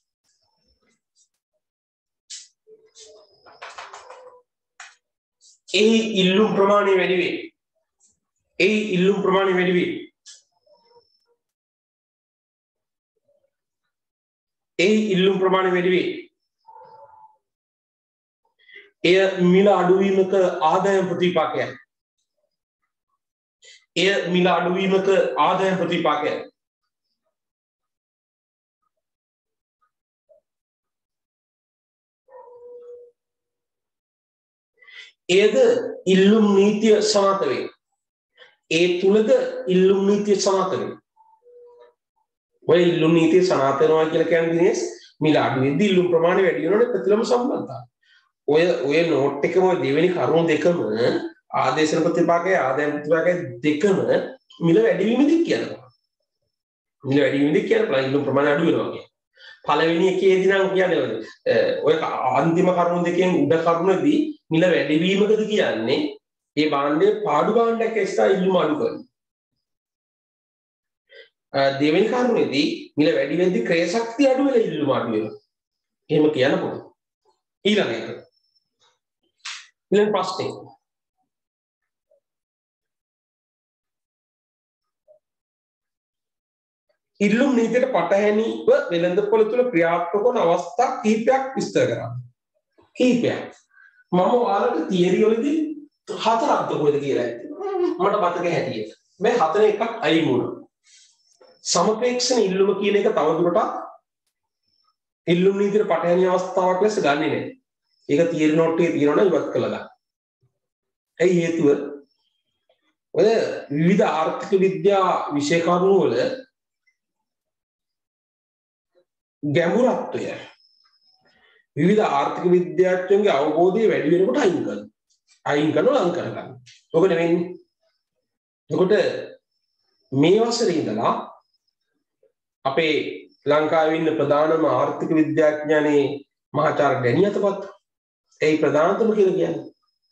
එහි ඉල්ලුම් ප්‍රමාණය වැඩි වේ. එහි ඉල්ලුම් ප්‍රමාණය වැඩි වේ. එහි ඉල්ලුම් ප්‍රමාණය වැඩි වේ. එය මිල අඩුවීමක ආදායම් ප්‍රතිපාකයයි. එය මිල අඩුවීමක ආදායම් ප්‍රතිපාකයයි. එයද ඉල්ලුම් නීතිය සනාථ වේ. ඒ තුලද ඉල්ලුම් නීතිය සනාථ වේ. ඔය ඉල්ලුම් නීතිය සනාථ වෙනවා කියලා කියන්නේ දිනේස් මිල අඩු වෙද්දී ඉල්ලුම් ප්‍රමාණය වැඩි වෙනවනේ ප්‍රතිලම සම්බන්ධතාවය. ඔය ඔය නෝට් එකම ඔය දෙවෙනි කරුණු දෙකම ආදේශන ප්‍රතිපාකය ආදායම් ප්‍රතිපාකය දෙකම මිල වැඩි වීමදී කියනවා. මිල වැඩි වීමදී කියනවා ඉල්ලුම් ප්‍රමාණය අඩු වෙනවා කියන්නේ. පළවෙනි එකේදී නම් කියන්නේ ඔය අන්තිම කරුණු දෙකෙන් උඩ කරුණේදී මිල වැඩිවීමකද කියන්නේ ඒ භාණ්ඩයේ පාඩු භාණ්ඩයක් එක්ස්ට්‍රා ඉල්ලුම අඩු කරනවා. දෙවෙනි කරුණේදී මිල වැඩි වෙද්දී ක්‍රය ශක්තිය අඩු වෙලා ඉල්ලුම අඩු වෙනවා. එහෙම කියන්න පුළුවන්. ඊළඟ එක. ඊළඟ ප්‍රශ්නේ. ඉල්ලුම් නීතියට පටහැනිව වෙළඳපොළ තුළ ක්‍රියාත්මක වන අවස්ථා කිහිපයක් විස්තර කරන්න. කිහිපයක්. මම ඔයාලට තියරි වලදී හතරක් කොහෙද කියලා මට මතක හැටියට. මේ හතර එකක් අයින් වුණා. සමපේක්ෂණ ඉල්ලුම කියන එක තවදුරටත් ඉල්ලුම් නීතියට පටහැනි අවස්ථාවක් ලෙස ගන්නෙ නැහැ. ඒක තියරි නෝට් එකේ තියෙනවනේ ඉවත් කළා ගන්න. ඒ හේතුව ඔය විවිධ ආර්ථික විද්‍යා විෂය කරුණු වල ගැඹුරත්වය විවිධ ආර්ථික විද්‍යාඥයන්ගේ අවබෝධය වැඩි වෙනකොට අයින් කරනවා. අයින් කරනවා ලං කරගන්න. ඔක නෙවෙයි. එතකොට මේ වසරේ ඉඳලා අපේ ලංකාවේ ඉන්න ප්‍රධානම ආර්ථික විද්‍යාඥයනේ මහාචාර්ය ඩැනි අතපත්. ඒ ප්‍රධානතම කියලා කියන්නේ.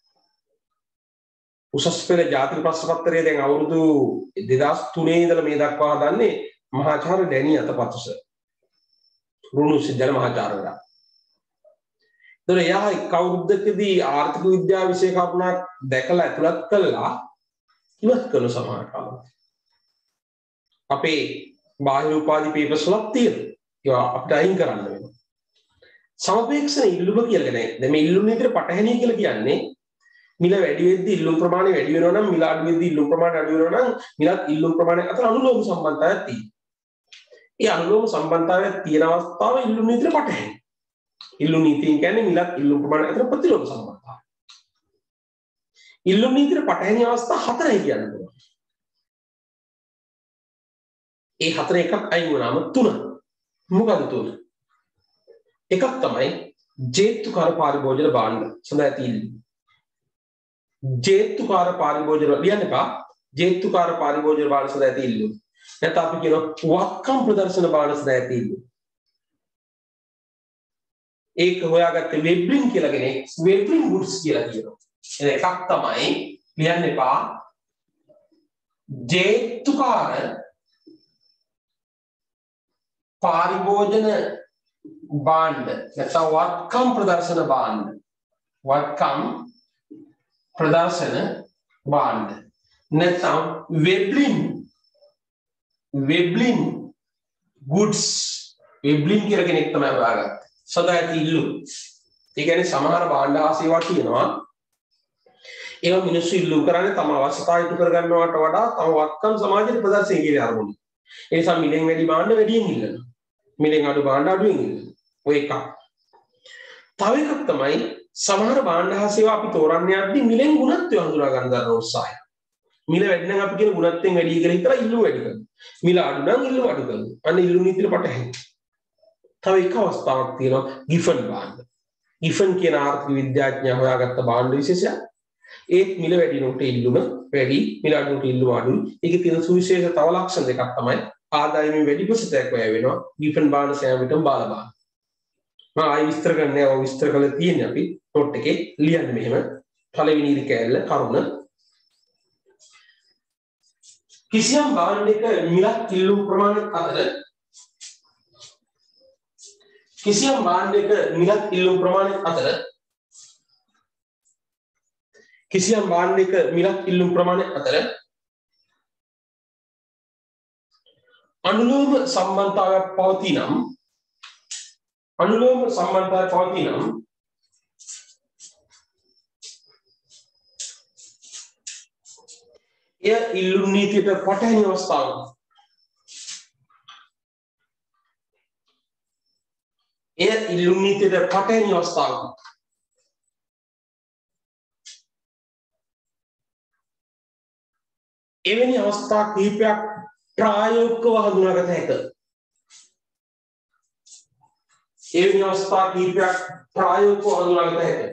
උසස් පෙළ ජාතික ප්‍රශ්න පත්‍රයේ දැන් අවුරුදු දෙදාස් තුනේ ඉඳලා මේ දක්වා හදන්නේ මහාචාර්ය ඩැනි අතපත් සර්. රුණු සිද්ධාර්ථ මහාචාර්යවරයා. ඒතර එයා එක් අවුරුද්දකදී ආර්ථික විද්‍යාව විෂය කරුණක් දැකලා ඇතුළත් කළා ඉවත් කරන සමාන කාලයක්. අපේ බාහිර උපාධි පේපර්ස් වලක් තියෙනවා. ඒවා අපිට අයින් කරන්න වෙනවා. සමපේක්ෂණ ඉල්ලුම කියලා නෑ. දැන් මේ ඉල්ලුම විතර පටහැනිය කියලා කියන්නේ මිල වැඩි වෙද්දී ඉල්ලුම් ප්‍රමාණය වැඩි වෙනවා නම් මිල අඩු වෙද්දී ඉල්ලුම් ප්‍රමාණය අඩු වෙනවා නම් මිලත් ඉල්ලුම් ප්‍රමාණය අතර අනුලෝම සම්බන්ධතාවයක් තියෙනවා. ඒ අනුලෝම සම්බන්ධතාවයක් තියෙන අවස්ථාව ඉල්ලුම් නීතියට පටහැනි. ඉල්ලුම් නීතියෙන් කියන්නේ මිලත් ඉල්ලුම් ප්‍රමාණය අතර ප්‍රතිලෝම සම්බන්ධතාවය. ඉල්ලුම් නීතියට පටහැනි අවස්ථා හතරයි කියන්නේ. ඒ හතර එකක් අයින් වුණාම තුන. මොකද තුන? එකක් තමයි ජේතුකාර පාරිභෝජන භාණ්ඩ සඳහා ඇති ඉල්ලුම. ජේතුකාර පාරිභෝජන ලියන්න එපා. ජේතුකාර පාරිභෝජන භාණ්ඩ සඳහා ඇති ඉල්ලුම. නැත්නම් අපි කියනවා වත්කම් ප්‍රදර්ශන භාණ්ඩ සඳහා ඇති ඉල්ලුම. ඒක හොයාගත්තේ වෙබ්ලින් කියලා කෙනෙක් වෙබ්ලින් ගුඩ්ස් කියලා කියනවා. එහෙනම් එකක් තමයි ලියන්න එපා. ජේතුකාර පාරිභෝජන භාණ්ඩ නැත්නම් වත්කම් ප්‍රදර්ශන භාණ්ඩ වත්කම් ප්‍රදර්ශන භාණ්ඩ නැත්නම් වෙබ්ලින් වෙබ්ලින් ගුඩ්ස් වෙබ්ලින් කියලා කෙනෙක් තමයි හොයාගත්තේ. සදා ඇති ඉල්ලුම්. ඒ කියන්නේ සමහර භාණ්ඩ හා සේවා තියෙනවා. ඒවා මිනිස්සු ඉල්ලුම් කරන්නේ තම අවශ්‍යතාවය ඉටු කර ගන්නවට වඩා තම වත්කම් සමාජයට ප්‍රදර්ශනය කිරීමේ අරමුණින්. ඒ නිසා මිලෙන් වැඩි භාණ්ඩ වැඩියෙන් ඉල්ලනවා. මිලෙන් අඩු භාණ්ඩ අඩුවෙන් ඉල්ලනවා. ඔය එකක්. තව එකක් තමයි සමහර භාණ්ඩ හා සේවා අපි තෝරන්න යද්දී මිලෙන් ගුණත්වය හඳුනා ගන්න දරන උත්සාහය. මිල වැඩි නම් අපි කියන ගුණත්වයෙන් වැඩි කියලා හිතලා ඉල්ලුම වැඩි කරනවා. මිල අඩු නම් ඉල්ලුම අඩු කරනවා. අන්න ඉල්ලුම නීතියට පටහැනි. තව එක අවස්ථාවක් තියෙනවා ගිෆන් භාණ්ඩ. ගිෆන් කියන ආර්ථික විද්‍යාඥයා හොයාගත්ත භාණ්ඩ විශේෂයක්. ඒත් මිල වැඩි නොට ඉල්ලුම වැඩි මිල අඩු නොට ඉල්ලුම අඩුයි. ඒකේ තියෙන සුවිශේෂ තව ලක්ෂණ දෙකක් තමයි ආදායමෙන් වැඩි ප්‍රතිශතයක් වැය වෙනවා. ගිෆන් භාණ්ඩ සෑම විටම බාල භාණ්ඩ. මම ආයි විස්තර කරන්නේ ඔය විස්තර කරලා තියෙන්නේ අපි නෝට් එකේ ලියන්න මෙහෙම. පළවෙනි ඉරි කෑල්ල කරුණ කිසියම් භාණ්ඩයක මිලක් ඉල්ලුම් ප්‍රමාණය අතර කිසියම් භාණ්ඩයක මිලක් ඉල්ලුම් ප්‍රමාණය අතර කිසියම් භාණ්ඩයක මිලක් ඉල්ලුම් ප්‍රමාණය අතර අනුලෝම සම්බන්ධතාවයක් පවතිනම් අනුලෝම සම්බන්ධතාවයක් පවතිනම් එය ඉල්ලුම් නීතියට පටහැනි අවස්ථාවක්. එය ඉල්ලුම් නීතියට පටහැනි අවස්ථාවක්. එවැනි අවස්ථා කිහිපයක් ප්‍රායෝගිකව හඳුනාගත හැකිය. එවැනි අවස්ථා කිහිපයක් ප්‍රායෝගිකව හඳුනාගත හැකිය.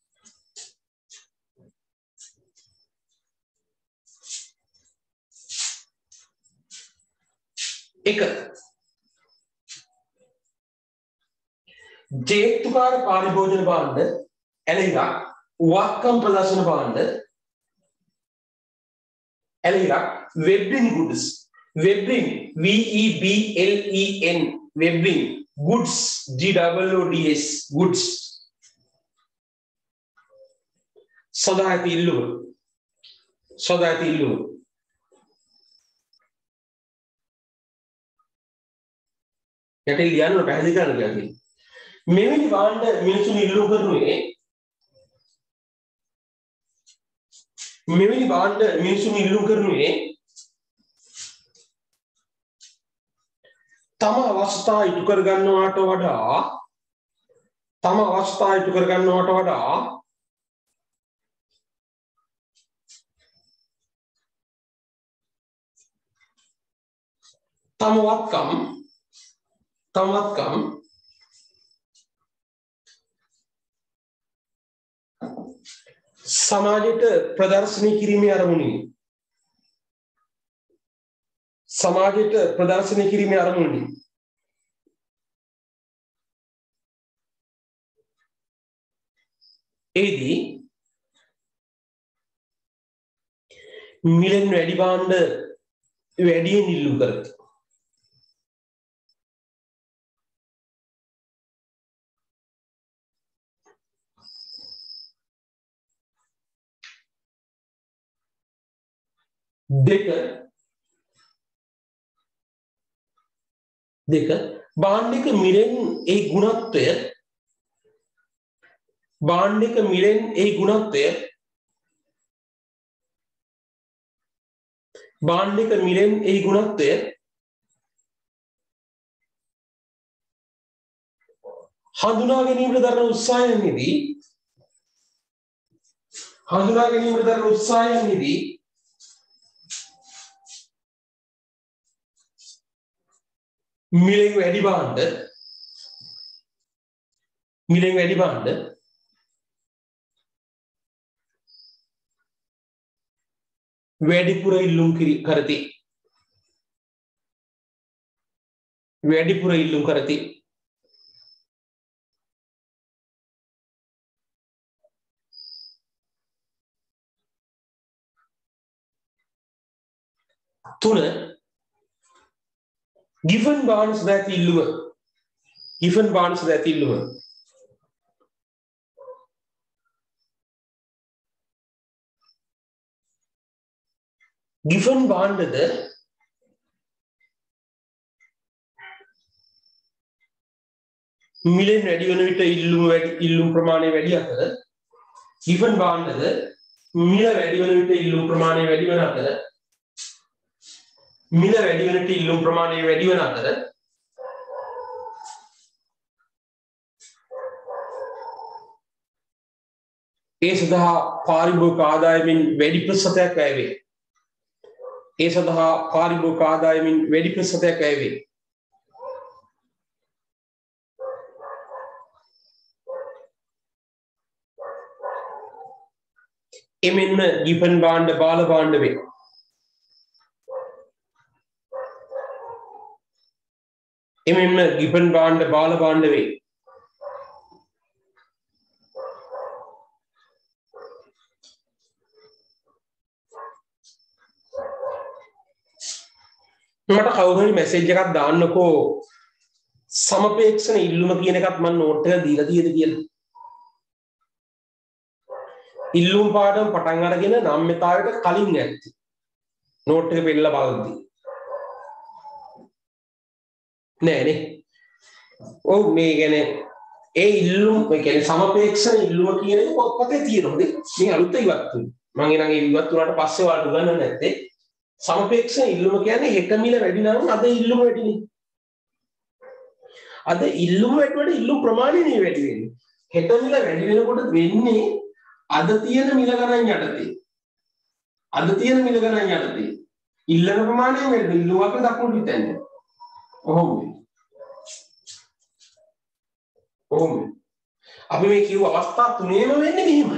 එක ජේතුකාර පාරිභෝජන භාණ්ඩ එළහිලා වත්කම් ප්‍රදර්ශන භාණ්ඩ එළහිලා Veblen goods Veblen V E B L E N Veblen goods G O O D S goods සදා ඇති ඉල්ලුම සදා ඇති ඉල්ලුම යටි ලියන්න පැහැදිලි කරන්න කියන්නේ මෙවැනි භාණ්ඩ මිනිසුන් ඉල්ලුම් කරනුයේ මෙවැනි භාණ්ඩ මිනිසුන් ඉල්ලුම් කරනුයේ තම අවස්ථා ඉටු කර ගන්නවට වඩා තම අවස්ථා ඉටු කර ගන්නවට වඩා තම වත්කම් තම වත්කම් සමාජයට ප්‍රදර්ශනය කිරීමේ අරමුණින් සමාජයට ප්‍රදර්ශනය කිරීමේ අරමුණින් එෙහිදී මිලෙන් වැඩි භාණ්ඩ වැඩියෙන් ඉල්ලුම් කරති. දෙක දෙක භාණ්ඩික මිලෙන් ඒ ගුණත්වය භාණ්ඩික මිලෙන් ඒ ගුණත්වය භාණ්ඩික මිලෙන් ඒ ගුණත්වය හඳුනා ගැනීමට දරන උත්සාහයෙහිදී හඳුනා ගැනීමට දරන උත්සාහයෙහිදී මිලෙන් වැඩි භාණ්ඩ මිලෙන් වැඩි භාණ්ඩ වැඩිපුර ඉල්ලුම් කරති වැඩිපුර ඉල්ලුම් කරති තුන given bonds that ඉල්ලුම given bonds that ඉල්ලුම given බාණ්ඩද මිලෙන් වැඩි වෙන විට ඉල්ලුම වැඩි ඉල්ලුම් ප්‍රමාණය වැඩි අතර given බාණ්ඩද මිල වැඩි වෙන විට ඉල්ලුම් ප්‍රමාණය වැඩි වෙන අතර මිල වැඩි වෙන විට ඉල්ලුම් ප්‍රමාණය වැඩි වෙන අතර ඒ සඳහා පාරිභෝගික ආදායමින් වැඩි ප්‍රතිශතයක් වැය වේ. ඒ සඳහා පාරිභෝගික ආදායමින් වැඩි ප්‍රතිශතයක් වැය වේ. එමෙන්ම given භාණ්ඩ බාල භාණ්ඩ වේ. එමෙන්ම given භාණ්ඩ බාල භාණ්ඩ වේ. මට කවුරු හරි මැසේජ් එකක් දාන්නකෝ සමපේක්ෂණ ඉල්ලුම කියන එකත් මම නෝට් එක දීලා තියෙද කියලා. ඉල්ලුම් පාඩම පටන් අරගෙන නම්‍යතාවයට කලින් ඇත්ති. නෝට් එක පෙන්නලා බලද්දී. නෑ නේ. ඔව් මේ කියන්නේ ඒ ඉල්ලුම් ඒ කියන්නේ සමපේක්ෂණ ඉල්ලුම කියන එක පොත්පතේ තියෙනවා නේ. මේ අලුත් ඉවත් තුන. මම එනං ඒ ඉවත් තුනට පස්සේ ඔයාලට උගන්වන්න නැත්තේ. සමපේක්ෂණ ඉල්ලුම කියන්නේ හෙට මිල වැඩි නම් අද ඉල්ලුම වැඩිනේ. අද ඉල්ලුම වැඩිවට ඉල්ලුම් ප්‍රමාණය නේ වැඩි වෙන්නේ. හෙට මිල වැඩි වෙනකොට වෙන්නේ අද තියෙන මිල ගණන් යටතේ. අද තියෙන මිල ගණන් යටතේ. ඉල්ලන ප්‍රමාණය වැඩි ඉල්ලුමක් දක්වන්න හිතන්නේ. ඔහොම. ඔහොම. අපි මේ කියව අවස්ථා තුනේම වෙන්නේ මෙහෙමයි.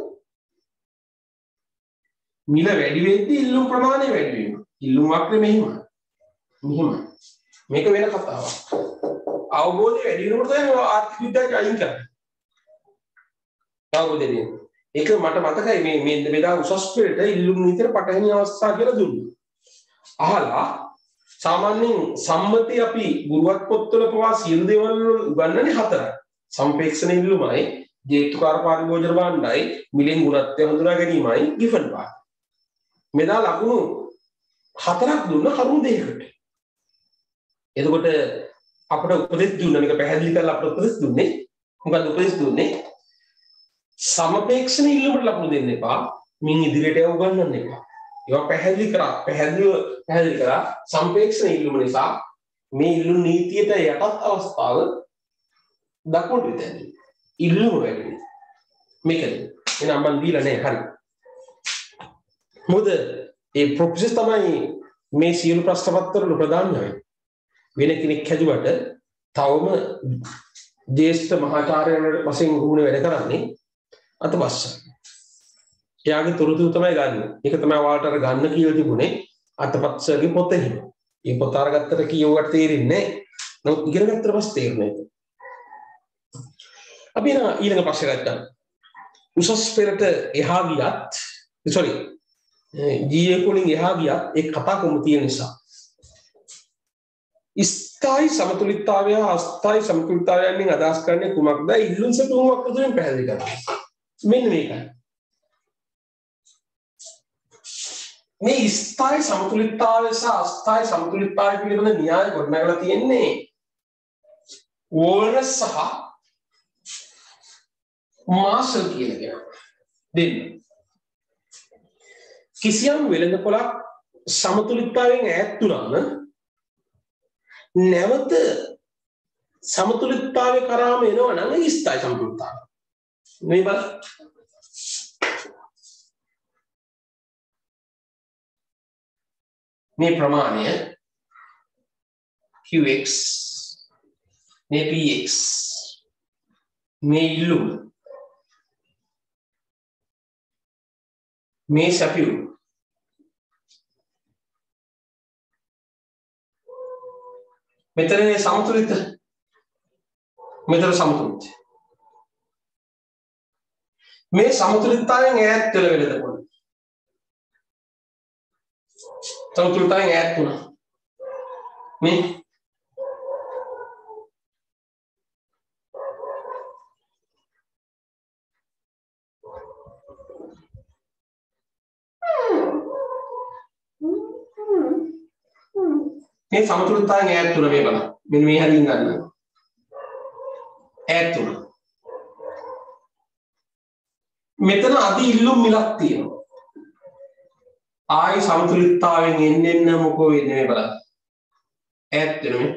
මිල වැඩි වෙද්දී ඉල්ලුම් ප්‍රමාණය වැඩි වෙනවා. ඉල්ලුම් වක්‍රය මෙහෙමයි. මෙහෙමයි. මේක වෙන කතාවක්. අවබෝධය වැඩි වෙනකොට තමයි ආර්ථික විද්‍යාවට අයින් කරන්නේ. අවබෝධය දෙන්න. ඒක මට මතකයි මේ මේ මෙදා උසස් පෙළට ඉල්ලුම් නීතියට පටහැනි අවස්ථා කියලා දුන්නා. අහලා සාමාන්‍යයෙන් සම්මති අපි ගුරුවත් පොත්වල පවා සියලු දේවල් උගන්වන්නේ හතරයි. සම්පේක්ෂණ ඉල්ලුමයි, ජේතුකාර පාරිභෝජන භාණ්ඩයි, මිලෙන් ගුණත්වය හඳුනා ගැනීමයි, given භාණ්ඩ. මෙදා ලකුණු හතරක් දුන්න කරුණු දෙකකට. එතකොට අපිට උපදෙස් දුන්න මේක පැහැදිලි කරලා අපිට උපදෙස් දුන්නේ. මොකද උපදෙස් දුන්නේ? සමපේක්ෂණ ඉල්ලුමට ලකුණු දෙන්න එපා. මින් ඉදිරියට යව උගන්වන්න එපා. ඒවා පැහැදිලි කරා පැහැදිලිව පැහැදිලි කරා සම්පේක්ෂණ ඉල්ලුම නිසා මේ ඉල්ලුම් නීතියට යටත් අවස්ථාව දක්වන්න විතරයි. ඉල්ලුම වැඩි. මේකද එනම් මන් දීලා නැහැ හරි. මොකද ඒ ප්‍රොපොසල් තමයි මේ සියලු ප්‍රශ්න පත්‍රවල ප්‍රධානයි. වෙන කෙනෙක් හැදුවට තවම ජ්‍යෙෂ්ඨ මහාචාර්යවරු වශයෙන් උගුණ වැඩ කරන්නේ අතපස්සට. එයාගේ තොරතුරු තමයි ගන්න. ඒක තමයි ඔයාලට අර ගන්න කියලා තිබුණේ අතපස්සගේ පොතේ. මේ පොත අරගත්තට කියුවට තේරෙන්නේ නැහැ. නමුත් ඉගෙන ගත්තට පස්සේ තේරෙන්නේ. අපි ඊළඟ ප්‍රශ්න ගත්තා. උසස් පෙරට එහා ගියත් sorry ජී ඒ වලින් එහා ගියත් ඒ කතා කොම තියෙන නිසා ස්ථායි සමතුලිතතාවය අස්ථායි සමතුලිතතාවයෙන් අදහස් කරන්නේ කුමක්ද? ඉල්ලුම් සැපුමක් අතරින් පැහැදිලි කරන්න. මෙන්න මේකයි. මේ ස්ථායි සමතුලිතතාවය සහ අස්ථායි සමතුලිතතාවය පිළිබඳ න්‍යාය ගොඩනගලා තියෙන්නේ වෝල්රස් සහ මාර්ෂල් කියන කෙනා. දෙන්න. කිසියම් වෙළඳපොළක් සමතුලිතතාවයෙන් ඈත් වුණාම නැවත සමතුලිතතාවය කරාම එනවා නම් ඒ ස්ථායි සමතුලිතතාවය. මේ බලන්න. මේ ප්‍රමාණය qx මේ px මේ ඉල්ලුම මේ සැපයුම මෙතන සමතුලිත මෙතන සමතුලිත මේ සමතුලිතතාවයෙන් ඈත් වෙලා වෙලද සමතුලිතතාවයෙන් ඈත් වුණා මේ මේ සමතුලිතතාවයෙන් ඈත් වුණා මේ බලන්න මෙන්න මේ හැලින් ගන්න ඈත් වුණා මෙතන අදි ඉල්ලුම් මිලක් තියෙනවා ආයි සමතුලිතතාවයෙන් එන්න එන්න මොකෝ වෙන්නේ මේ බලන්න ඈත් වෙනවා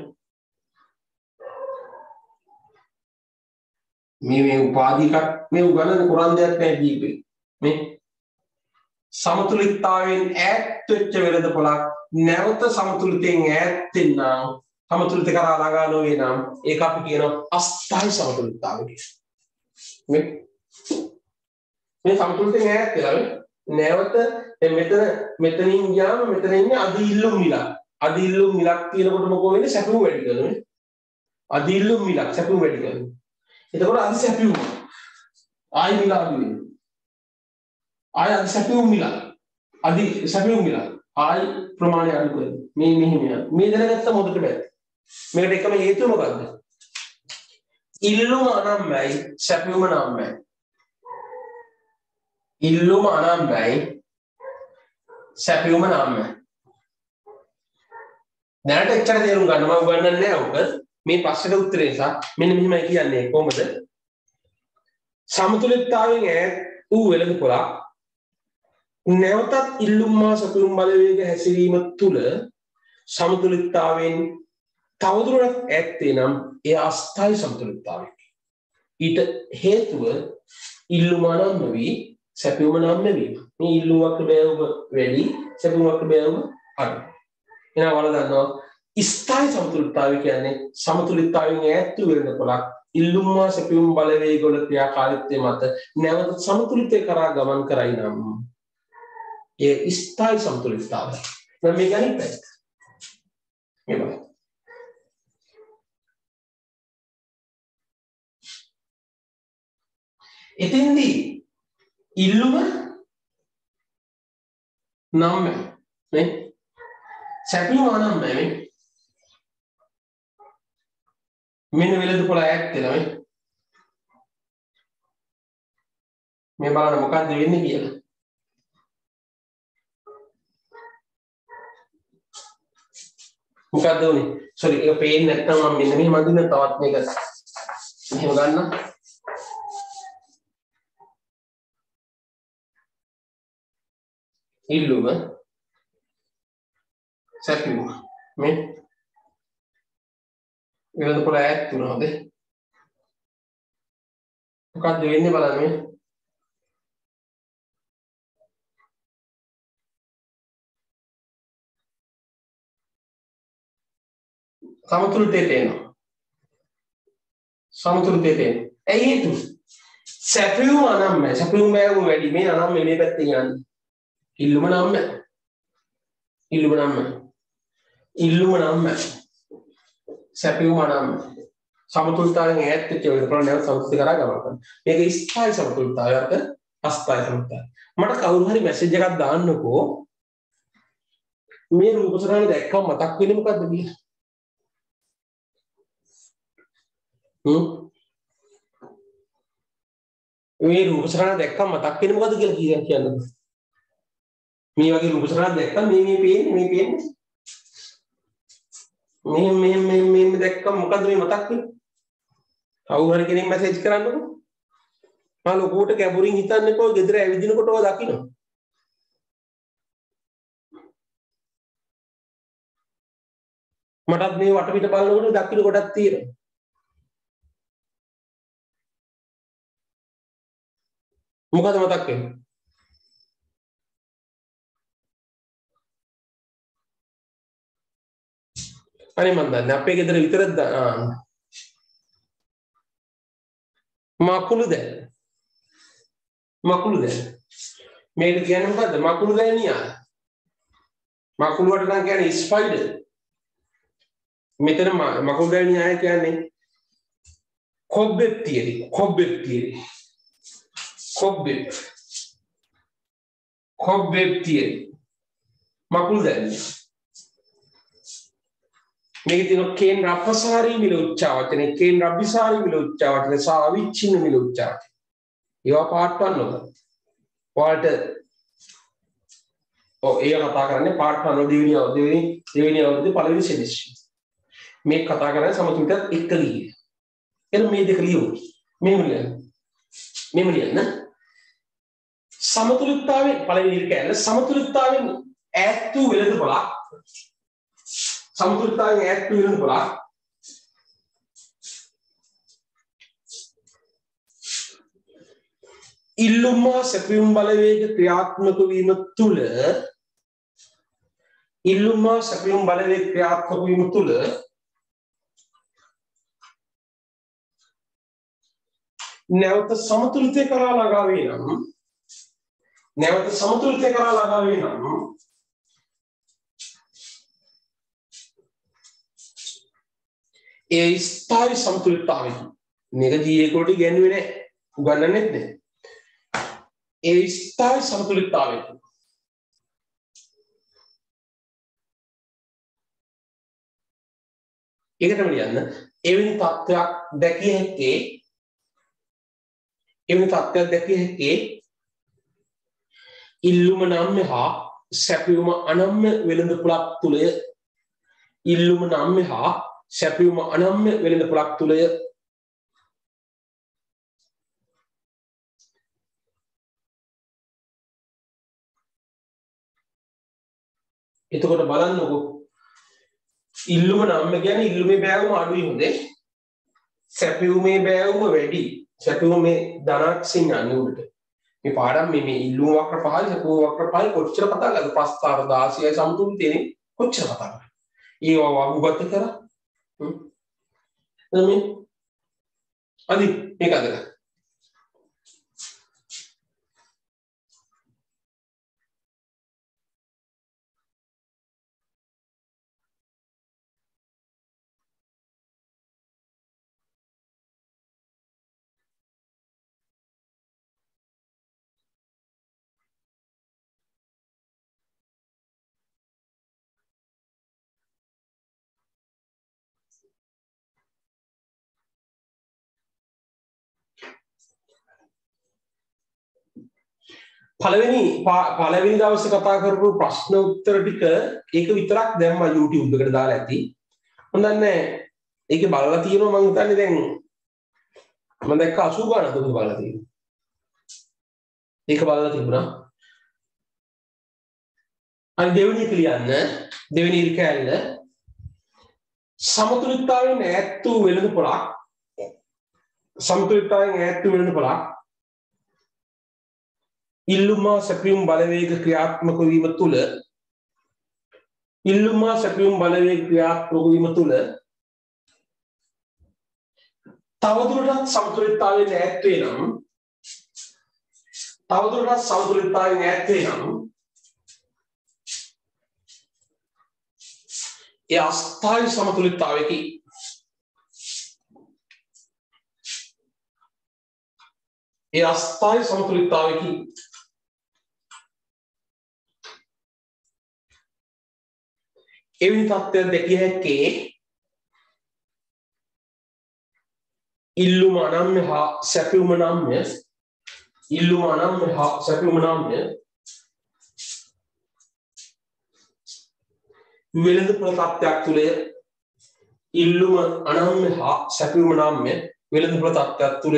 මේ මේ උපාධිකක් මේ උගලන කුරන් දෙයක් නැහැ දීපේ මේ සමතුලිතතාවයෙන් ඈත් වෙච්ච වෙලද පොලක් නැවත සමතුලිතයෙන් ඈත් වෙනා සමතුලිත කරා ළඟා නොවේ නම් ඒක අපි කියනවා අස්ථායි සමතුලිතතාවය කියලා. මේ මේ සමතුලිතයෙන් ඈත් වෙලා නැවත මෙතන මෙතනින් ගියාම මෙතන ඉන්නේ අදි ඉල්ලුම් මිලක්. අදි ඉල්ලුම් මිලක් තියෙනකොට මොකෝ වෙන්නේ සැපුම් වැඩි කරනවා නේ. අදි ඉල්ලුම් මිලක් සැපුම් වැඩි කරනවා. එතකොට අදි සැපුම් ආයි මිල අඩු වෙනවා. ආයි අදි සැපුම් මිල අදි සැපුම් මිල ආයි ප්‍රමාණය අඩු කරනවා. මේ මෙහෙම යනවා. මේ දැනගත්ත මොකට බෑ. මේකට එකම හේතුව මොකද්ද? ඉල්ලුම අනම්මයි සැපුම නම්මයි. ඉල්ලුම අනම්මයි සැපුම නම්මයි. දැනට එච්චර තේරුම් ගන්න මම උගන්වන්නේ නැහැ ඔක. මේ ප්‍රශ්නෙට උත්තරේ නිසා මෙන්න මෙහෙමයි කියන්නේ කොහොමද? සමතුලිතතාවයෙන් ඈත් වූ වෙළඳ පොළක් නැවතත් ඉල්ලුම් මා සතුරුම් බලවේග හැසිරීම තුළ සමතුලිතතාවයෙන් තවදුරටත් ඈත් නම් ඒ අස්ථායි සමතුලිතතාවයයි. ඊට හේතුව ඉල්ලුම නම් නොවි සැපයුම නම් නෙවි. මේ ඉල්ලුමක් බෑවුම වැඩි සැපයුමක් බෑවුම අඩු. එනවා වල දන්නවා ස්ථායි සමතුලිතතාවය කියන්නේ සමතුලිතතාවයෙන් ඈත් වූ වෙළඳ පොළක් ඉල්ලුම් මා සැපයුම් බලවේග වල ක්‍රියාකාරීත්වය මත නැවත සමතුලිතය කරා ගමන් කරයි නම් ඒ ස්ථායි සමතුලිතතාවය. මම මේ ගණිත පැත්ත. මේ බලන්න. එතෙන්දී ඉල්ලුම නම් නේ සැපයුම නම් නේ මෙන්න වෙලද පොළ ඈත් වෙනවා නේ මේ බලන්න මොකක්ද වෙන්නේ කියලා. මොකක්ද උනේ? සෝරි ඒක පේන්නේ නැත්නම් මම මෙන්න මෙහෙම අඳින්න තවත් මේක මෙහෙම ගන්න. ඉල්ලුම සැපයුම මේ වෙලද පොළ ඈත් වුණාද? මොකක්ද වෙන්නේ බලන්න මේ. සමතුලිතය තේනවා. සමතුලිතය තේනවා. ඇයි හේතු? සැපයුම අනම්මයි. සැපයුම බෑවුම වැඩි. මේ අනම්ම මේ පැත්තෙන් යන්නේ. ඉල්ලුම නම්ම. ඉල්ලුම නම්ම. ඉල්ලුම නම් සැපයුම නම් සමතුලිතතාවයෙන් ඈත් වෙච්ච වෙලට කරන නැවත සමතුලිත කරා ගමන් කරනවා. මේක ස්ථායි සමතුලිතතාවයට අස්ථායි සමතුලිතතාවය. මට කවුරු හරි මැසේජ් එකක් දාන්නකෝ මේ රූප සටහන දැක්කම මතක් වෙන්නේ මොකද්ද කියලා. හ්ම් මේ රූප සටහන දැක්කම මතක් වෙන්නේ මොකද්ද කියලා කීයක් කියන්නද? මේ වගේ රූප සටහන දැක්කම මේ මේ පේන්නේ මේ පේන්නේ මේ මේ මේ මේ දැක්කම මොකද්ද මේ මතක් වෙන්නේ? කවුරු හරි කෙනෙක් මැසේජ් කරන්නකෝ. මම ලොකුට ගැඹුරින් හිතන්නකෝ ගෙදර ඇවිදිනකොට ඔය දකින්න. මටත් මේ වටපිට බලනකොට දකින්න කොටක් තියෙනවා. මොකද මතක් වෙන්නේ? අනේ මන් දන්නේ අපේ ගෙදර විතරද මකුළු දැන් මකුළු දැන් මේක කියන්නේ මොකද්ද? මකුළු දැනියා. මකුළු වලට නම් කියන්නේ ස්පයිඩර්. මෙතන මකුළු දැනියා කියන්නේ කොබ්බෙක් තියෙයි. කොබ්බෙක් තියෙයි. කොබ්බෙක්. කොබ්බෙක් තියෙයි. මකුළු දැනියා. මේක තියෙන කේන් රප්පසාරී මිල උච්චාවචනේ කේන් රබ්බිසාරී මිල උච්චාවචනේ සාවිච්ඡින්න මිල උච්චාවචනේ. ඒවා පාර්ට් one වල. ඔයාලට ඔව් ඒක කතා කරන්නේ පාර්ට් one වල දෙවෙනි දෙවෙනි දෙවෙනි අවුරුද්දේ පළවෙනි සෙමිස්ටර්. මේක කතා කරන්නේ සමතුලිතත් එක්ක ලියන. එහෙනම් මේ දෙක ලියමු. මෙහෙම ලියන්න. මෙහෙම ලියන්න. සමතුලිතතාවයේ පළවෙනි එක කැලේ සමතුලිතතාවයෙන් ඈත් වූ වෙළඳ පොළක් සමතුලිතතාවයෙන් ඈත් වූ වෙළඳ පොළක් ඉල්ලුම සැපයුම් බලවේග ක්‍රියාත්මක වීම තුළ ඉල්ලුම සැපයුම් බලවේග ක්‍රියාත්මක වීම තුළ නැවත සමතුලිතය කරා ළඟා වේ නම් නැවත සමතුලිතය කරා ළඟා වේ නම් ඒ ස්ථායි සමතුලිතතාවය මේක ජීවිතේකට ඉගෙනුවේ නැහැ උගන්වන්නෙත් නැහැ ඒ ස්ථායි සමතුලිතතාවය ඒකටම ලියන්න එවැනි තත්ත්වයක් දැකිය හැකි එවැනි තත්ත්වයක් දැකිය හැකි ඉල්ලුම නම් හා සැපයුම අනම්‍ය වෙළඳ පොළක් තුලය ඉල්ලුම නම් හා සැපයුම අනම්‍ය වෙළඳ පොළක් තුලය එතකොට බලන්නකෝ ඉල්ලුම නම් කියන්නේ ඉල්ලුමේ බෑවුම අඩුයි හොඳේ සැපයුමේ බෑවුම වැඩි සැපයුමේ ධනාක්ෂින් යන්නේ උඩට මේ පාඩම් මේ මේ ඉල්ලුම වක්‍ර පහයි සැපයුම වක්‍ර පහයි කොච්චර කතා කරලාද ප්‍රස්තාර දාසයයි සමතුලිතනේ කොච්චර කතා කරා ඒවා වගුගත කරා හ්ම් එතන අදි මේක අදලා පළවෙනි පළවෙනි දවසේ කතා කරපු ප්‍රශ්න උත්තර ටික ඒක විතරක් දැම්මා YouTube එකට දාලා ඇති. මම දන්නේ ඒකේ බලලා තියෙනවා මම හිතන්නේ දැන් මම දැක්ක අසූ ගානක් දුන්න බලලා තියෙනවා. ඒක බලලා තිබුණා. අර දෙවෙනි එක ලියන්න දෙවෙනි ඉර කැලල සමතුලිතතාවයෙන් ඈත් වූ වෙළඳ පොළක් සමතුලිතතාවයෙන් ඈත් වූ වෙළඳ පොළක් ඉල්ලුම සැපයුම් බලවේග ක්‍රියාත්මක වීම තුළ ඉල්ලුම සැපයුම් බලවේග ක්‍රියාත්මක වීම තුළ තවදුරටත් සමතුලිතතාවයෙන් ඈත් වේ නම් තවදුරටත් සමතුලිතතාවයෙන් ඈත් වේ නම් ඒ අස්ථායි සමතුලිතතාවයකි ඒ අස්ථායි සමතුලිතතාවයකි එවැනි තත්ත්වයක් දැකිය හැක්කේ ඉල්ලුම අනම්‍ය හා සැපයුම නම්ය ඉල්ලුම අනම්‍ය හා සැපයුම නම්ය වෙළඳපොළ තත්ත්වයක් තුළ ඉල්ලුම අනම්‍ය හා සැපයුම නම්ය වෙළඳපොළ තත්ත්වයක් තුළ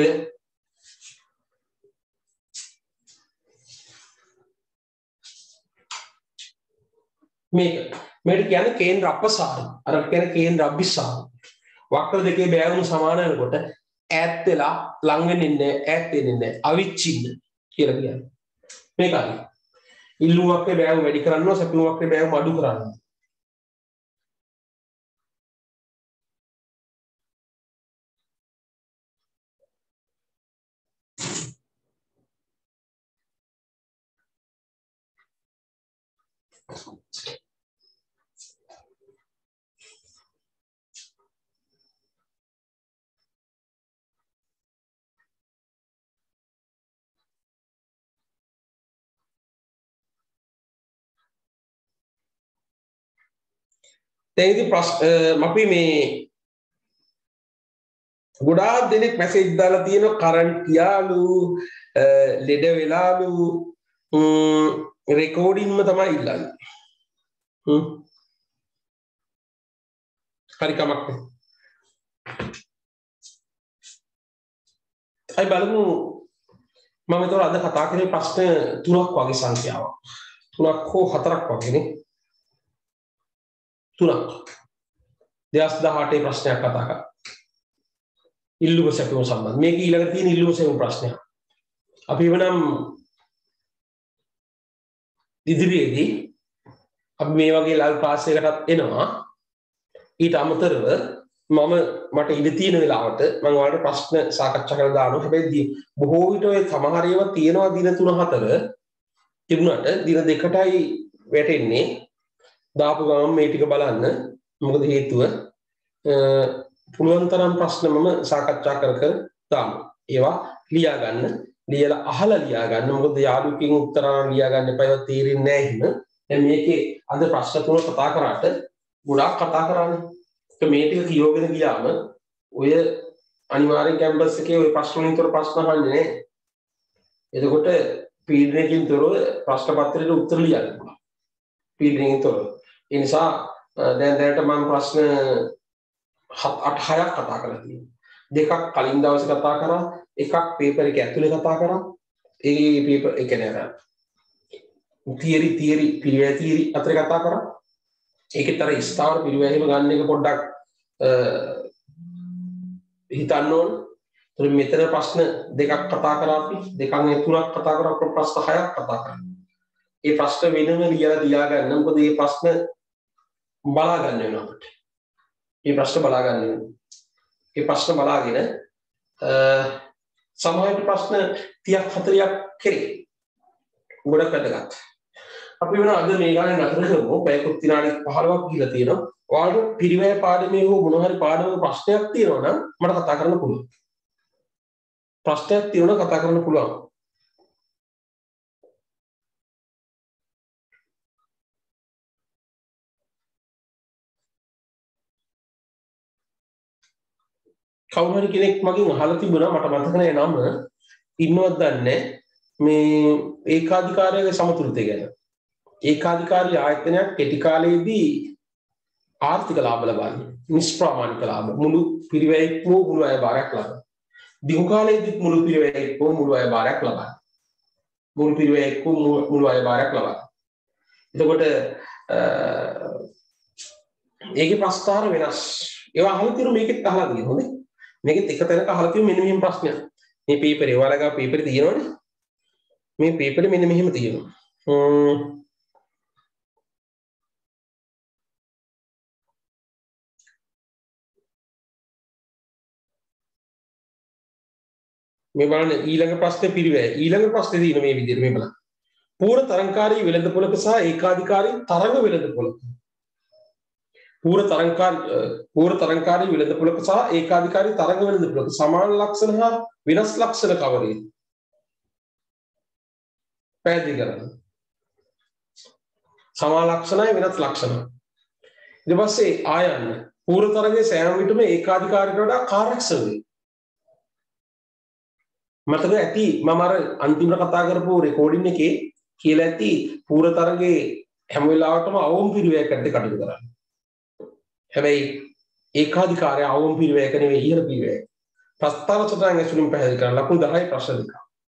මේක මේකට කියන්නේ කේන්ද්‍ර අපසාරය අර කියන්නේ කේන්ද්‍ර අභිසාරය වක්‍ර දෙකේ බෑවුණු සමාන වෙනකොට ඈත් වෙලා ලං වෙන්නේ නැහැ ඈත් වෙන්නේ නැහැ අවිච්ඡින්න කියලා කියන්නේ මේකයි ඉල්ලුම වක්‍රේ බෑවුම වැඩි කරනවා සැපයුම වක්‍රේ බෑවුම අඩු කරනවා දැන් ඉතින් ප්‍රශ්න අපි මේ ගොඩාක් දෙනෙක් මැසේජ් දාලා තියෙනවා කරන්ට් ගියාලු ලෙඩ වෙලාලු රෙකෝඩින්ම තමයි ඉල්ලන්නේ හ්ම් හරි කමක් නැහැ අය බලමු මම ඒතකොට අද කතා කරේ ප්‍රශ්න තුනක් වගේ සංඛ්‍යාවක් තුනක් හෝ හතරක් වගේනේ තුනක් දෙදහස් දහඅටේ ප්‍රශ්නයක් කතා කරා ඉල්ලුම සැපයුම සම්බන්ධ මේක ඊළඟ තියෙන ඉල්ලුම සැපයුම ප්‍රශ්නයක් අපි එවනම් ඉදිරියේදී අපි මේ වගේ ලයිව් ක්ලාස් එකකටත් එනවා ඊට අමතරව මම මට ඉඩ තියෙන වෙලාවට මම ඔයාලට ප්‍රශ්න සාකච්ඡා කරලා දානවා හැබැයි බොහෝ විට ඔය සමහර ඒවා තියෙනවා දින තුන හතර තිබුණාට දින දෙකටයි වැටෙන්නේ දාපු ගමන් මේ ටික බලන්න මොකද හේතුව පුළුවන් තරම් ප්‍රශ්න මම සාකච්ඡා කර කර දානවා ඒවා ලියා ගන්න ලියලා අහලා ලියා ගන්න මොකද යාළුවකින් උත්තර ලියා ගන්න එපා ඒවා තේරෙන්නේ නැහැ එහෙම දැන් මේකේ අද ප්‍රශ්න තුන කතා කරාට ගොඩාක් කතා කරානේ ඒක මේ ටික කියවගෙන ගියාම ඔය අනිවාර්යෙන් කැම්පස් එකේ ඔය ප්‍රශ්න වලින් තොර ප්‍රශ්න අහන්නේ නැහැ එතකොට පීඩනයකින් තොරව ප්‍රශ්න පත්‍රයට උත්තර ලියන්න පුළුවන් පීඩනයකින් තොරව ඒ නිසා දැන් දැනට මම ප්‍රශ්න අට හයක් කතා කරලා තියෙනවා. දෙකක් කලින් දවසේ කතා කරා, එකක් පේපර් එක ඇතුලේ කතා කරා. ඒ පේපර් ඒ කියන්නේ අර තියරි තියරි පිළිවෙල තියරි අතර කතා කරා. ඒකෙත් අර ස්ථාවර පිළිවෙල එහෙම ගන්න එක පොඩ්ඩක් හිතන්න ඕන. ඒතර මෙතන ප්‍රශ්න දෙකක් කතා කරා අපි. දෙකෙන් තුනක් කතා කරා අපේ ප්‍රශ්න හයක් කතා කරා. ඒ ප්‍රශ්න වෙනම ලියලා තියා ගන්න. මොකද මේ ප්‍රශ්න බලා ගන්න වෙනවා අපිට. මේ ප්‍රශ්න බලා ගන්න වෙනවා. මේ ප්‍රශ්න බලාගෙන අ සමහර ප්‍රශ්න තිහක් හතලියක් කෙරේ. ගොඩක් වැදගත්. අපි වෙන අද මේ ගානේ නතර කරමු. පැයකුත් විනාඩි පහළොවක් ගිහලා තියෙනවා. ඔයාලට පිරිවැය පාඩමේ හෝ මොන හරි පාඩමක ප්‍රශ්නයක් තියෙනවා නම් මට කතා කරන්න පුළුවන්. ප්‍රශ්නයක් තියෙනවා කතා කරන්න පුළුවන්. කවුරු හරි කෙනෙක් මගෙන් අහලා තිබුණා මට මතක නැහැ නම ඉන්නවද දන්නේ මේ ඒකාධිකාරයේ සමතුලිතය ගැන ඒකාධිකාරී ආයතනයක් කෙටි කාලයේදී ආර්ථික ලාභ ලබන්නේ නිෂ්ප්‍රමාණික ලාභ මුළු පිරිවැයක්ම මුළු අය භාරයක් ලබනවා දිගු කාලයේදී මුළු පිරිවැයක්ම මුළු අය භාරයක් ලබනවා මුළු පිරිවැයක්ම මුළු අය භාරයක් ලබනවා එතකොට ඒකේ ප්‍රස්තාර වෙනස් ඒවා අහලා තියෙන මේකෙත් අහලා තියෙන හොඳේ මේකෙත් එක තැනක අහලා තියෙන මෙන්න මෙහෙම ප්‍රශ්නයක් මේ පේපරේ ඔයාලා ගාව පේපරේ තියෙනවනේ මේ පේපරේ මෙන්න මෙහෙම තියෙනවා මේ බලන්න ඊළඟ ප්‍රශ්නේ පිළිවෙල ඊළඟ ප්‍රශ්නේ තියෙන මේ විදිහට මේ බලන්න පූර්ණ තරංකාරී වෙළඳපොළක සහ ඒකාධිකාරී තරංග වෙළඳපොළක පූර්ව තරංකාරී පූර්ව තරංකාරී වෙළඳපොළක සහ ඒකාධිකාරී තරංග වෙළඳපොළක සමාන ලක්ෂණ හා වෙනස් ලක්ෂණ කවරේද? පැහැදිලි කරන්න. සමාන ලක්ෂණයි වෙනස් ලක්ෂණයි. ඊට පස්සේ ආයන්න පූර්ව තරංගයේ සෑම විටම ඒකාධිකාරීට වඩා කාර්යක්ෂම වේ. මතක ඇති මම අර අන්තිමට කතා කරපු රෙකෝඩින් එකේ කියලා ඇති පූර්ව තරංගයේ හැම වෙලාවටම අවම පිරිවැයකට කටයුතු කරන්නේ. හැබැයි ඒකාධිකාරය අවම පිරිවැයක නෙවෙයි ඉහළ පිරිවැයක. ප්‍රස්තාව සටහන් ඇසුරින් පැහැදිලි කරන ලකුණු දහය ප්‍රශ්න දෙක.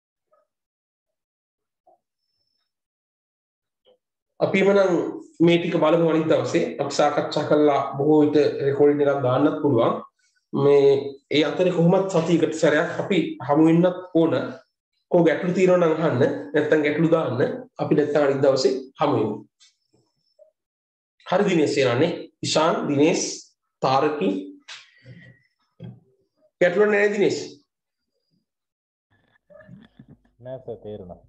අපි මනම් මේ ටික බලමු අනිත් දවසේ. අපි සාකච්ඡා කළා බොහෝ විට රෙකෝඩින් එකක් දාන්නත් පුළුවන්. මේ ඒ අතරේ කොහොමත් සතියකට සැරයක් අපි හමු වෙන්නත් ඕන. කෝ ගැටලු තියෙනවා නම් අහන්න. නැත්නම් ගැටලු දාන්න. අපි නැත්නම් අනිත් දවසේ හමු වෙමු. හරි දිනේශ් සේනානේ. ඉෂාන් දිනේශ් තාරකි ගැටලු නැහැ දිනේශ්. නෑ සර් තේරුණා.